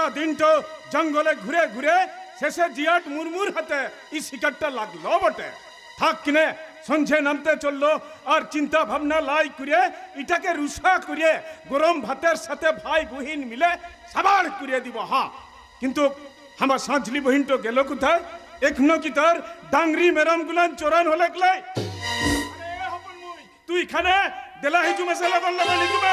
Speaker 4: দিনটা জঙ্গলে ঘুরে ঘুরে শেষে জিয়াট মুরমুর হাতে এই শিকারটা লাগলো বটে। থাক কিনে সঞ্জে নামতে চললো আর চিন্তা ভাবনা লাই করে এটাকে রুষা করে গরম ভাতের সাথে ভাই বহিন মিলে সাবার করে দিব। হ্যাঁ, কিন্তু আমার সাঁঝলি বহিনটা গেল কোথায়? এখনো কি তার ডাংরি মেরাম গুলান চোরান হলে গলাই? তুই এখানে দেলা হিজু মশলা বললা বলি তুমি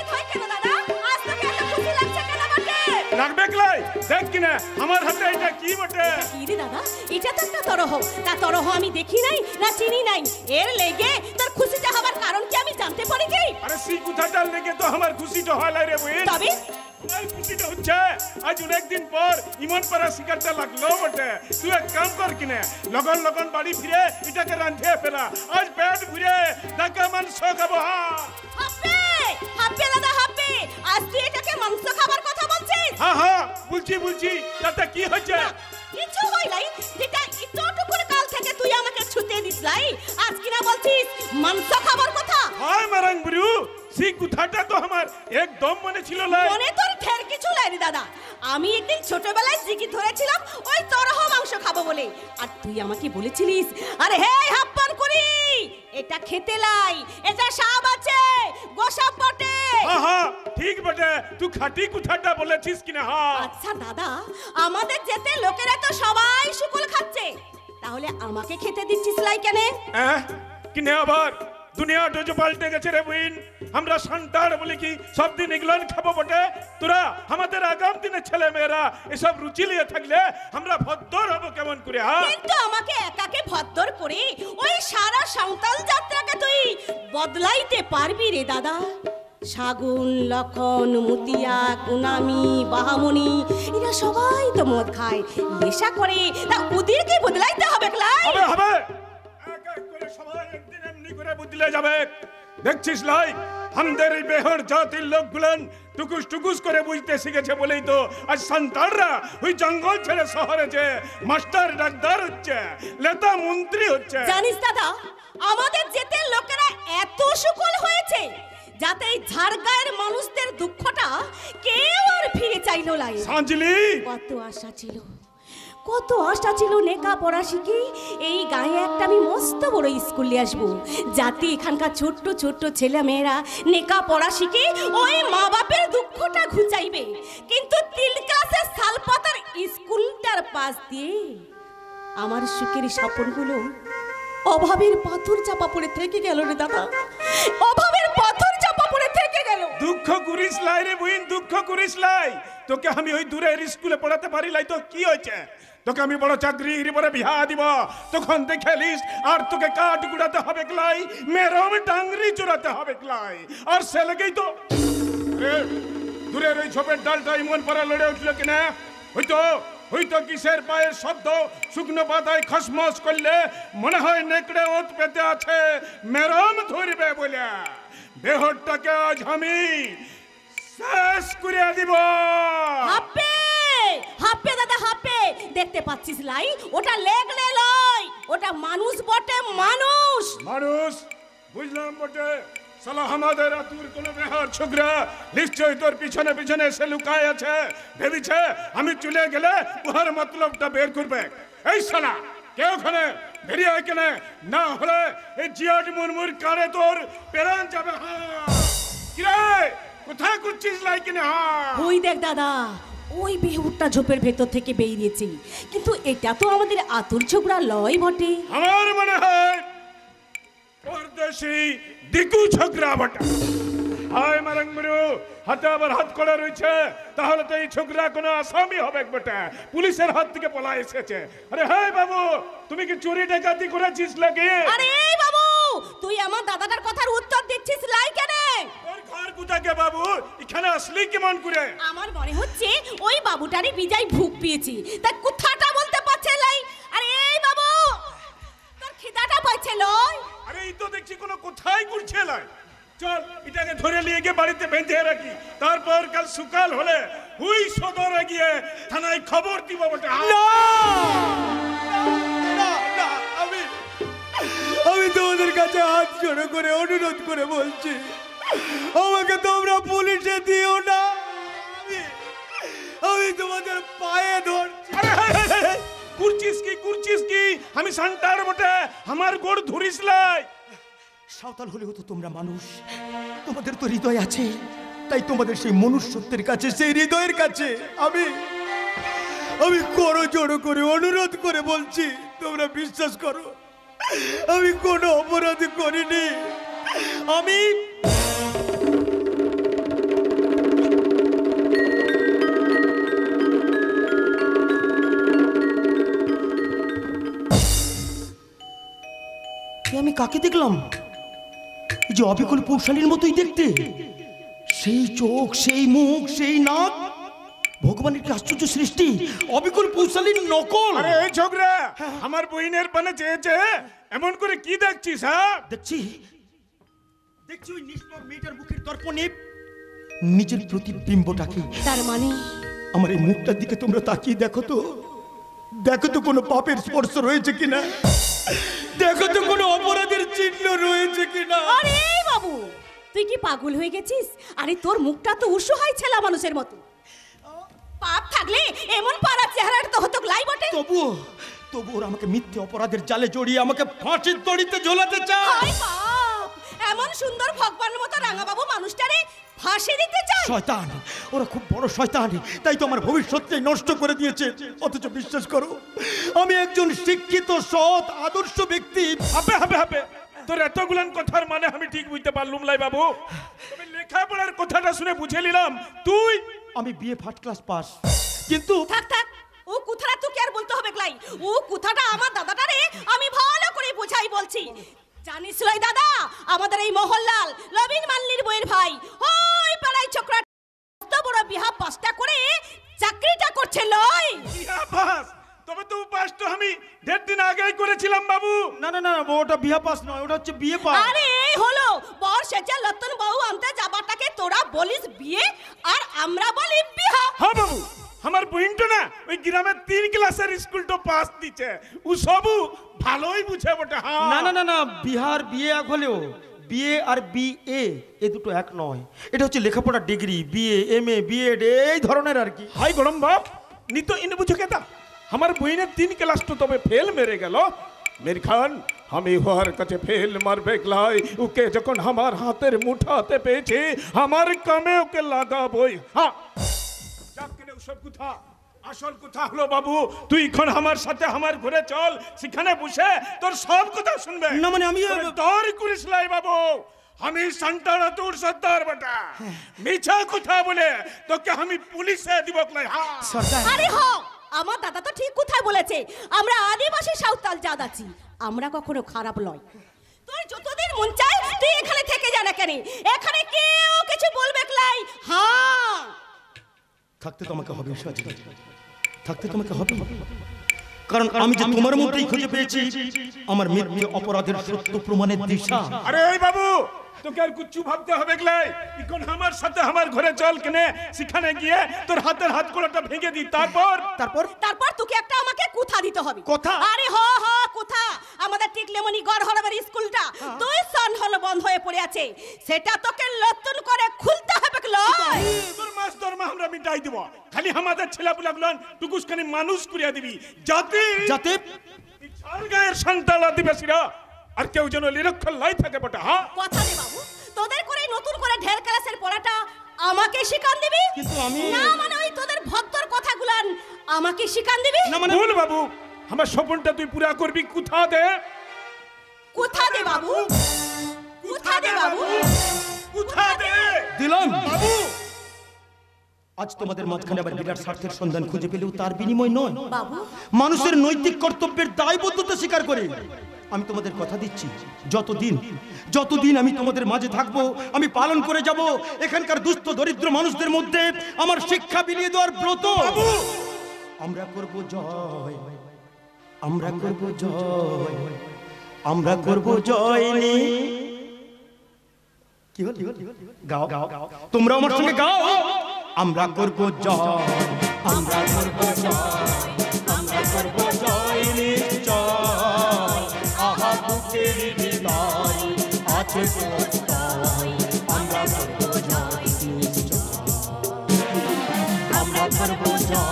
Speaker 4: লাগবে গলাই? দেখ কিনা আমার হাতে এটা কি বটে?
Speaker 3: কি রে দাদা, এটা তো একটা তরহ। তা তরহ আমি দেখি নাই না চিনি নাই, এর লেগে তোর খুশিটা হবার কারণ কি আমি জানতে পারি কি?
Speaker 4: আরে সেই কথাটার লেগে তো আমার খুশিটা হয় রে বহিন।
Speaker 3: তবে
Speaker 4: এই খুশিটা হচ্ছে আজ অনেক দিন পর ইমন পাড়া শিকারটা লাগলো বটে। তুই এক কাম কর কিনে লগন লগন বাড়ি ফিরে এটাকে রাঁধে ফেলা। আজ পেট ভরে ডাকা মাংস খাবো।
Speaker 3: হাপ্পে হাপ্পে দাদা হাপ্পে, আজ তুই এটাকে মাংস খাবার কথা বলছিস?
Speaker 4: হ্যাঁ হ্যাঁ বলছি তাতে কি হচ্ছে?
Speaker 3: কিছু হই নাই, যেটা এতটুকুর কাল থেকে তুই আমাকে ছুতে দিসলাই, আজ কিনা বলছিস মাংস খাবার কথা?
Speaker 4: হ্যাঁ মারাং বুড়ু, সেই কথাটা তো আমার একদম মনে ছিল না।
Speaker 3: মনে তোর ঢের কিছু নাই রে দাদা। আমি একদিন ছোটবেলায় জিগি ধরেছিলাম ওই তরহ মাংস খাবো বলে, আর তুই আমাকে বলেছিলিস আরে হে হাপ্পান করি এটা খেতে লাই, এটা সাব আছে গোসাপ বটে।
Speaker 4: হ্যাঁ হ্যাঁ ঠিক বটে, তুই খাঁটি কথাটা বলেছিস কিনা? হ্যাঁ।
Speaker 3: আচ্ছা দাদা, আমাদের যেতে লোকেরা তো সবাই শুকল খাচ্ছে, তাহলে আমাকে খেতে দিচ্ছিস লাই কেন?
Speaker 4: কিনে আবার দুনিয়াটা যে পাল্টে গেছে রে বুইন। আমরা সন্তান বলে কি সব দিন এগুলান খাবো বটে? তোরা আমাদের আগাম দিনে ছেলে মেয়েরা এসব রুচি নিয়ে থাকলে আমরা ভদ্র হবো কেমন করে?
Speaker 3: কিন্তু আমাকে একাকে ভদ্র করে ওই সারা সাঁওতাল যাত্রাকে তুই বদলাইতে পারবি রে দাদা? শাগুন, লক্ষণ, মুতিয়া, কুনামি, বাহামণি এরা সবাই তো মদ খায়, নেশা করে, তা ওদেরকে বদলাইতে হবে ক্লাই?
Speaker 4: হবে হবে, এক এক করে সবাই একদিন এমনি করে বদলে যাবে। দেখছিস লাই আমাদের এই বেহর জাতির লোকগুলান টুকুস টুকুস করে বুঝতে শিখেছে বলেই তো আজ সন্তানরা ওই জঙ্গল ছেড়ে শহরে যে মাস্টার ডাক্তার হচ্ছে, নেতা মন্ত্রী হচ্ছে।
Speaker 3: জানিস দাদা, আমাদের যেতে লোকেরা এত সুকল হয়েছে যাতে এই ঝাড়গাঁয়ের মানুষদের দুঃখটা কেউ আর ফিরে চাইলো লাই।
Speaker 4: সাঁঝলি
Speaker 3: কত আশা ছিল নেকা পড়া শিখে এই গায়ে একটা আমি মস্ত বড় স্কুলে আসবো, যাতে এখানকার ছোট্ট ছোট্ট ছেলে মেয়েরা নেকা পড়া শিখে ওই মা বাপের দুঃখটা ঘুচাইবে। কিন্তু 3 ক্লাসের সালপাতার স্কুলটার পাশ দিয়ে আমার সুখের স্বপ্নগুলো অভাবের পাথর চাপা পড়ে থেকে গেল রে দাদা, অভাবের পাথর চাপা পড়ে থেকে গেল।
Speaker 4: দুঃখ করিস লাই রে বুইন, দুঃখ করিস লাই। তোকে আমি ওই দূরের স্কুলে পড়াতে পারি লাই তো কি হয়েছে? তোকে আমি বড় চাকরির পরে বিহা দিব, তখন দেখে লিস আর তোকে কাঠ গুড়াতে হবে ক্লাই, মেরম ডাংরি চোরাতে হবে ক্লাই। আর সে লেগেই তো দূরের ওই ঝোপের ডালটা ইমন পরে লড়ে উঠলো কিনা? হয়তো কিসের পায়ের শব্দ শুকনো পাতায় খসমস করলে মনে হয় নেকড়ে ওত পেতে আছে, মেরম ধরবে বলে। বেহরটাকে আজ আমি শেষ করে দিব।
Speaker 3: হাপ্পে হাপ্পে দাদা হাপ্পে, দেখতে পাচ্ছিস লাই ওটা লেগলে লয়, ওটা মানুষ বটে, মানুষ।
Speaker 4: বুঝলাম বটে। সালা আমাদের আতুর কোন বেহার ছোকরা নিশ্চয় তোর পিছনে পিছনে এসে লুকায় আছে, ভেবেছে আমি চলে গেলে উহার মতলবটা বের করবে। এই সালা কেউ ওখানে বেরিয়ে হয় কেন? না হলে এই জিয়াট মুরমুর কানে তোর পেরান যাবে। কিরে কোথায় করছিস লাই কিনে?
Speaker 3: ওই দেখ দাদা, ওই বেহুরটা ঝোপের ভেতর থেকে বেরিয়েছে, কিন্তু এটা তো আমাদের আতুর ছোকরা লয় বটে।
Speaker 4: আমার মনে হয় পরদেশি দিকু ছোকরা বটে। হায় মারাংমরু, হাতে আবার হাত করা রয়েছে, তাহলে তো এই ছোকরা কোনো আসামি হবে বটে, পুলিশের হাত থেকে পলায় এসেছে। আরে হ্যাঁ বাবু, তুমি কি চুরি ডাকাতি করেছিস নাকি?
Speaker 3: আরে এই বাবু, তুই আমার দাদাটার কথার উত্তর দিচ্ছিস লাই কেন?
Speaker 4: ওর ঘর কোথাকে বাবু? এখানে আসলি কেমন করে?
Speaker 3: আমার মনে হচ্ছে ওই বাবুটারই বিজয় ভুক পেয়েছি, তাই কথাটা বলতে পারছে লাই। আরে এই বাবু, তোর খিদাটা পাইছে লয়?
Speaker 4: আরে এই তো দেখছি কোনো কোথায় করছে লাই। চল এটাকে ধরে নিয়ে গিয়ে বাড়িতে বেঁধে রাখি, তারপর কাল সকাল হলে হুই সদরে গিয়ে থানায় খবর দিব বটে।
Speaker 10: আমি তোমাদের কাছে হাত জোড়ো করে অনুরোধ করে বলছি, আমাকে তোমরা পুলিশে দিও না। আমি আমি তোমাদের পায়ে ধরছি।
Speaker 4: কুরছিস কি আমি সান্টার বটে, আমার গোড় ধরিস লাই।
Speaker 1: সাঁওতাল হলেও তো তোমরা মানুষ, তোমাদের তো হৃদয় আছে, তাই তোমাদের সেই মনুষ্যত্বের কাছে, সেই হৃদয়ের কাছে
Speaker 10: আমি করো জোড়ো করে অনুরোধ করে বলছি, তোমরা বিশ্বাস করো আমি কোনো অপরাধ করিনি। আমি
Speaker 1: আমি কাকে দেখলাম? এই যে অবিকল পৌশালীর মতোই দেখতে, সেই চোখ, সেই মুখ, সেই নাক, ভগবানের কি আশ্চর্য সৃষ্টি! অবিকল পৌশালীর নকল।
Speaker 4: আরে এই ছোকরা, আমার বইনের পানে চেয়েছে এমন করে কি দেখছিস? হ্যাঁ
Speaker 1: দেখছি ওই নিষ্পাপ মেয়েটার মুখের দর্পণে নিজের প্রতিবিম্বটাকে।
Speaker 2: তার মানে
Speaker 1: আমার এই মুখটার দিকে তোমরা তাকিয়ে দেখো তো কোনো পাপের স্পর্শ রয়েছে কিনা, দেখো তো কোনো অপরাধের চিহ্ন রয়েছে কিনা।
Speaker 2: আরে বাবু, তুই কি পাগল হয়ে গেছিস? আরে তোর মুখটা তো অসহায় ছেলে মানুষের মতো। পাপ থাকলে এমন পাড়া চেহারাটা তো হতো লাই বটে।
Speaker 1: তবুও ওরা আমাকে মিথ্যে অপরাধের জালে জড়িয়ে আমাকে ফাঁসির দড়িতে ঝোলাতে চায়।
Speaker 2: হায় বাপ, এমন সুন্দর ভগবানের মতো রাঙা বাবু মানুষটারে ফাঁসি দিতে চায়।
Speaker 1: শয়তান, ওরা খুব বড় শয়তান, তাই তো আমার ভবিষ্যৎটাই নষ্ট করে দিয়েছে। অথচ বিশ্বাস করো, আমি একজন শিক্ষিত, সৎ, আদর্শ ব্যক্তি।
Speaker 4: হবে তোর এতগুলান কথার মানে আমি ঠিক বুঝতে পারলুম লাই বাবু। তবে লেখাপড়ার কথাটা শুনে বুঝে নিলাম তুই।
Speaker 1: আমি বিএ ফার্স্ট ক্লাস পাস, কিন্তু
Speaker 2: থাক ও কথাটা তো কি আর বলতে হবে লাই? ও কথাটা আমার দাদাটারে আমি ভালো করে বোঝাই বলছি। জানিস লাই দাদা, আমাদের এই মোহনলাল লবিন মাল্লির বইয়ের ভাই ওই পাড়ায় ছোকরা এত বড় বিহা পাসটা করে চাকরিটা করছে লয়।
Speaker 4: বিহা পাস? তবে তো পাস তো আমি 1.5 দিন আগেই করেছিলাম বাবু।
Speaker 1: না ওটা বিহা পাস নয়, ওটা হচ্ছে বিয়ে পাস।
Speaker 2: আরে এই হলো বর সেজে লতন বউ আনতে যাবাটাকে তোরা বলিস বিয়ে আর আমরা বলি বিহা।
Speaker 4: হ্যাঁ বাবু, আমার বইনটা না ওই গ্রামের 3 ক্লাসের স্কুলটা পাস দিছে, ও সবু ভালোই বুঝে বটে। হ্যাঁ
Speaker 1: না বিহার বিয়ে এক হলেও বিএ আর বিএ এ দুটো এক নয়। এটা হচ্ছে লেখাপড়ার ডিগ্রি, বিএ, এমএ, বিএড এই ধরনের আর কি।
Speaker 4: হাই গরম বাপ, নি তো ইন বুঝে কেতা আমার বইনের 3 ক্লাস তো তবে ফেল মেরে গেল। মের খান, আমি ওর কাছে ফেল মারবে গলাই, ওকে যখন আমার হাতের মুঠাতে পেয়েছে আমার কামে ওকে লাগাবই। হ্যাঁ যাক কেন সব কথা, আসল কথা হলো বাবু তুই এখন আমার সাথে আমার ঘরে চল, সেখানে বসে তোর সব কথা শুনবে।
Speaker 1: না মানে আমি
Speaker 4: তোর করিস লাই বাবু, আমি সন্তানা তোর সর্দার বেটা, মিছা কথা বলে তোকে আমি পুলিশে দিব লাই। হ্যাঁ
Speaker 2: আরে হো, আমার দাদা তো ঠিক কথাই বলেছে, আমরা আদিবাসী সাঁওতাল জাত আছি, আমরা কখনো খারাপ নয়। তোর যতদিন মন চায় তুই এখানে থেকে যা না কেন, এখানে কেউ কিছু বলবে লাই। হ্যাঁ
Speaker 1: থাকতে তোমাকে হবে সাজিদ, থাকতে তোমাকে হবে, কারণ আমি যে তোমার মধ্যেই খুঁজে পেয়েছি আমার মিথ্যে অপরাধের সত্য প্রমাণের দিশা।
Speaker 4: আরে এই বাবু, তোকে আর কিছু ভাবতে হবে গলাই, এখন আমার সাথে আমার ঘরে চল কেনে, সেখানে গিয়ে তোর হাতের হাত কলাটা ভেঙে দি, তারপর
Speaker 2: তোকে একটা আমাকে কথা দিতে হবে।
Speaker 1: কথা?
Speaker 2: আরে কথা। আমাদের টিকলেমনি গড়হরবের স্কুলটা 2 সাল হলো বন্ধ হয়ে পড়ে আছে, সেটা তোকে নতুন করে খুলতে হবে লয়।
Speaker 4: তোর মাস দরমা আমরা মিটাই দিব, খালি আমাদের ছেলেপুলাগুলো টুকুসখানি মানুষ করিয়া দিবি, যাতে চার গায়ের সন্তান আদিবাসীরা আর কেউ যেন নিরক্ষর লাই থাকে বটে। হ্যাঁ
Speaker 2: কথা দে বাবু, তোদের করে নতুন করে ঢের ক্লাসের পড়াটা আমাকে শিখান দিবি?
Speaker 1: কিন্তু আমি
Speaker 2: না মানে ওই তোদের ভদ্র কথাগুলান আমাকে শিখান দিবি?
Speaker 1: না মানে
Speaker 4: বল বাবু, আমার স্বপ্নটা তুই পুরা করবি, কোথা দে
Speaker 2: বাবু, কোথা দে বাবু,
Speaker 4: কোথা দে
Speaker 1: দিলাম
Speaker 4: বাবু।
Speaker 1: আজ তোমাদের মাঝখানে আবার বিরাট স্বার্থের সন্ধান খুঁজে পেলেও তার বিনিময় নয়,
Speaker 2: বাবু
Speaker 1: মানুষের নৈতিক কর্তব্যের দায়বদ্ধতা স্বীকার করে আমি তোমাদের কথা দিচ্ছি, যতদিন আমি তোমাদের মাঝে থাকবো আমি পালন করে যাব এখানকার দুস্থ দরিদ্র মানুষদের মধ্যে আমার শিক্ষা বিলিয়ে দেওয়ার ব্রত। আমরা করব জয়, আমরা করব জয়, আমরা করব জয় নি। কি হল? গাও তোমরা আমার সঙ্গে গাও। আমরা করব জয়, আমরা করব জয়, আমরা করব জয় নিশ্চয়, আহা বুকের ভিতর আছে প্রত্যয়, আমরা করব জয় নিশ্চয়, আমরা করব জয়।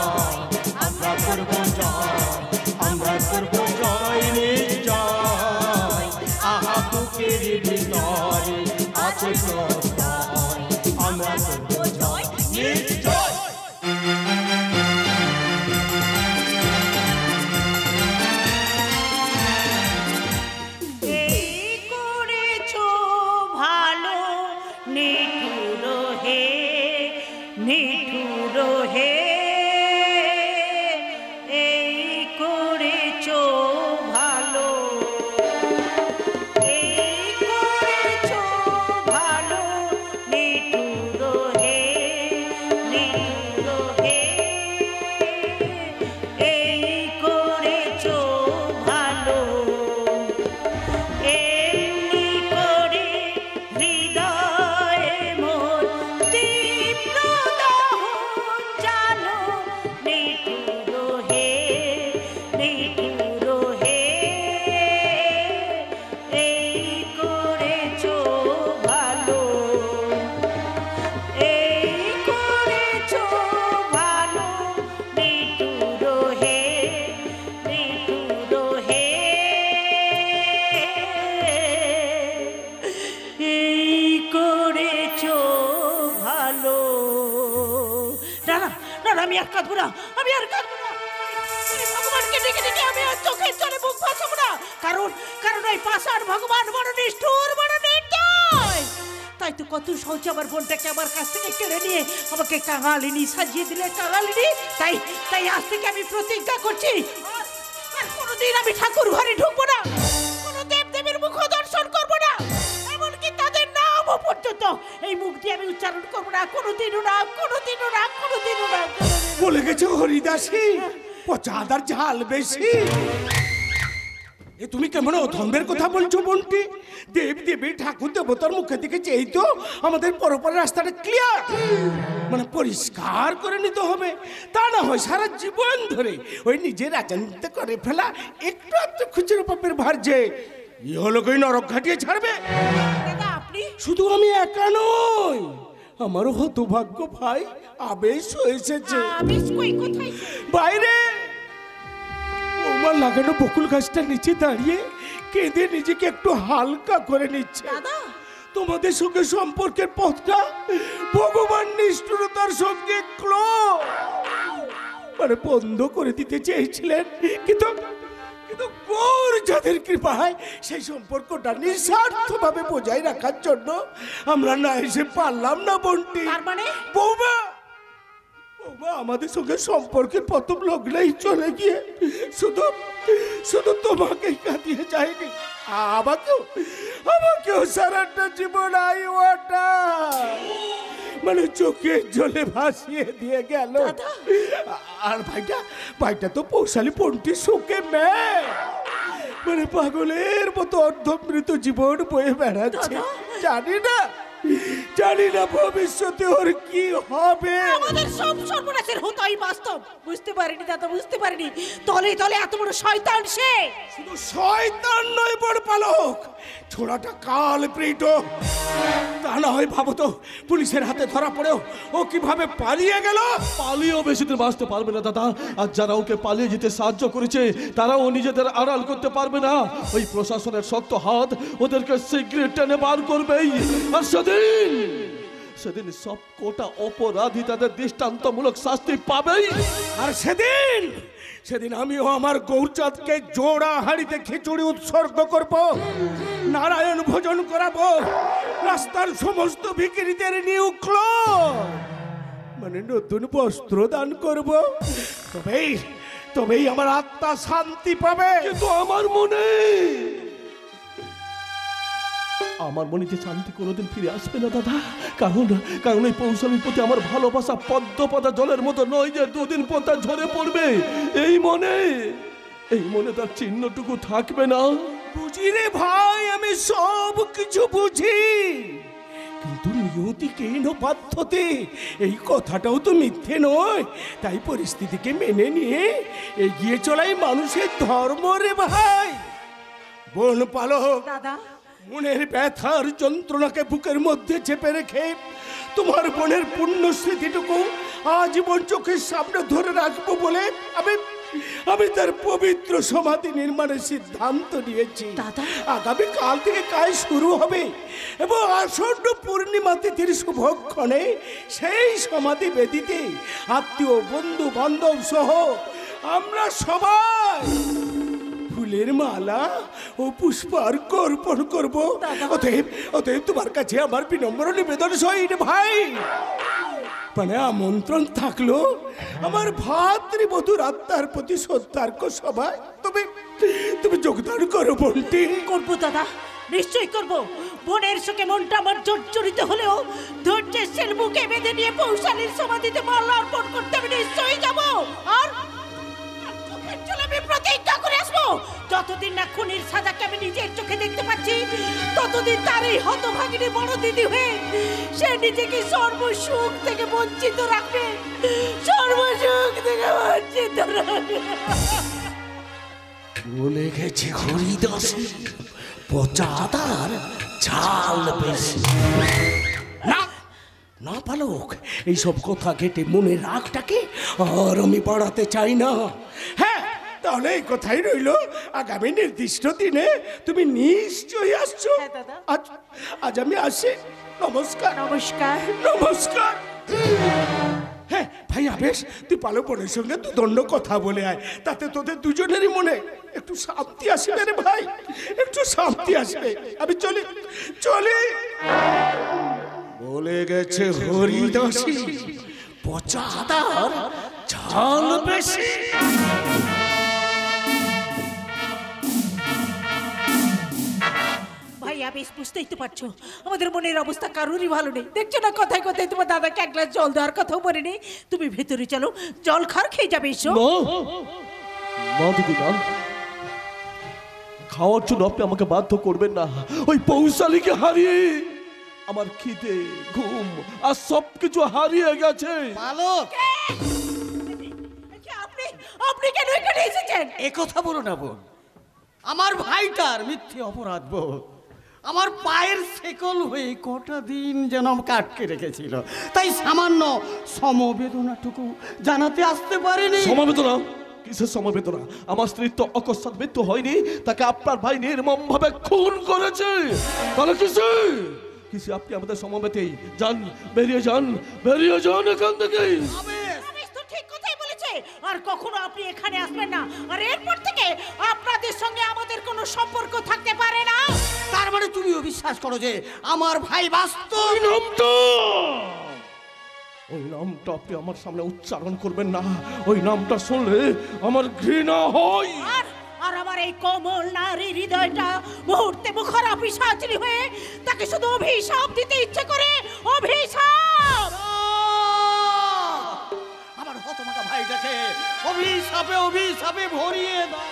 Speaker 10: বুকের ভিতরে আছে প্রত্যয় আমরা করব জয় নিশ্চয়।
Speaker 3: এই করেছো ভালো নিঠুর হে নিঠুর হে এই করেছো ভালো এই করেছো ভালো নিঠুর হে নিঠুর হে এই করেছো ভালো এমনি করে হৃদয়ে মোর তীব্র দহন জানো নিঠুর হে নিঠুর হে এই করেছো ভালো এই করেছো ভালো নিঠুর হে নিঠুর হে এই করেছো ভালো। না না না না, আমি আর কাঁদবো না, আমি আর কাঁদবো না। আরে ভগবানকে ডেকে ডেকে আমি আর চোখের জলে মুখ ভাসাবো না, কারণ কারণ ওই পাষাণ ভগবান বড় নিষ্ঠুর বড় নির্দয়। তাই তো কত সহজে আমার বোনটাকে আমার কাছ থেকে কেড়ে নিয়ে আমাকে কাঙালিনী সাজিয়ে দিলে কাঙালিনী। তাই তাই আজ থেকে আমি প্রতিজ্ঞা করছি আর কোনোদিন আমি ঠাকুর ঘরে ঢুকবো না, কোনো দেবদেবীর মুখ দর্শন করবো না, এমনকি তাদের নামও পর্যন্ত এই মুখ দিয়ে আমি উচ্চারণ করবো না, কোনোদিনও না কোনোদিনও না কোনোদিনও না।
Speaker 4: বলে গেছো হরিদাসী পচা আদার ঝাল বেশি। এ তুমি কেমন অধম্বের কথা বলছো বন্টি? দেব দেবী ঠাকুর দেবতার মুখের দিকে চেয়ে তো আমাদের পরপরের রাস্তাটা ক্লিয়ার, মানে পরিষ্কার করে নিতে হবে। তা না হয় সারা জীবন ধরে ওই নিজের রাজনীতি করে ফেলা একটু একটু খুচরো পাপের ভার যে হলো কই নরক ঘাটিয়ে ছাড়বে।
Speaker 3: দাদা আপনি
Speaker 4: শুধু আমি একা নই, আমারও হতভাগ্য ভাই আবেশ এসেছে
Speaker 3: আবেশ কই কোথায়?
Speaker 4: বাইরে আমার লাগানো বকুল গাছটার নিচে দাঁড়িয়ে কেঁদে নিজেকে একটু হালকা করে নিচ্ছে।
Speaker 3: দাদা
Speaker 4: তোমাদের সঙ্গে সম্পর্কের পথটা ভগবান নিষ্ঠুরতার সঙ্গে মানে বন্ধ করে দিতে চেয়েছিলেন, কিন্তু কিন্তু গৌর যাদের কৃপায় সেই সম্পর্কটা নিঃস্বার্থভাবে বজায় রাখার জন্য আমরা না এসে পারলাম না বন্টি।
Speaker 3: তার মানে
Speaker 4: বৌমা বৌমা আমাদের সঙ্গে সম্পর্কের প্রথম লগ্নেই চলে গিয়ে শুধু শুধু তোমাকেই কাঁদিয়ে যায়নি, আমাকেও সারাটা জীবন ওটা মানে চোখের জলে ভাসিয়ে দিয়ে গেল। আর ভাইটা তো পৌশালী পন্টি শোকে মানে পাগলের মতো অর্ধমৃত জীবন বয়ে বেড়াচ্ছে। জানি না ভবিষ্যতে ওর কি হবে।
Speaker 3: আমাদের সব সর্বনাশের হতোই বাস্তব। বুঝতে পারিনি দাদা, বুঝতে পারিনি তলে তলে এত বড় শয়তান সে।
Speaker 4: শুধু শয়তান নয় বড় পালক, ছোড়াটা কাল প্রেত। তা না হয় ভাবো তো পুলিশের হাতে ধরা পড়েও ও কিভাবে পালিয়ে গেল।
Speaker 5: পালিয়েও বেশি দিন বাঁচতে পারবে না দাদা, আর যারা ওকে পালিয়ে যেতে সাহায্য করেছে তারাও নিজেদের আড়াল করতে পারবে না। ওই প্রশাসনের শক্ত হাত ওদেরকে শীঘ্রই টেনে বার করবেই। আর সেদিন সব কোটা অপরাধী তাদের দৃষ্টান্তমূলক শাস্তি পাবেই।
Speaker 4: আর সেদিন আমিও আমার গৌরচাঁদকে জোড়া হাড়িতে খিচুড়ি উৎসর্গ করব, নারায়ণ ভোজন করাবো, রাস্তার সমস্ত ভিখিরিদের নিউক্লো মানে নতুন বস্ত্র দান করব। তবেই আমার আত্মা শান্তি পাবে।
Speaker 5: কিন্তু আমার মনে যে শান্তি কোনোদিন ফিরে আসবে না দাদা, কারণ এই পৌঁছানোর প্রতি আমার ভালোবাসা পদ্মপাতা জলের মতো নয় যে দুদিন পর তা ঝরে পড়বে। এই মনে তার চিহ্নটুকু থাকবে না।
Speaker 4: বুঝি রে ভাই, আমি সব কিছু বুঝি, কিন্তু নিয়তিহীন বাধ্যতে এই কথাটাও তো মিথ্যে নয়। তাই পরিস্থিতিকে মেনে নিয়ে এগিয়ে চলাই মানুষের ধর্ম রে ভাই। বোন পালক
Speaker 3: দাদা,
Speaker 4: মনের ব্যথার যন্ত্রণাকে বুকের মধ্যে চেপে রেখে তোমার বোনের পুণ্য স্মৃতিটুকু আজীবন চোখের সামনে ধরে রাখবো বলে আমি তার পবিত্র সমাধি নির্মাণের সিদ্ধান্ত নিয়েছি। আগামী কাল থেকে কাজ শুরু হবে এবং আসন্ন পূর্ণিমা তিথির শুভক্ষণে সেই সমাধি বেদিতে আত্মীয় বন্ধু বান্ধব সহ আমরা সবাই ফুলের মালা ও পুষ্পার্ঘ অর্পণ করবো। অতএব তোমার কাছে আমার বিনম্র নিবেদন সহিত ভাই, মানে আমন্ত্রণ থাকলো আমার ভাতৃবধূর আত্মার প্রতি শ্রদ্ধার্ঘ সভায় তুমি যোগদান করো বোনটি।
Speaker 3: করবো দাদা, নিশ্চয়ই করবো। বোনের শোকে মনটা আমার জর্জরিত হলেও ধৈর্যের সেল বুকে বেঁধে নিয়ে পৌষালীর সমাধিতে মাল্য অর্পণ করতে আমি নিশ্চয়ই যাবো। আর চোখের জলে আমি প্রতিজ্ঞা করে আসবো, যতদিন না খুনির সাজাকে আমি নিজের চোখে দেখতে পাচ্ছি ততদিন তার এই হতভাগিনী বড় দিদি হয়ে সে নিজেকে সর্বসুখ থেকে বঞ্চিত রাখবে, সর্বসুখ থেকে বঞ্চিত রাখবে।
Speaker 4: বলে গেছে হরিদাসী পচাদার ঝাল বেশি না। না পালক, এইসব কথা কেটে মনের রাগটাকে আর আমি বাড়াতে চাই না। হ্যাঁ, তাহলে এই কথাই রইল, আগামী নির্দিষ্ট দিনে তুমি নিশ্চয়ই আসছো। আজ আমি আসি। নমস্কার।
Speaker 3: নমস্কার।
Speaker 4: নমস্কার। হ্যাঁ ভাই আবেশ, তুই পালক বোনের সঙ্গে দুদণ্ড কথা বলে আয়, তাতে তোদের দুজনেরই মনে একটু শান্তি আসবে রে ভাই, একটু শান্তি আসবে। আমি চলি। বলে গেছে হরিদাসী পচাদার ঝাল বেশি।
Speaker 3: ভাইয়া বেশ বুঝতেই তো পারছো আমাদের মনের অবস্থা কারোরই ভালো নেই। দেখছো না কথায় কথায় তোমার দাদাকে এক গ্লাস জল দেওয়ার কথাও বলে নেই। তুমি ভেতরে চলো, জল খার খেয়ে যাবে। এসো।
Speaker 5: না দিদি না, খাওয়ার জন্য আপনি আমাকে বাধ্য করবেন না। ওই পৌষালীকে হারিয়ে আমার খিদে ঘুম আর সবকিছু হারিয়ে গেছে।
Speaker 9: পালক,
Speaker 3: আপনি কেন এখানে এসেছেন?
Speaker 9: এ কথা বলো না বোন, আমার ভাইটার মিথ্যে অপরাধ বোধ আমার পায়ের শেকল হয়ে কটা দিন যেন আমাকে আটকে রেখেছিল, তাই সামান্য সমবেদনাটুকু জানাতে আসতে পারিনি।
Speaker 5: সমবেদনা? কিসের সমবেদনা? আমার স্ত্রীর তো অকস্মাৎ মৃত্যু হয়নি, তাকে আপনার ভাই নির্মম ভাবে খুন করেছে। তাহলে কিসে আপনি আমাদের সমবেতেই যান, বেরিয়ে যান এখান থেকে।
Speaker 3: ঠিক কথাই বলেছে, আর কখনো আপনি এখানে আসবেন না, আর এরপর থেকে আপনাদের সঙ্গে আমাদের কোনো সম্পর্ক থাকতে পারে না।
Speaker 9: তার মানে তুমিও বিশ্বাস করো যে আমার ভাই বাস্তব?
Speaker 5: ওই নামটা আপনি আমার সামনে উচ্চারণ করবেন না। ওই নামটা শুনলে আমার ঘৃণা হয়।
Speaker 3: আর আমার এই কোমল নারী হৃদয়টা মুহূর্তে মুখরা পিশাচিনী হয়ে তাকে শুধু অভিশাপ দিতে ইচ্ছে করে। অভিশাপ!
Speaker 9: আমার হতভাগা ভাইটাকে অভিশাপে ভরিয়ে দাও।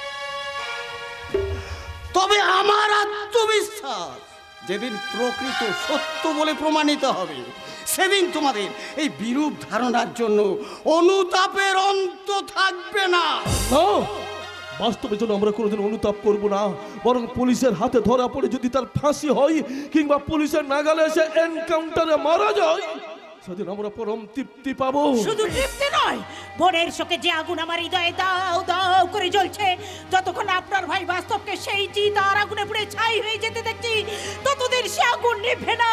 Speaker 9: তবে আমার আত্মবিশ্বাস যেদিন প্রকৃত সত্য বলে প্রমাণিত হবে, সেদিন তোমাদের এই বিরূপ ধারণার জন্য অনুতাপের অন্ত থাকবে না।
Speaker 5: বাস্তবের জন্য আমরা কোনোদিন অনুতাপ করব না, বরং পুলিশের হাতে ধরা পড়ে যদি তার ফাঁসি হয় কিংবা পুলিশের নাগালে এসে এনকাউন্টারে মারা যায়, সেদিন আমরা পরম তৃপ্তি পাবো।
Speaker 3: শুধু তৃপ্তি নয়, বোনের শোকে যে আগুন আমার হৃদয়ে দাও দাও করে জ্বলছে, যতক্ষণ আপনার ভাই বাস্তবকে সেই চিতার আগুনে পুড়ে ছাই হয়ে যেতে দেখছি, ততদিন সে আগুন নিভে না।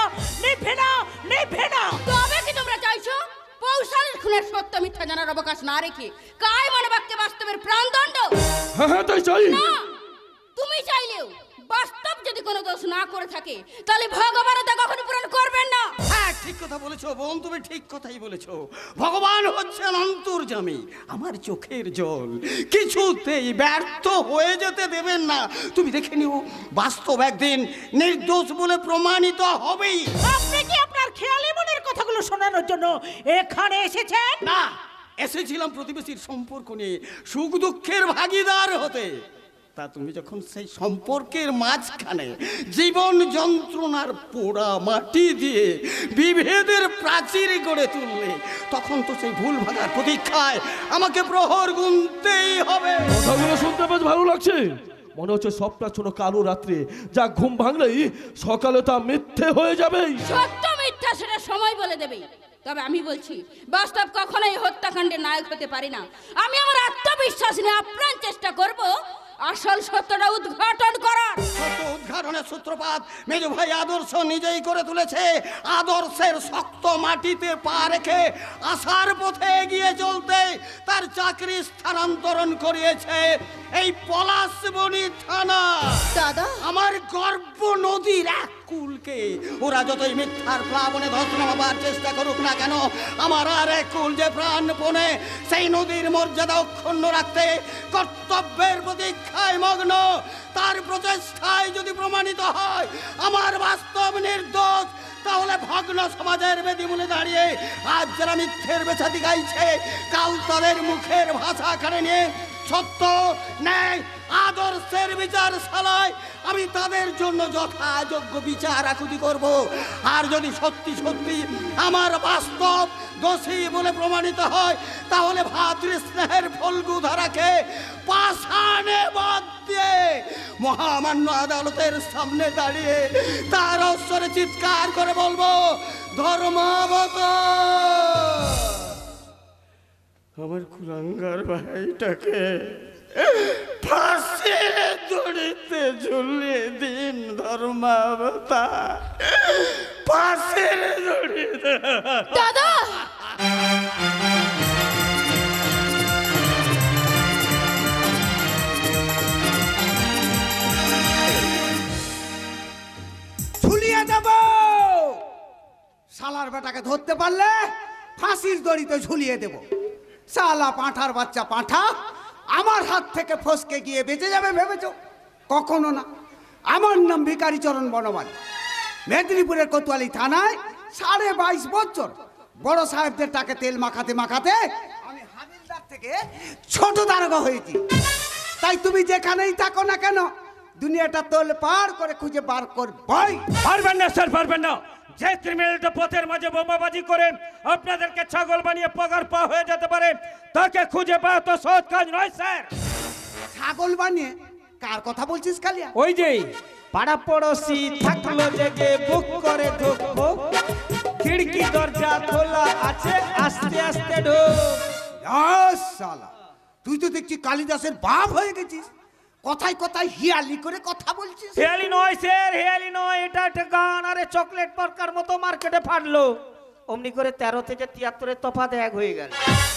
Speaker 2: তবে কি তোমরা চাইছো পৌষালীর খুনের সত্য মিথ্যা জানার অবকাশ না রেখে কায় মনে বাক্যে বাস্তবের প্রাণদণ্ড?
Speaker 5: হ্যাঁ তাই চাই।
Speaker 2: না, তুমি চাইলেও বাস্তব যদি কোনো দোষ না করে থাকে তাহলে ভগবান তা কখনো পূরণ করবেন না।
Speaker 9: হ্যাঁ, ঠিক কথা বলেছো বোন, তুমি ঠিক কথাই বলেছো। ভগবান হচ্ছেন অন্তর্যামী, আমার চোখের জল কিছুতেই ব্যর্থ হয়ে যেতে দেবেন না। তুমি দেখে নিও, বাস্তব একদিন নির্দোষ বলে প্রমাণিত হবেই।
Speaker 3: আপনি কি আপনার খেয়ালি মনের কথাগুলো শোনানোর জন্য এখানে এসেছেন?
Speaker 9: না, এসেছিলাম প্রতিবেশীর সম্পর্ক নিয়ে সুখ দুঃখের ভাগিদার হতে। তা তুমি যখন সেই সম্পর্কের মাঝখানে জীবন যন্ত্রণার পোড়া মাটি দিয়ে বিভেদের প্রাচীর গড়ে তুললে, তখন তো সেই ভুল ভাঙার প্রতীক্ষায় আমাকে প্রহর গুনতেই হবে।
Speaker 5: কথাগুলো শুনতে বেশ ভালো লাগছে। মনে হচ্ছে স্বপ্নাচ্ছন্ন কালো রাত্রে যা ঘুম ভাঙলেই সকালে তা মিথ্যে হয়ে যাবে।
Speaker 2: সত্য মিথ্যা সেটা সময় বলে দেবে। তবে আমি বলছি বাস্তব কখনোই হত্যাকাণ্ডের নায়ক হতে পারি না। আমি আমার আত্মবিশ্বাস নিয়ে আপ্রাণ চেষ্টা করব আসল সত্যটা উদ্ঘাটন করার।
Speaker 9: সত্য উদ্ঘাটনের সূত্রপাত মেজো ভাই আদর্শ নিজেই করে তুলেছে। আদর্শের শক্ত মাটিতে পা রেখে আসার পথে এগিয়ে চলতে তার চাকরি স্থানান্তরণ করিয়েছে এই পলাশবনি থানা।
Speaker 2: দাদা,
Speaker 9: আমার গর্ব নদীর এক কুলকে ওরা যতই মিথ্যার প্লাবনে ধস নামাবার চেষ্টা করুক না কেন, আমার আর এক কুল যে প্রাণপণে সেই নদীর মর্যাদা অক্ষুণ্ণ রাখতে কর্তব্যের প্রতীক্ষায় মগ্ন, তার প্রচেষ্টায় যদি প্রমাণিত হয় আমার বাস্তব নির্দোষ, তাহলে ভগ্ন সমাজের বেদিমূলে দাঁড়িয়ে আজ যারা মিথ্যের বেচাতি গাইছে, কাল তাদের মুখের ভাষা কানে নিয়ে সত্য ন্যায় আদর্শের বিচারশালায় আমি তাদের জন্য যথাযোগ্য বিচার আকুতি করব। আর যদি সত্যি সত্যি আমার বাস্তব দোষী বলে প্রমাণিত হয়, তাহলে ভাতৃস্নেহের ফল্গু ধারাকে পাষাণে বাদ দিয়ে মহামান্য আদালতের সামনে দাঁড়িয়ে তার অস্বরে চিৎকার করে বলবো, ধর্মাবতার
Speaker 4: আমার কুলাঙ্গার ভাইটাকে ফাঁসির দড়িতে ঝুলিয়ে দিন, ধর্মাবতার ফাঁসির দড়িতে।
Speaker 2: দাদা,
Speaker 7: ঝুলিয়ে দেব। শালার বেটাকে ধরতে পারলে ফাঁসির দড়িতে ঝুলিয়ে দেব। শালা পাঁঠার বাচ্চা পাঁঠা আমার হাত থেকে ফসকে গিয়ে বেঁচে যাবে ভেবেছ? কখনো না। আমার নাম ভিখারি চরণ বনমালী। মেদিনীপুরের কোতোয়ালি থানায় 22.5 বছর বড় সাহেবদের টাকে তেল মাখাতে মাখাতে আমি হাবিলদার থেকে ছোট দারোগা হয়েছি। তাই তুমি যেখানেই থাকো না কেন, দুনিয়াটা তোল পার করে খুঁজে বার করবই।
Speaker 8: পারবেন না স্যার, পারবেন না। যে ক্রিমিনালটা পথের মাঝে বোমাবাজি করে আপনাদেরকে ছাগল বানিয়ে পগার পা হয়ে যেতে পারে, তাকে খুঁজে পাওয়া তো সহজ কাজ নয় স্যার।
Speaker 7: ছাগল বানিয়ে? কার কথা বলছিস কালিয়া?
Speaker 8: ওই যে পাড়া পড়োশি থাকলো জেগে বুক করে ঢুকবো, খিড়কি দরজা খোলা আছে আস্তে আস্তে ঢোক।
Speaker 7: শালা, তুই তো দেখছি কালিদাসের বাপ হয়ে গেছিস। কথায় কথায় হিয়ালি করে কথা বলছিস।
Speaker 8: হেয়ালি নয় স্যার, হেয়ালি নয়, এটা একটা গান। আরে চকলেট পরকার মতো মার্কেটে ফাটলো, অমনি করে 13 থেকে 73 তফাৎ এক হয়ে গেল।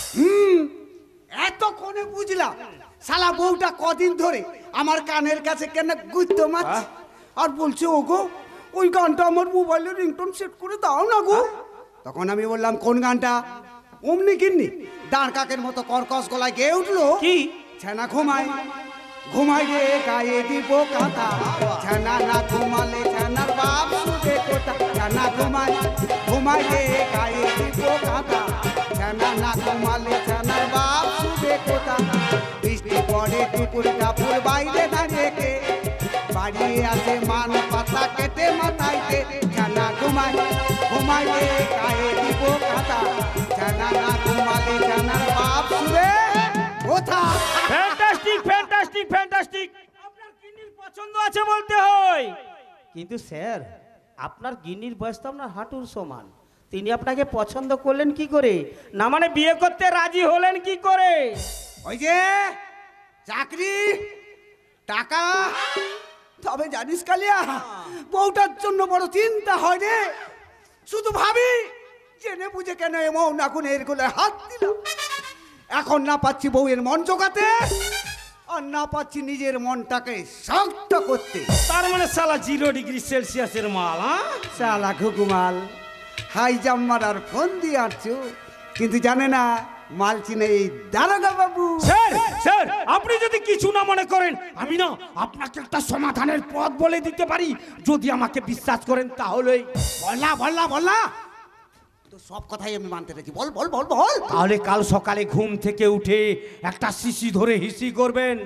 Speaker 7: এতক্ষণে বুঝলাম শালা বউটা কদিন ধরে আমার কানের কাছে কেন গুঁতো মারছে আর বলছে, ও গো ওই গানটা আমার মোবাইলে রিংটোন সেট করে দাও না গো। তখন আমি বললাম, কোন গানটা? অমনি কিন্নি দাঁড় কাকের মতো কর্কশ গলায় গেয়ে উঠলো,
Speaker 8: কি?
Speaker 7: ছানা ঘুমায় ঘুমাই রে গায়ে দিব কাঁথা, ছানা না ঘুমালে ছানার বাপ শুধে কোথা। ছানা ঘুমায় ঘুমাই রে গায়ে দিব কাঁথা, ছানা না ঘুমালে ছানার বাপ শুধে কোথা। বৃষ্টি পড়ে টুকুর টাপুর বাইরে দাঁড়িয়ে কে বাড়ি আছে মান পাতা কেটে মাথায় কে। ছানা ঘুমায় ঘুমাই রে গায়ে দিব কাঁথা, ছানা না ঘুমালে ছানার বাপ শুধে কোথা।
Speaker 8: Fantastic, fantastic, fantastic. আপনার গিন্নির পছন্দ আছে বলতে হয়, কিন্তু স্যার আপনার গিন্নির বয়স তো আপনার হাঁটুর সমান। তিনি আপনাকে পছন্দ করলেন কি করে? না মানে বিয়ে করতে রাজি হলেন কি করে?
Speaker 7: ওই যে চাকরি, টাকা। তবে জানিস কালিয়া, বউটার জন্য বড় চিন্তা হয় রে। শুধু ভাবি জেনে বুঝে কেন এমন আগুনের গোলায় হাত দিলাম। এখন না পাচ্ছি বউয়ের মন জোগাতে, আর না পাচ্ছি নিজের মনটাকে শক্ত করতে।
Speaker 8: তার মানে সালা 0 ডিগ্রি সেলসিয়াসের মাল।
Speaker 7: শালা ঘুঘুমাল হাই জাম্মার আর ফোন দিয়ে আসছো, কিন্তু জানে না মাল চিনে এই দারোগা বাবু।
Speaker 8: স্যার, স্যার আপনি যদি কিছু না মনে করেন, আমি না আপনাকে একটা সমাধানের পথ বলে দিতে পারি। যদি আমাকে বিশ্বাস করেন তাহলে।
Speaker 7: বললা বললা বললা, তো সব কথাই আমি মানতে রেখেছি। বল বল বল বল।
Speaker 8: তাহলে কাল সকালে ঘুম থেকে উঠে একটা শিশি ধরে হিসি করবেন।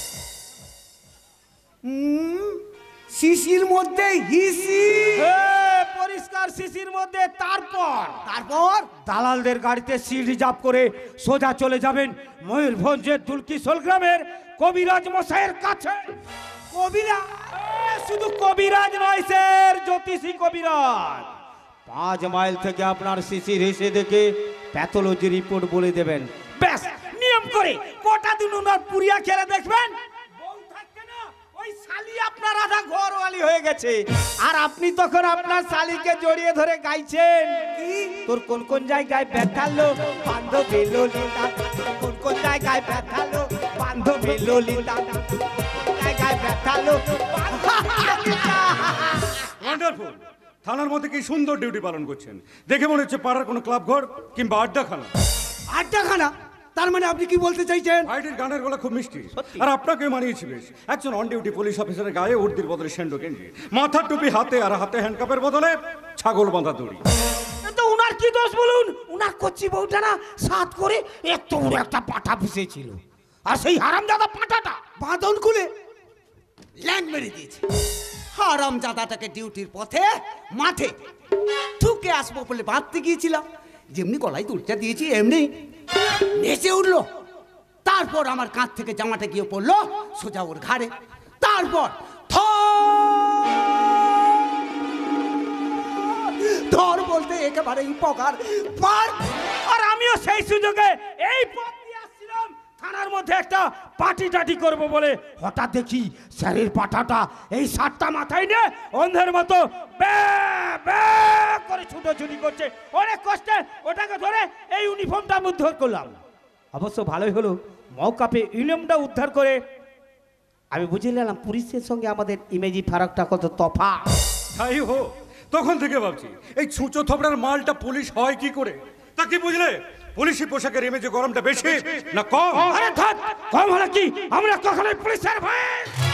Speaker 7: শিশির মধ্যে হিসি,
Speaker 8: পরিষ্কার শিশির মধ্যে। তারপর
Speaker 7: তারপর
Speaker 8: দালালদের গাড়িতে সিট রিজার্ভ করে সোজা চলে যাবেন ময়ূরভঞ্জের দুলকিশোল গ্রামের কবিরাজ মশাইয়ের কাছে।
Speaker 7: কবিরা?
Speaker 8: শুধু কবিরাজ নয় স্যার, জ্যোতিষী কবিরাজ। 5 মাইল থেকে আপনার শিশির এসে দেখে প্যাথোলজি রিপোর্ট বলে দেবেন। ব্যাস, নিয়ম করে কটা দিন ওনার পুরিয়া খেলে দেখবেন। বউ থাকতে না, ওই শালি আপনার আধা ঘরওয়ালি হয়ে গেছে। আর আপনি তখন আপনার শালিকে জড়িয়ে ধরে গাইছেন, তোর কোন কোন জায়গায় ব্যথালো বান্ধবী ললিতা, কোন কোন জায়গায় ব্যথালো বান্ধবী ললিতা, জায়গায় ব্যথালো
Speaker 6: ওয়ান্ডারফুল। থানার মধ্যে কি সুন্দর ডিউটি পালন করছেন, দেখে মনে হচ্ছে পাড়ার কোনো ক্লাব ঘর কিংবা আড্ডাখানা।
Speaker 7: আড্ডাখানা? তার মানে আপনি কি বলতে চাইছেন?
Speaker 6: ভাইটির গানের গলা খুব মিষ্টি, আর আপনাকে মানিয়েছি বেশ। একজন অন ডিউটি পুলিশ অফিসারের গায়ে উর্দির বদলে সেন্ডো গেঞ্জি, মাথার টুপি হাতে, আর হাতে হ্যান্ডকাপের বদলে ছাগল বাঁধা দড়ি।
Speaker 8: তো উনার কি দোষ বলুন? উনার কচ্ছি বউটা না সাত করে এত বড় একটা পাঠা পুষেছিল, আর সেই হারামজাদা পাঠাটা
Speaker 7: বাঁধন খুলে ল্যাং মেরে দিয়েছে। হারাম জাদাটাকে ডিউটির পথে মাঠে ঠুকে আসবো বলে বাঁধতে গিয়েছিলাম, যেমনি গলায় দুলটা দিয়েছি এমনি নেচে উঠলো। তারপর আমার কাঁধ থেকে জামাটা গিয়ে পড়লো সোজা ওর ঘাড়ে। তারপর ধর বলতে একেবারেই পকার পার।
Speaker 8: আর আমিও সেই সুযোগে এই পথ দিয়ে আসছিলাম, থানার মধ্যে একটা পার্টি টাটি করবো বলে হঠাৎ দেখি স্যারের পাঠাটা এই শার্টটা মাথায় নিয়ে অন্ধের মতো ব্যা ব্যা করে ছুটোছুটি করছে। অনেক কষ্টে ওটাকে ধরে এই ইউনিফর্মটা আমি উদ্ধার করলাম। অবশ্য ভালোই হলো, মৌকাপে ইউনিফর্মটা উদ্ধার করে আমি বুঝে নিলাম পুলিশের সঙ্গে আমাদের ইমেজি ফারাকটা কত তফাৎ।
Speaker 6: তাই হো, তখন থেকে ভাবছি এই ছুঁচো থবড়ার মালটা পুলিশ হয় কি করে। তা কি বুঝলে, পুলিশি পোশাকের ইমেজে গরমটা বেশি না কম?
Speaker 8: আরে ধ্যাৎ, কম হলে কি, আমরা কখনোই পুলিশের ভয়ে।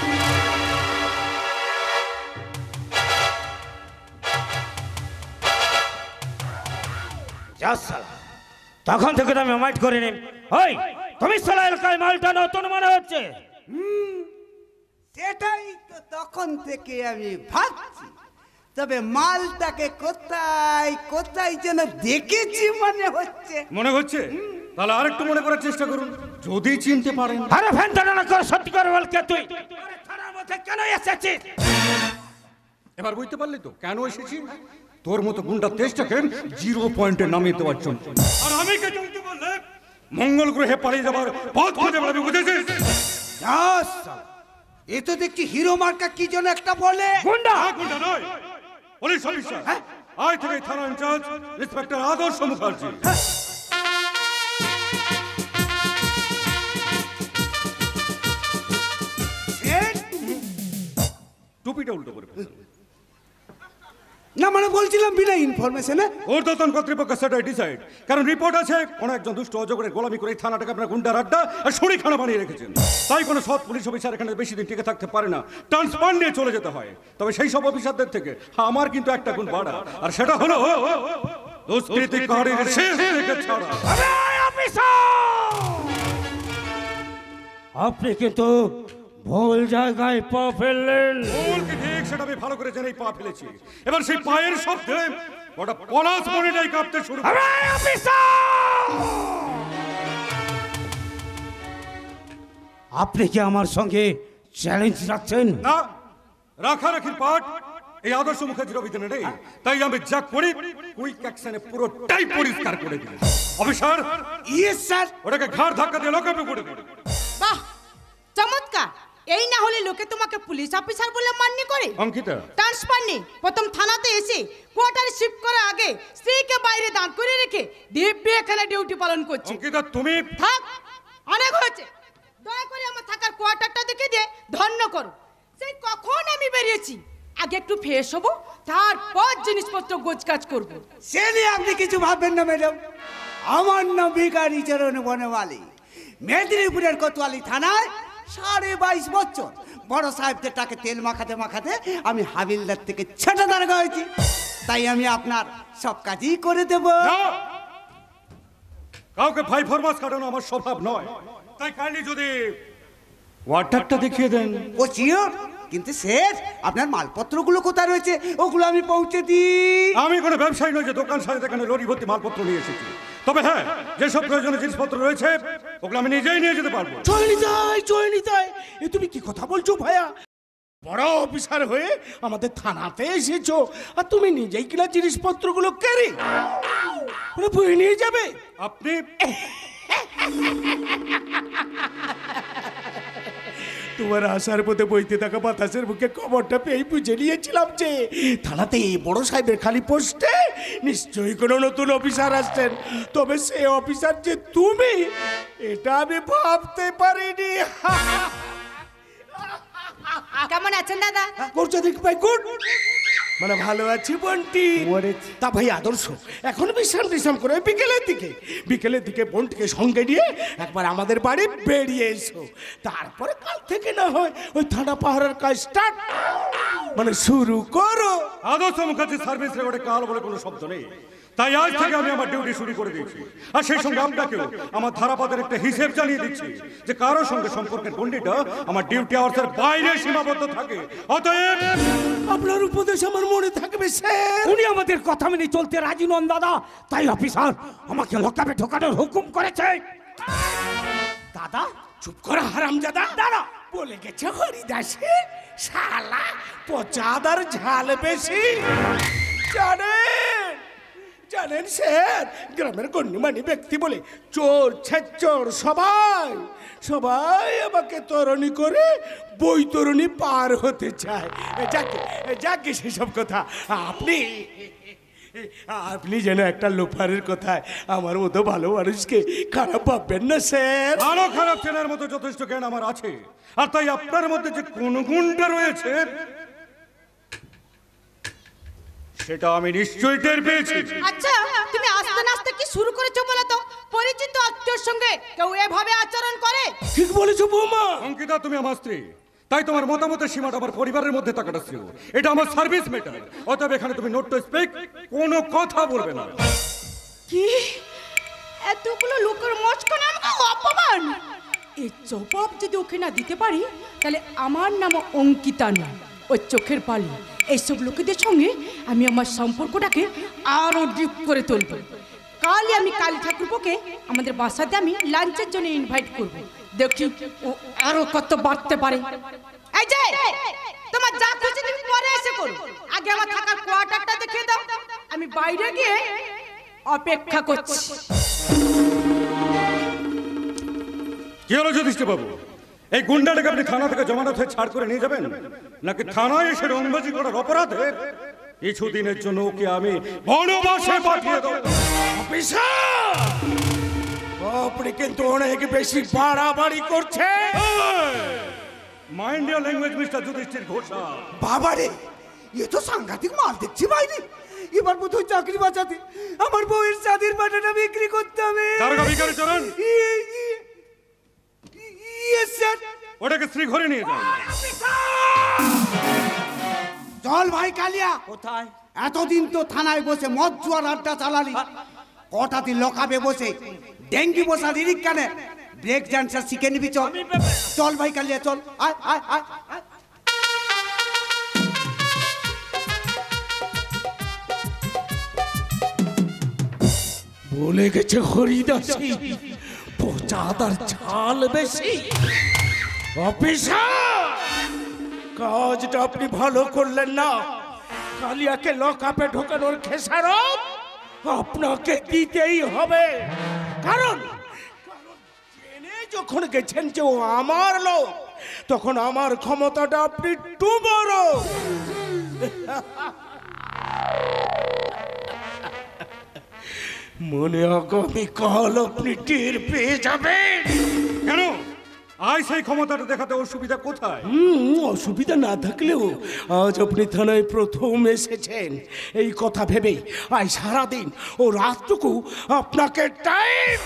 Speaker 8: যা শালা, তখন থেকে তো আমি মাইট করিনি। ওই তুমি শালা এলাকায় মালটা নতুন মনে হচ্ছে।
Speaker 7: সেটাই তো তখন থেকে আমি ভাবছি, তবে মালটাকে কোথায় কোথায় যেন দেখেছি মনে হচ্ছে।
Speaker 6: মনে হচ্ছে? তাহলে আরেকটু মনে করার চেষ্টা করুন, যদি চিনতে পারেন।
Speaker 8: আরে ফ্যানটা না করে সত্যি করে বল, কে তুই? আরে থানার মধ্যে কেন এসেছিস?
Speaker 6: এবার বুঝতে পারলি তো কেন এসেছি? তোর মতো গুন্ডা তেজটাকে 0 পয়েন্টে নামিয়ে দেওয়ার জন্য। আর আমি কে জানতে পারলে মঙ্গল গ্রহে পালিয়ে যাবার পথ খুঁজে পাবি, বুঝেছিস?
Speaker 7: এ তো দেখছি হিরো মার্কা কি যেন একটা বলে।
Speaker 8: গুন্ডা?
Speaker 6: গুন্ডা নয়, পুলিশ অফিসার। আজ থেকে থানা ইনচার্জ ইন্সপেক্টর আদর্শ মুখার্জি। টুপিটা উল্টো করে
Speaker 7: না মানে বলছিলাম বিনা ইনফরমেশনে।
Speaker 6: ঊর্ধ্বতন কর্তৃপক্ষ সেটাই ডিসাইড, কারণ রিপোর্ট আছে কোন একজন দুষ্ট অজগরের গোলামি করে থানাটাকে আপনার গুন্ডার আড্ডা আর শরীখানা বানিয়ে রেখেছেন। তাই কোনো সৎ পুলিশ অফিসার এখানে বেশি দিন টিকে থাকতে পারে না, ট্রান্সফার নিয়ে চলে যেতে হয়। তবে সেই সব অফিসারদের থেকে আমার কিন্তু একটা গুণ বাড়া, আর সেটা হলো দুষ্কৃতিকারীর শেষ থেকে ছাড়া।
Speaker 8: আপনি কিন্তু ভুল জায়গায় পা ফেললেন।
Speaker 6: ভুল কি ঠিক সেটা আমি ভালো করে জেনেই পা ফেলেছি। এবার সেই পায়ের শব্দে ওটা পলাশ মনিটাই কাঁপতে শুরু করে।
Speaker 8: আপনি কি আমার সঙ্গে চ্যালেঞ্জ রাখছেন?
Speaker 6: না, রাখারাখির পাঠ এই আদর্শ মুখার্জির অভিযানে নেই। তাই আমি যা করি কুইক অ্যাকশনে পুরোটাই পরিষ্কার করে দিই। Officer,
Speaker 7: yes sir.
Speaker 6: ওটাকে ঘাড় ধাক্কা দিয়ে লকআপে করে দিন।
Speaker 2: বাহ, চমৎকার। এই না হলে লোকে তোমাকে পুলিশ অফিসার বলে মান্য করে।
Speaker 6: অঙ্কিতা,
Speaker 2: ট্রান্সফার নেই, প্রথম থানাতে এসে কোয়ার্টারে শিফট করার আগে স্ত্রীকে বাইরে দাঁড় করে রেখে দিব্যি এখানে ডিউটি পালন করছে।
Speaker 6: অঙ্কিতা তুমি
Speaker 2: থাক, অনেক হয়েছে। দয়া করে আমার থাকার কোয়ার্টারটা দেখে দিয়ে ধন্য করো। সেই কখন আমি বেরিয়েছি, আগে একটু ফ্রেশ হবো, তারপর জিনিসপত্র গোছগাছ করবো।
Speaker 7: সে নিয়ে আপনি কিছু ভাববেন না ম্যাডাম। আমার নাম ভিখারি চরণ বনমালী, মেদিনীপুরের কোতোয়ালি থানায় 22.5 বছর বড় সাহেবদের টাকে তেল মাখাতে মাখাতে আমি হাবিলদার থেকে ছেটা দাঁড়া হয়েছি। তাই আমি আপনার সব কাজই করে দেব।
Speaker 6: কাউকে ভাই ফরমাস কাটানো আমার স্বভাব নয়, তাই কাইন্ডলি যদি ওয়াটারটা দেখিয়ে দেন।
Speaker 7: ও চিওর, কিন্তু স্যার আপনার মালপত্রগুলো কোথায় রয়েছে ওগুলো আমি পৌঁছে দিই।
Speaker 6: আমি কোনো ব্যবসায়ী নই যে দোকান সাজাতে এখানে লরি ভর্তি মালপত্র নিয়ে এসেছি। তবে হ্যাঁ, যেসব প্রয়োজনীয় জিনিসপত্র রয়েছে ওগুলো আমি নিজেই নিয়ে যেতে পারবো।
Speaker 4: জয় নিতাই, জয় নিতাই, এ তুমি কি কথা বলছো ভাইয়া? বড় অফিসার হয়ে আমাদের থানাতে এসেছো, আর তুমি নিজেই কিনা জিনিসপত্রগুলো কেড়ে বয়ে নিয়ে যাবে?
Speaker 6: আপনি
Speaker 4: তোমার আসার পথে বইতে থাকা বাতাসের বুকে খবরটা পেয়ে বুঝে নিয়েছিলাম যে থানাতে এই বড় সাহেবের খালি পোস্টে নিশ্চয়ই কোনো নতুন অফিসার আসছেন। তবে সে অফিসার যে তুমি, এটা আমি ভাবতে পারিনি।
Speaker 3: কেমন আছেন দাদা?
Speaker 4: করছো দেখ ভাই, গুড, মানে ভালো আছি বন্টি। তা ভাই আদর্শ, এখন বিশ্রাম করে বিকেলের দিকে বন্টিকে সঙ্গে নিয়ে একবার আমাদের বাড়ি বেরিয়ে এসো। তারপরে কাল থেকে না হয় ওই থানা পাহাড়ের কাজ স্টার্ট, মানে শুরু করো।
Speaker 6: আদর্শ মুখার্জি সার্ভিস রেকর্ডে কাল বলে কোনো শব্দ নেই, তাই আজ থেকে আমি আমার ডিউটি শুরু করে দিয়েছি। আর সেই সঙ্গে আপনাকেও আমার ধারাপাতের একটা হিসেব জানিয়ে দিচ্ছি যে কারোর সঙ্গে সম্পর্কের গণ্ডিটা আমার ডিউটি আওয়ার্সের বাইরে সীমাবদ্ধ থাকে। অতএব
Speaker 4: আপনার উপদেশ আমার মনে থাকবে স্যার।
Speaker 10: উনি আমাদের কথা মেনে চলতে রাজি নন দাদা, তাই অফিসার আমাকে লকআপে ঢোকানোর হুকুম করেছে।
Speaker 4: দাদা চুপ করা হারামজাদা। দাদা বলে গেছে হরিদাসে, শালা পচাদার ঝাল বেশি। জানেন স্যার, গ্রামের গণ্যমান্য ব্যক্তি বলে চোর ছেচোর সবাই আমাকে তরণী করে বৈতরণী পার হতে চায়। যাকে সেসব কথা আপনি যেন একটা লোফারের কথায় আমার মতো ভালো মানুষকে খারাপ ভাববেন না স্যার।
Speaker 6: আরো খারাপ চেনার মতো যথেষ্ট জ্ঞান আমার আছে, আর তাই আপনার মধ্যে যে কোন গুণটা রয়েছে সেটা আমি নিশ্চয়ই টের পেয়েছি।
Speaker 3: আচ্ছা, তুমি আস্তে আস্তে কি শুরু করেছো বলো তো? পরিচিত আত্মীয়র সঙ্গে কেউ এভাবে আচরণ করে?
Speaker 4: ঠিক বলেছো বৌমা।
Speaker 6: অঙ্কিতা, তুমি আমার স্ত্রী, তাই তোমার মতামতের সীমাটা আমার পরিবারের মধ্যে থাকাটা ছিল। এটা আমার সার্ভিস ম্যাটার, অতএব এখানে তুমি নোট টু স্পিক, কোনো কথা বলবে না।
Speaker 2: কি এতগুলো লোকের মাঝখানে আমাকে অপমান! এই জবাব যদি ওকে না দিতে পারি, তাহলে আমার নাম অঙ্কিতা নয়, ওই চোখের পালি। এইসব লোকেদের সঙ্গে আমি আমার সম্পর্কটাকে আরো ডিপ করে তুলব। কালই আমি কালী ঠাকুরপোকে আমাদের বাসাতে আমি লাঞ্চের জন্য ইনভাইট করব। দেখি ও আরো কত বাড়তে পারে। এই যে তোমার যা খুশি তুমি পরে এসে করো, আগে আমার থাকার কোয়ার্টারটা দেখিয়ে দাও, আমি বাইরে গিয়ে অপেক্ষা করছি।
Speaker 6: কি হলো যুধিষ্ঠির বাবু, এই গুন্ডাটাকে আপনি থানা থেকে জমানত হয়ে ছাড় করে নিয়ে যাবেন, নাকি থানায় এসে রংবাজি করার অপরাধে কিছুদিনের জন্য ওকে আমি বনবাসে পাঠিয়ে দেবো?
Speaker 4: অফিসার, আপনি কিন্তু অনেক বেশি বাড়াবাড়ি করছে।
Speaker 6: Mind your language mister Yudhishthir Ghosh.
Speaker 7: বাবারে, এ তো সাংঘাতিক মাল দেখছি বাইরে। এবার বোধহয় চাকরি বাঁচাতে আমার বউয়ের চাঁদের পাটাটা বিক্রি করতে হবে।
Speaker 6: দারোগা ভিখারি চরণ, ওটাকে শ্রীঘরে নিয়ে যান।
Speaker 7: চল ভাই কালিয়া।
Speaker 9: কোথায়?
Speaker 7: এতদিন তো থানায় বসে মদ জুয়ার আড্ডা চালালি, কটা দিন লকাবে বসে ডেঙ্গি বসা লিরিক কানে ব্রেক ডান্সার শিখে নিবি। চল চল ভাই কালিয়া, চল আয় আয় আয় আয়।
Speaker 4: বলে গেছে হরিদাসী, পচাদার ঝাল বেশি। অফিসার, কাজটা আপনি ভালো করলেন না। কালিয়াকে লকআপে ঢোকানোর খেসারত আপনাকে দিতেই হবে। কারণ জেনে যখন গেছেন যে ও আমার লোক, তখন আমার ক্ষমতাটা আপনি টু বড়। মনে আগামী কাল আপনি টের পেয়ে যাবেন।
Speaker 6: কেন? আজ সেই ক্ষমতাটা দেখাতে অসুবিধা কোথায়?
Speaker 4: অসুবিধা না থাকলেও আজ আপনি থানায় প্রথম এসেছেন, এই কথা ভেবে আজ সারাদিন ও রাতটুকু আপনাকে টাইম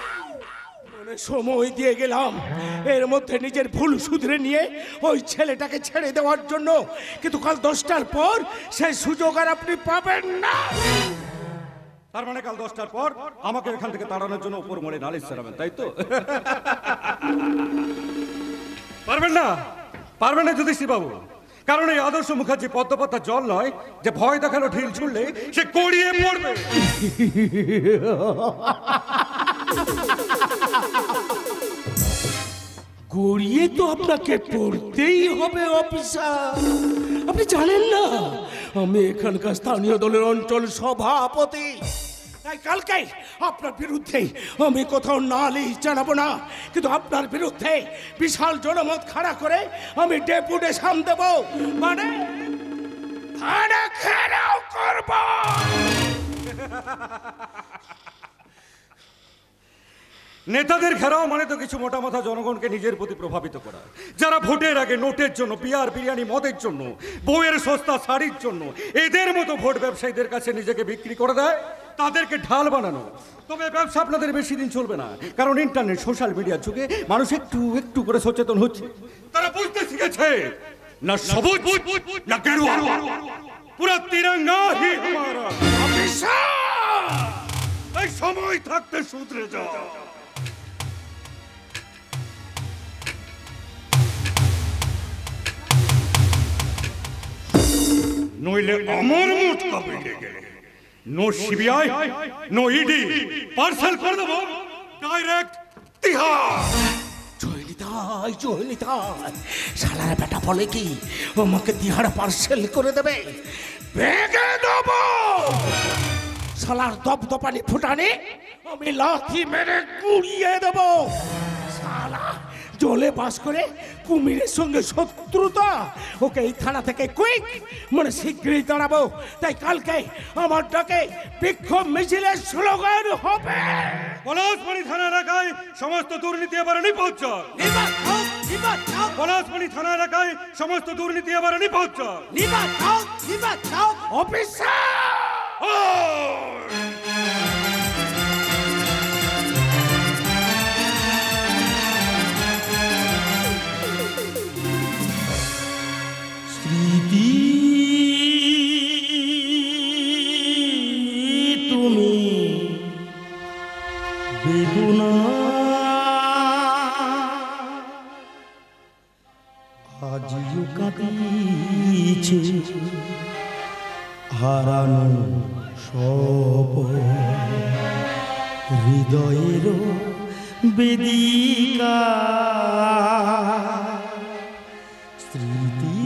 Speaker 4: সময় দিয়ে গেলাম, এর মধ্যে নিজের ভুল শুধরে নিয়ে ওই ছেলেটাকে ছেড়ে দেওয়ার জন্য। কিন্তু কাল 10টার পর সেই সুযোগ আর আপনি পাবেন না।
Speaker 6: তার মানে কাল 10টার পর আমাকে এখান থেকে তাড়ানোর জন্য উপর মনে নালিশ চালাবেন, তাই তো? পারবেন না, পারবেন না যুধিষ্ঠির বাবু, কারণ এই আদর্শ মুখার্জি পদ্মপাতা জল নয় যে ভয় দেখালো ঢিল ছুড়লে সে গড়িয়ে পড়বে।
Speaker 4: গড়িয়ে তো আপনাকে পড়তেই হবে অফিসার। আপনি জানেন না আমি এখানকার স্থানীয় দলের অঞ্চল সভাপতি, তাই কালকে আপনার বিরুদ্ধে আমি কোথাও নালিশ জানাবো না, কিন্তু আপনার বিরুদ্ধে বিশাল জনমত খাড়া করে আমি ডেপুটেশন দেব, মানে থানা ঘেরাও করব।
Speaker 6: নেতাদের ঘেরাও মানে তো কিছু মোটা মাথা জনগণকে নিজের প্রতি প্রভাবিত করা, যারা ভোটের আগে নোটের জন্য, বিয়ার বিরিয়ানি মদের জন্য, বউয়ের সস্তা শাড়ির জন্য এদের মতো ভোট ব্যবসায়ীদের কাছে নিজেকে বিক্রি করে দেয়, তাদেরকে ঢাল বানানো। তবে ব্যবসা আপনাদের বেশি দিন চলবে না, কারণ ইন্টারনেট সোশ্যাল মিডিয়ার যুগে মানুষ একটু একটু করে সচেতন হচ্ছে। তারা বুঝতে শিখেছে না সবুজ না গেরুয়া, পুরো তিরঙ্গা হি হামারা। এই সময় থাকতে শুধরে যাও, নইলে আমার মুঠ কাঁপিয়ে গেলে no CBI no ED, parcel করে দেবো ডাইরেক্ট তিহার।
Speaker 4: জয়নিতাই জয়নিতাই, শালার বেটা বলে কি আমাকে তিহার পার্সেল করে দেবে? ভেঙে দেব শালার দপদপানি ফুটানি, আমি লাথি মেরে গুড়িয়ে দেব। শালা জলে বাস করে কুমিরের সঙ্গে শত্রুতা, ওকে এই থানা থেকে কুইক মানে শীঘ্রই দাঁড়াবো। তাই কালকে আমার ডাকে বিক্ষোভ মিছিলের স্লোগান হবে
Speaker 6: পলাশমণি থানা এলাকায় সমস্ত দুর্নীতি এবারে নিপজ্জ। পলাশমণি থানা এলাকায় সমস্ত দুর্নীতি এবারে নিপজ্জ।
Speaker 1: স্মৃতি তুমি বেদনা আজিও কাঁদিছে হারানো সব হৃদয়ের বেদিকা। স্মৃতি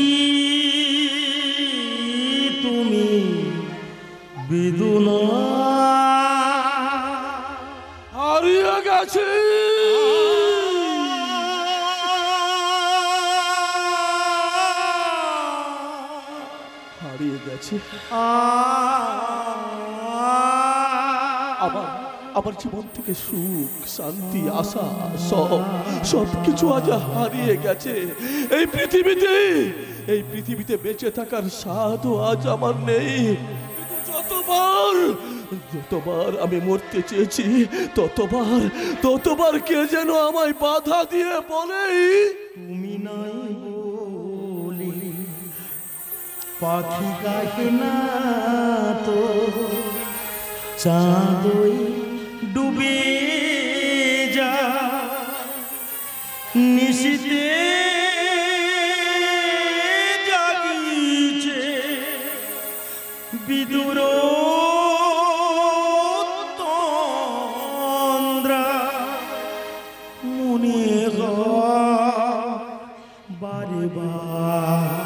Speaker 1: তুমি বেদনা
Speaker 5: হারিয়ে গেছে, হারিয়ে গেছে আমার জীবন থেকে সুখ শান্তি আশা সব কিছু আজ হারিয়ে গেছে। এই পৃথিবীতে বেঁচে থাকার স্বাদও আজ আমার নেই। যতবার আমি মরতে চেয়েছি ততবার কে যেন আমায় বাধা দিয়ে বলে
Speaker 1: তুমি নাই বলে পাখি গায়ে না তো চাঁদই ডুবে যা নিশিতে জাগিছে বিদুর তন্দ্রা মনে বারে বার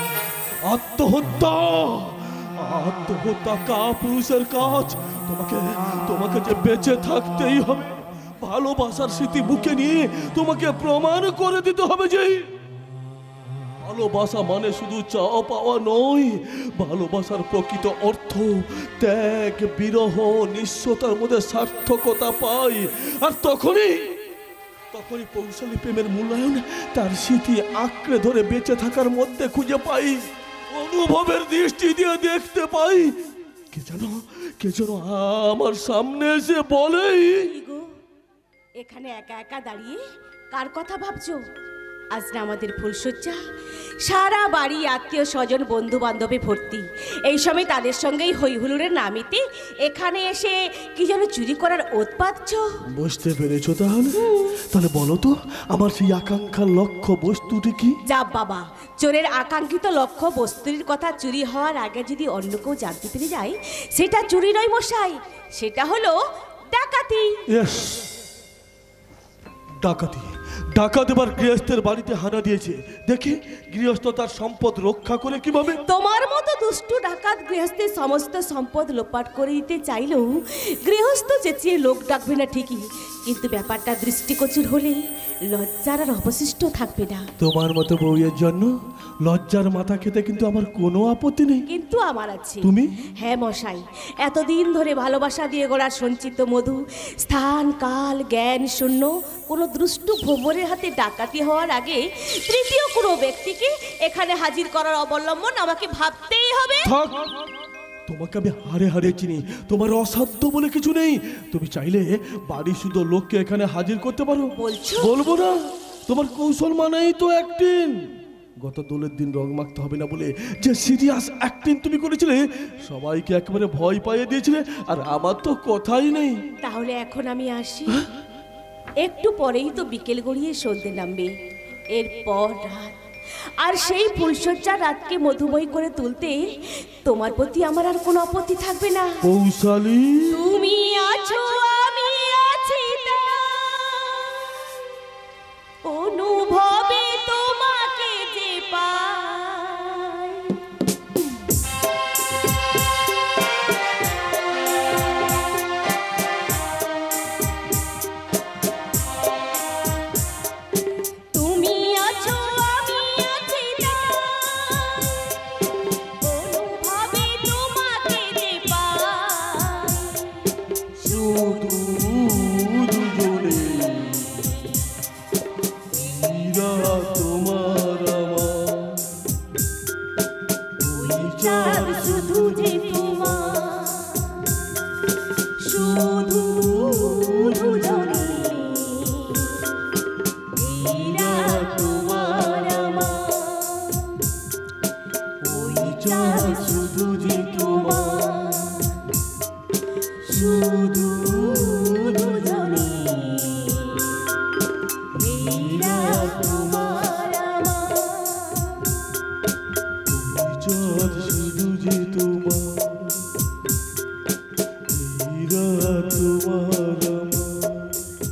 Speaker 5: আত্মহত্যা কাপুরুষের কাজ। তোমাকে যে বেঁচে থাকতেই হবে, ভালোবাসার স্মৃতি বুকে নিয়ে তোমাকে প্রমাণ করে দিতে হবে যে ভালোবাসা মানে শুধু চাওয়া পাওয়া নয়, ভালোবাসার প্রকৃত অর্থ ত্যাগ, বিরহ, নিঃস্বতার মধ্যে সার্থকতা পাই। আর তখনই পৌশালী প্রেমের মূল্যায়ন তার স্মৃতি আঁকড়ে ধরে বেঁচে থাকার মধ্যে খুঁজে পাই, অনুভবের দৃষ্টি দিয়ে দেখতে পাই। কে যেন আমার সামনে এসে বলে,
Speaker 3: এখানে একা একা দাঁড়িয়ে কার কথা ভাবছো? আজ না আমাদের ফুলসজ্জা, সারা বাড়ি আত্মীয় স্বজন বন্ধু বান্ধবে ভর্তি। এই সময় তাদের সঙ্গেই হইহুল্লোড়ের নামিতে এখানে এসে কি যেন চুরি করার ওত পাচ্ছ।
Speaker 5: বুঝতে পেরেছো? তাহলে বলো তো আমার সেই আকাঙ্ক্ষার লক্ষ্য বস্তুটি কি?
Speaker 3: যা বাবা, চোরের আকাঙ্ক্ষিত লক্ষ্য বস্তুর কথা চুরি হওয়ার আগে যদি অন্য কেউ জানতে পেরে যায়, সেটা চুরি নয় মশাই, সেটা হলো ডাকাতি।
Speaker 5: ডাকাতি ডাকাত এবার গৃহস্থের বাড়িতে হানা দিয়েছে। দেখি গৃহস্থ তার সম্পদ রক্ষা করে কিভাবে।
Speaker 11: তোমার মতো দুষ্টু ডাকাত গৃহস্থের সমস্ত সম্পদ লোপাট করে দিতে চাইলেও গৃহস্থ চেঁচিয়ে লোক ডাকবে না ঠিকই, কিন্তু ব্যাপারটা দৃষ্টিগোচর হলে লজ্জার আর অবশিষ্ট থাকবে না।
Speaker 5: তোমার মতো বউয়ের জন্য লজ্জার মাথা খেতে কিন্তু আমার কোনো আপত্তি নেই।
Speaker 11: কিন্তু আমার আছে।
Speaker 5: তুমি?
Speaker 11: হ্যাঁ মশাই, এতদিন ধরে ভালোবাসা দিয়ে গড়া সঞ্চিত মধু স্থান কাল জ্ঞান শূন্য কোনো দুষ্টু ভোমরের হাতে ডাকাতি হওয়ার আগে তৃতীয় কোনো ব্যক্তিকে এখানে হাজির করার অবলম্বন আমাকে ভাবতেই হবে।
Speaker 5: তোমাকে আমি হারে হারে চিনি, তোমার অসাধ্য বলে কিছু নেই। তুমি চাইলে বাড়ি শুধু লোককে এখানে হাজির করতে পারো।
Speaker 11: বলছো?
Speaker 5: বলবো না, তোমার কৌশল মানেই তো অ্যাক্টিং। গত দোলের দিন রং মাখতে হবে না বলে যে সিরিয়াস অ্যাক্টিং তুমি করেছিলে, সবাইকে একেবারে ভয় পাইয়ে দিয়েছিলে, আর আমার তো কথাই নেই।
Speaker 11: তাহলে এখন আমি আসি। একটু পরেই তো বিকেল গড়িয়ে সন্ধ্যে নামবে, এরপর রাত। আর সেই ফুলসজ্জা রাতকে মধুময় করে তুলতে তোমার প্রতি আমার আর কোনো আপত্তি থাকবে না।
Speaker 5: কৌশলী,
Speaker 11: তুমি আছো আমি আছি, অনুভবে তোমাকে যে পাই। তুমি আছো আমি আছি, অনুভবে তোমাকে যে পাই।
Speaker 5: শুধু দুজনে হীরা তোমার আমার,
Speaker 11: চাঁদ শুধু যে তোমার, শুধু দুজনে হীরা তোমার আমার, ওই চাঁদ শুধু যে তোমার, শুধু দুজনে হীরা তোমার আমার।
Speaker 5: চাঁদ শুধু যে তোমার, হীরা তোমার আমার,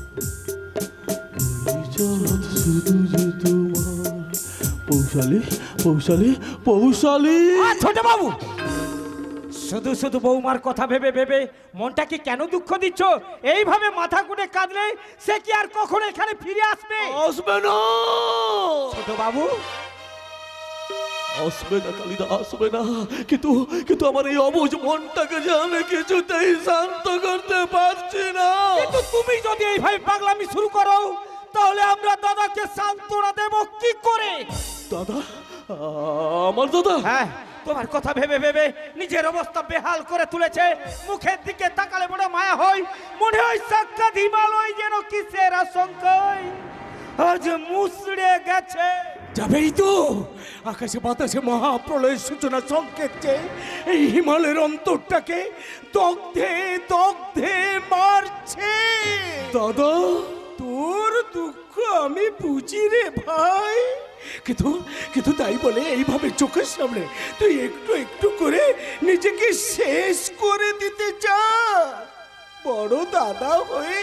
Speaker 5: ওই চাঁদ শুধু যে তোমার। পৌশালী, পৌশালী, পৌশালী।
Speaker 8: ছোট বাবু, শুধু শুধু বৌমার কথা ভেবে ভেবে মনটাকে কেন দুঃখ দিচ্ছ? এইভাবে মাথা কুটে কাঁদলে সে কি আর কখনো এখানে ফিরে আসবে?
Speaker 5: আসবে না
Speaker 8: ছোট বাবু,
Speaker 5: আসবে না কালিদা, আসবে না। কিন্তু কিন্তু আমার এই অবুঝ মনটাকে যে আমি কিছুতেই শান্ত করতে পারছি না।
Speaker 8: কিন্তু তুমি যদি এইভাবে পাগলামি শুরু করো, তাহলে আমরা দাদাকে সান্ত্বনা দেব কি করে?
Speaker 5: দাদা? আমার দাদা?
Speaker 8: হ্যাঁ, তোমার কথা ভেবে ভেবে নিজের অবস্থা বেহাল করে তুলেছে। মুখের দিকে তাকালে বড় মায়া হয়, মনে হয় সাক্ষাৎ হিমালয় যেন কিসের আশঙ্কায় আজ মুসড়ে গেছে।
Speaker 4: যাবেই তো, আকাশে বাতাসে মহাপ্রলয়ের সূচনা সংকেত যে এই হিমালয়ের অন্তরটাকে দগ্ধে দগ্ধে মারছে।
Speaker 5: দাদা,
Speaker 4: তোর দুঃখ আমি বুঝি রে ভাই, কিন্তু কিন্তু তাই বলে এইভাবে চোখের সামনে তুই একটু একটু করে নিজেকে শেষ করে দিতে চাস? বড় দাদা হয়ে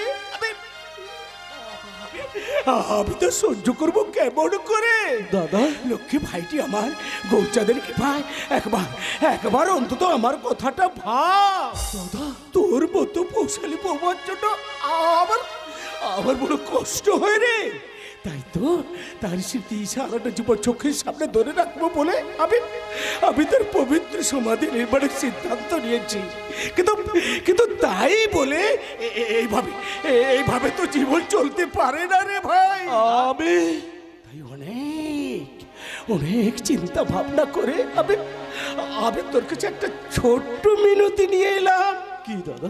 Speaker 4: আমি তো সহ্য করবো কেমন করে?
Speaker 5: দাদা,
Speaker 4: লক্ষ্মী ভাইটি আমার, গৌচাঁদের কি ভাই, একবার একবার অন্তত আমার কথাটা ভাব।
Speaker 5: দাদা,
Speaker 4: তোর মতো পৌশালী বৌমার জন্য আমার আমার বড় কষ্ট হয় রে। তাই তো তার স্মৃতি সারাটা জীবন চোখের সামনে ধরে রাখবো বলে আমি তার পবিত্র সমাধি নির্মাণের সিদ্ধান্ত নিয়েছি। কিন্তু কিন্তু তাই বলে এইভাবে তো জীবন চলতে পারে না রে ভাই।
Speaker 5: আমি
Speaker 4: তাই অনেক অনেক চিন্তা ভাবনা করে আমি তোর কাছে একটা ছোট্ট মিনতি নিয়ে এলাম।
Speaker 5: কি দাদা?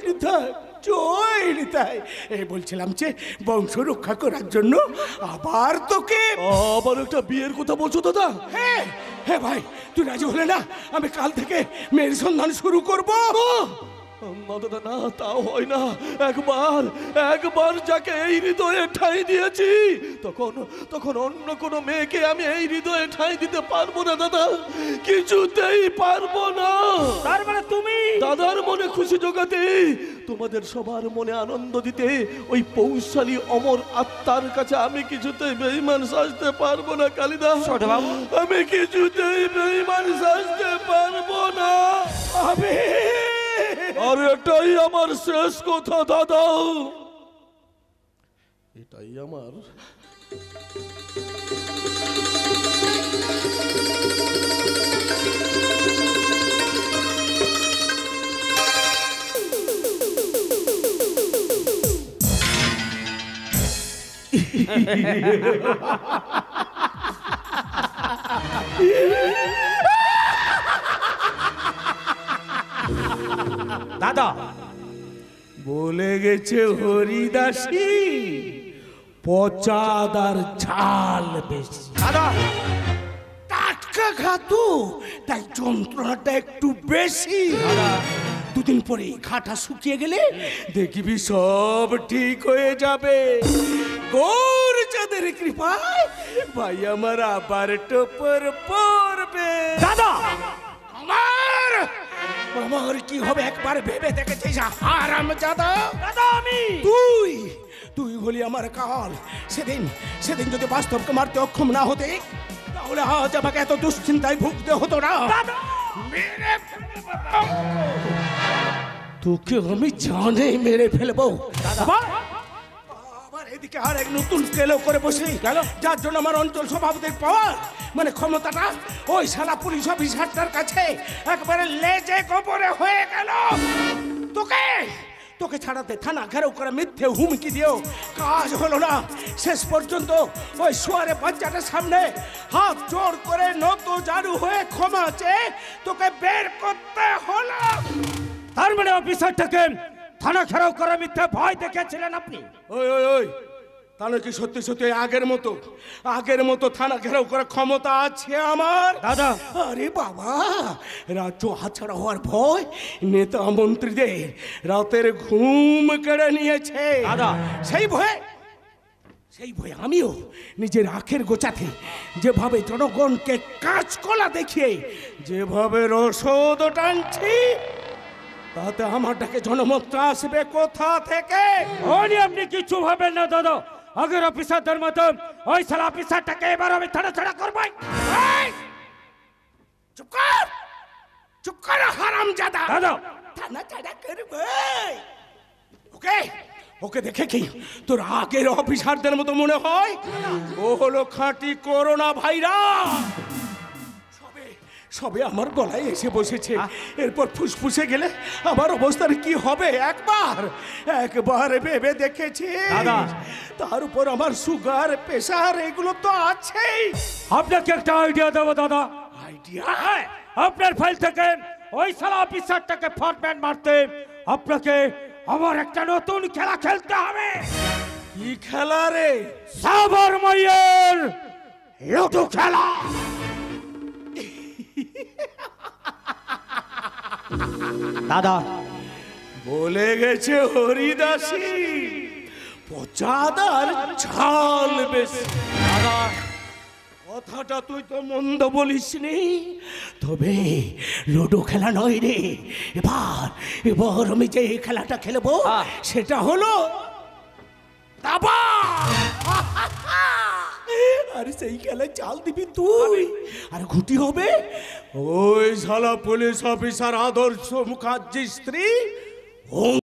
Speaker 4: চৈনিতাই এই বলছিলাম যে বংশ রক্ষা করার জন্য আবার তোকে
Speaker 5: আবার একটা বিয়ের কথা বলছো দাদা?
Speaker 4: হ্যাঁ হ্যাঁ ভাই, তুই রাজি হলে না আমি কাল থেকে মেয়ের সন্ধান শুরু করবো।
Speaker 5: দাদা না, তাও হয় না। একবার যাকে এই হৃদয়ে ঠাঁই দিয়েছি, তখন অন্য কোনো মেয়েকে আমি এই হৃদয়ে ঠাঁই দিতে পারবো না দাদা, কিছুতেই পারবো না।
Speaker 8: তার মানে তুমি
Speaker 5: দাদার মনে খুশি জোগাতে, তোমাদের সবার মনে আনন্দ দিতে, ওই পৌশালী অমর আত্মার কাছে আমি কিছুতেই বেঈমান সাজতে পারবো না কালিদা। আমি কিছুতেই বেঈমান সাজতে পারবো না। আর এটাই আমার শেষ কথা দাদা, এটাই আমার।
Speaker 8: দাদা
Speaker 4: বলে গেছে হরিদাসী, পচাদার ঝাল বেশি।
Speaker 8: দাদা
Speaker 4: টাটকা খাতো, তাই যন্ত্রণাটা একটু বেশি। দুদিন পরে ঘাটা শুকিয়ে গেলে দেখবি সব ঠিক হয়ে যাবে। গৌর চাঁদের কৃপায় ভাই আমার আবার টোপর পড়বে।
Speaker 8: দাদা
Speaker 4: আমার কি হবে একবার ভেবে দেখেছিস হারামজাদা?
Speaker 8: দাদা আমি
Speaker 4: তুই হলি আমার কাল। সেদিন যদি বাস্তবকে মারতে অক্ষম না হতে, তাহলে আজ আমাকে এত দুশ্চিন্তায় ভুগতে হতো না। তোকে আমি জানে মেরে ফেলবো। আবার এদিকে আর এক নতুন কেলো করে বসে গেল, যার জন্য আমার অঞ্চল সভাপতির পাওয়ার মানে ক্ষমতাটা ওই শালা পুলিশ অফিসারটার কাছে একবারে লেজে গোবরে হয়ে গেল। তোকে ছাড়াতে থানা ঘেরাও করে মিথ্যে হুমকি দিও কাজ হলো না। শেষ পর্যন্ত ওই সোয়ারে বাচ্চাটার সামনে হাত জোড় করে নত জারু হয়ে ক্ষমা চেয়ে তোকে বের করতে হলো।
Speaker 8: তার মানে অফিসারটাকে থানা ঘেরাও করা মিথ্যা ভয় দেখেছিলেন আপনি?
Speaker 4: ওই তাহলে কি সত্যি আগের মতো থানা ঘেরাও করার ক্ষমতা আছে আমার?
Speaker 8: দাদা
Speaker 4: আরে বাবা, রাজ্য হাতছাড়া হওয়ার ভয় নেতা মন্ত্রীদের রাতের ঘুম কেড়ে নিয়েছে।
Speaker 8: দাদা
Speaker 4: সেই ভয়ে আমিও নিজের আখের গোছাতে যেভাবে জনগণকে কাঁচকলা দেখিয়ে যেভাবে রসদ টানছি, তাতে আমারটাকে জনমত আসবে কোথা থেকে?
Speaker 8: আপনি কিছু ভাবেন না দাদা, আগের অফিসারদের মতো ওই শালা অফিসারটাকে এবার আমি থানা ছাড়া করবই।
Speaker 4: চুপ কর হারামজাদা।
Speaker 8: দাদা
Speaker 4: থানা ছাড়া করবে? ওকে দেখে কি তোর আগের অফিসারদের মতো মনে হয়? ও হলো খাঁটি করোনা ভাইরাস। সবে আমার গলায় এসে বসেছে, এরপর ফুসফুসে গেলে আমার অবস্থার কি হবে একবার ভেবে দেখেছি? তার উপর আমার সুগার প্রেসার এগুলো তো আছেই।
Speaker 8: আপনাকে একটা আইডিয়া দেবো দাদা।
Speaker 4: আইডিয়া?
Speaker 8: আপনার ফাইল থেকে ওই শালা অফিসারটাকে ফরম্যাট মারতে আপনাকে আমার একটা নতুন খেলা খেলতে হবে।
Speaker 4: কি খেলা রে?
Speaker 8: সাবর মাইয়ের লুডো খেলা। দাদা
Speaker 4: বলে গেছে হরিদাসী, পচাদার ঝাল বেশি। কথাটা তুই তো মন্দ বলিসনি, তবে লুডো খেলা নয় রে। এবার আমি যে খেলাটা খেলবো সেটা হলো দাবা। আর সেই খেলায় চাল দিবি তুই, আর ঘুটি হবে ওই শালা পুলিশ অফিসার আদর্শ মুখার্জির স্ত্রী